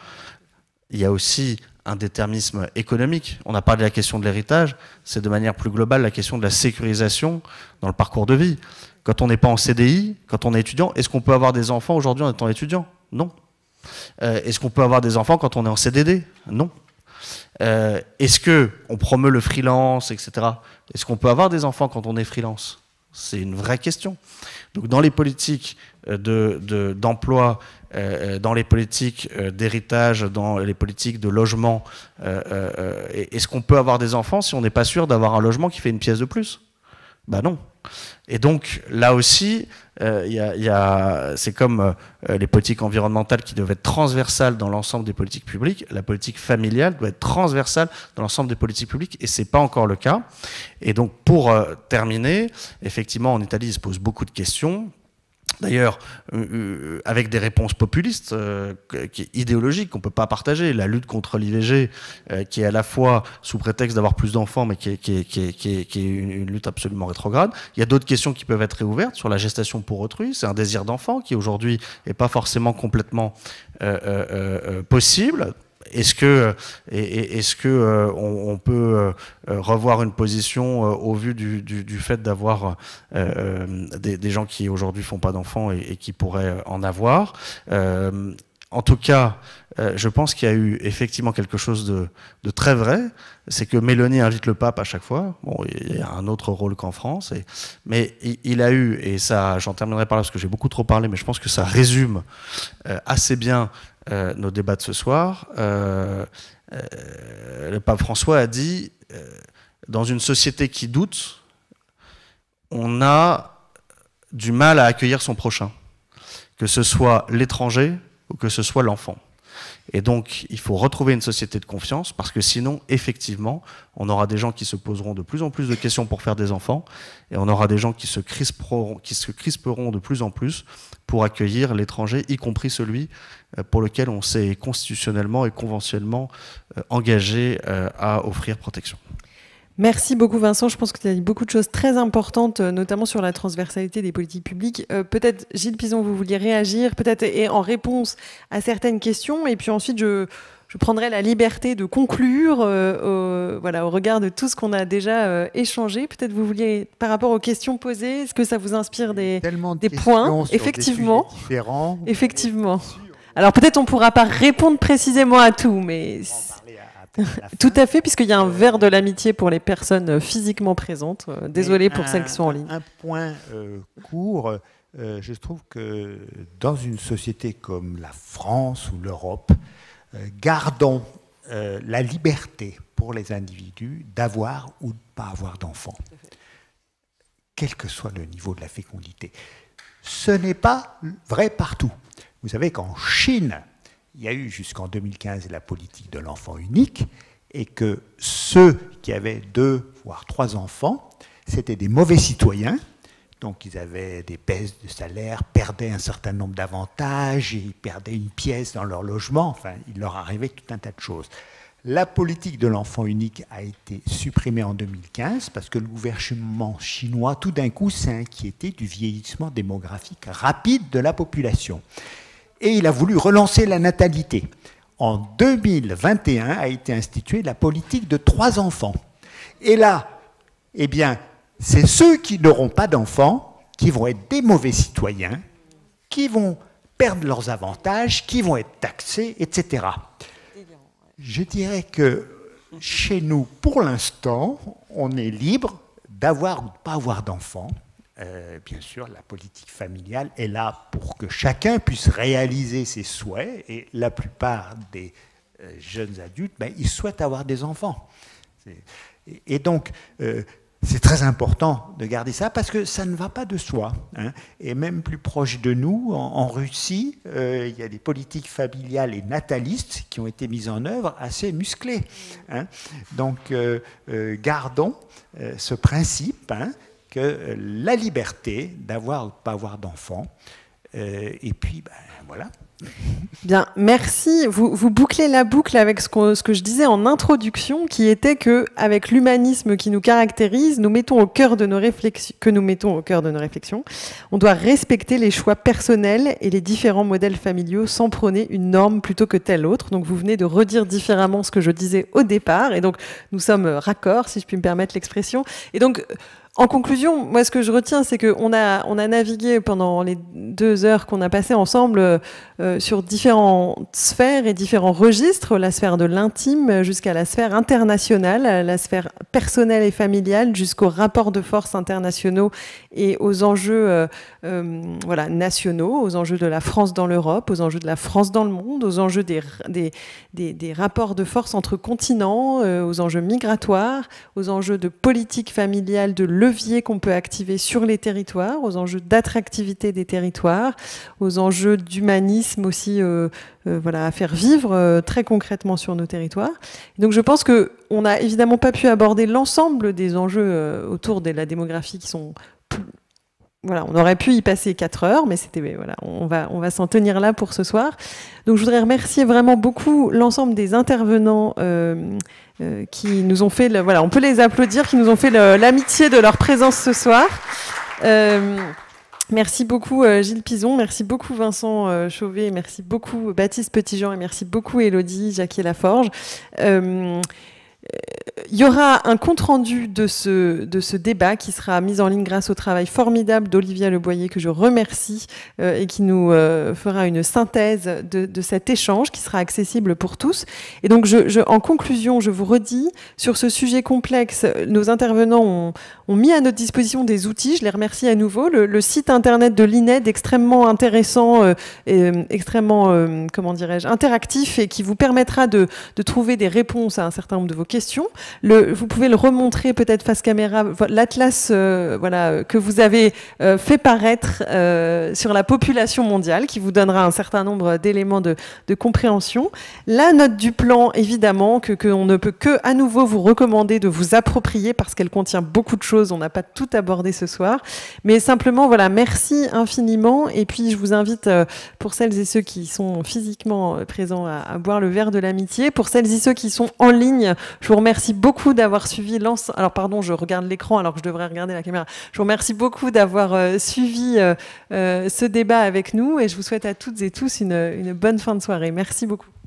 Il y a aussi un déterminisme économique. On a parlé de la question de l'héritage, c'est de manière plus globale la question de la sécurisation dans le parcours de vie. Quand on n'est pas en C D I, quand on est étudiant, est-ce qu'on peut avoir des enfants aujourd'hui en étant étudiant? Non. Euh, est-ce qu'on peut avoir des enfants quand on est en C D D? Non. Euh, est-ce qu'on promeut le freelance, et cetera? Est-ce qu'on peut avoir des enfants quand on est freelance? C'est une vraie question. Donc dans les politiques de, de, d'emploi, euh, dans les politiques d'héritage, dans les politiques de logement, euh, euh, est-ce qu'on peut avoir des enfants si on n'est pas sûr d'avoir un logement qui fait une pièce de plus? Ben non. Et donc là aussi, euh, y a, y a, c'est comme euh, les politiques environnementales qui doivent être transversales dans l'ensemble des politiques publiques. La politique familiale doit être transversale dans l'ensemble des politiques publiques, et c'est pas encore le cas. Et donc pour euh, terminer, effectivement en Italie il se pose beaucoup de questions. D'ailleurs, euh, avec des réponses populistes, euh, qui, idéologiques, qu'on ne peut pas partager. La lutte contre l'I V G, euh, qui est à la fois sous prétexte d'avoir plus d'enfants, mais qui est, qui est, qui est, qui est, qui est une, une lutte absolument rétrograde. Il y a d'autres questions qui peuvent être réouvertes sur la gestation pour autrui. C'est un désir d'enfant qui aujourd'hui n'est pas forcément complètement euh, euh, euh, possible. Est-ce que, est-ce que euh, on, on peut euh, revoir une position euh, au vu du, du, du fait d'avoir euh, des, des gens qui aujourd'hui font pas d'enfants et, et qui pourraient en avoir? euh, En tout cas, euh, je pense qu'il y a eu effectivement quelque chose de, de très vrai, c'est que Meloni invite le pape à chaque fois. Bon, il y a un autre rôle qu'en France, et, mais il, il a eu, et ça, j'en terminerai par là parce que j'ai beaucoup trop parlé, mais je pense que ça résume euh, assez bien euh, nos débats de ce soir. Euh, euh, le pape François a dit, euh, dans une société qui doute, on a du mal à accueillir son prochain, que ce soit l'étranger ou que ce soit l'enfant. Et donc, il faut retrouver une société de confiance, parce que sinon, effectivement, on aura des gens qui se poseront de plus en plus de questions pour faire des enfants, et on aura des gens qui se crisperont, qui se crisperont de plus en plus pour accueillir l'étranger, y compris celui pour lequel on s'est constitutionnellement et conventionnellement engagé à offrir protection. Merci beaucoup Vincent, je pense que tu as dit beaucoup de choses très importantes, notamment sur la transversalité des politiques publiques. Euh, peut-être Gilles Pizon, vous vouliez réagir, peut-être et en réponse à certaines questions, et puis ensuite je, je prendrai la liberté de conclure euh, au, voilà, au regard de tout ce qu'on a déjà euh, échangé. Peut-être vous vouliez, par rapport aux questions posées, est-ce que ça vous inspire des, de des points? Effectivement. Des différents. Effectivement. Alors peut-être on ne pourra pas répondre précisément à tout, mais... Tout à fait, puisqu'il y a un verre de l'amitié pour les personnes physiquement présentes. Désolé pour un, celles qui sont en ligne. Un point euh, court, euh, je trouve que dans une société comme la France ou l'Europe, euh, gardons euh, la liberté pour les individus d'avoir ou de ne pas avoir d'enfants, quel que soit le niveau de la fécondité. Ce n'est pas vrai partout. Vous savez qu'en Chine, il y a eu jusqu'en deux mille quinze la politique de l'enfant unique, et que ceux qui avaient deux, voire trois enfants, c'était des mauvais citoyens, donc ils avaient des baisses de salaire, perdaient un certain nombre d'avantages, ils perdaient une pièce dans leur logement, enfin, il leur arrivait tout un tas de choses. La politique de l'enfant unique a été supprimée en deux mille quinze parce que le gouvernement chinois, tout d'un coup, s'est inquiété du vieillissement démographique rapide de la population. Et il a voulu relancer la natalité. En deux mille vingt et un a été instituée la politique de trois enfants. Et là, eh bien, c'est ceux qui n'auront pas d'enfants qui vont être des mauvais citoyens, qui vont perdre leurs avantages, qui vont être taxés, et cetera. Je dirais que chez nous, pour l'instant, on est libre d'avoir ou de ne pas avoir d'enfants. Euh, bien sûr, la politique familiale est là pour que chacun puisse réaliser ses souhaits, et la plupart des euh, jeunes adultes, ben, ils souhaitent avoir des enfants. Et, et donc, euh, c'est très important de garder ça, parce que ça ne va pas de soi. Hein. Et même plus proche de nous, en, en Russie, euh, il y a des politiques familiales et natalistes qui ont été mises en œuvre assez musclées. Hein. Donc, euh, euh, gardons euh, ce principe, hein, que la liberté d'avoir ou de ne pas avoir d'enfants. Euh, et puis, ben, voilà. Bien, merci. Vous, vous bouclez la boucle avec ce, qu'on, ce que je disais en introduction, qui était que, avec l'humanisme qui nous caractérise, nous mettons au cœur de nos réflexions, que nous mettons au cœur de nos réflexions, on doit respecter les choix personnels et les différents modèles familiaux sans prôner une norme plutôt que telle autre. Donc, vous venez de redire différemment ce que je disais au départ, et donc nous sommes raccords, si je puis me permettre l'expression. Et donc, en conclusion, moi, ce que je retiens, c'est qu'on a, on a navigué pendant les deux heures qu'on a passées ensemble euh, sur différentes sphères et différents registres, la sphère de l'intime jusqu'à la sphère internationale, la sphère personnelle et familiale jusqu'aux rapports de force internationaux et aux enjeux euh, euh, voilà, nationaux, aux enjeux de la France dans l'Europe, aux enjeux de la France dans le monde, aux enjeux des, des, des, des rapports de force entre continents, euh, aux enjeux migratoires, aux enjeux de politique familiale, de leviers qu'on peut activer sur les territoires, aux enjeux d'attractivité des territoires, aux enjeux d'humanisme aussi euh, euh, voilà, à faire vivre euh, très concrètement sur nos territoires. Et donc je pense qu'on n'a évidemment pas pu aborder l'ensemble des enjeux euh, autour de la démographie qui sont... Voilà, on aurait pu y passer quatre heures, mais c'était voilà, on va on va s'en tenir là pour ce soir. Donc je voudrais remercier vraiment beaucoup l'ensemble des intervenants euh, euh, qui nous ont fait le, voilà, on peut les applaudir, qui nous ont fait le, l'amitié de leur présence ce soir. Euh, Merci beaucoup euh, Gilles Pizon, merci beaucoup Vincent euh, Chauvet, merci beaucoup Baptiste Petitjean et merci beaucoup Élodie Jacquier-Laforge. Euh, Il y aura un compte-rendu de ce, de ce débat qui sera mis en ligne grâce au travail formidable d'Olivia Leboyer, que je remercie, euh, et qui nous euh, fera une synthèse de, de cet échange qui sera accessible pour tous. Et donc, je, je, en conclusion, je vous redis, sur ce sujet complexe, nos intervenants ont, ont mis à notre disposition des outils. Je les remercie à nouveau. Le, le site internet de l'I N E D, extrêmement intéressant, euh, et, euh, extrêmement, euh, comment dirais-je, interactif, et qui vous permettra de, de trouver des réponses à un certain nombre de vos questions. Le, vous pouvez le remontrer peut-être face caméra, l'atlas euh, voilà, que vous avez euh, fait paraître euh, sur la population mondiale, qui vous donnera un certain nombre d'éléments de, de compréhension. La note du plan, évidemment, que, que on ne peut que à nouveau vous recommander de vous approprier parce qu'elle contient beaucoup de choses. On n'a pas tout abordé ce soir, mais simplement, voilà, merci infiniment. Et puis, je vous invite, euh, pour celles et ceux qui sont physiquement présents, à, à boire le verre de l'amitié. Pour celles et ceux qui sont en ligne, je vous remercie beaucoup d'avoir suivi l'ensemble. Alors, pardon, je regarde l'écran alors que je devrais regarder la caméra. Je vous remercie beaucoup d'avoir euh, suivi euh, euh, ce débat avec nous et je vous souhaite à toutes et tous une, une bonne fin de soirée. Merci beaucoup.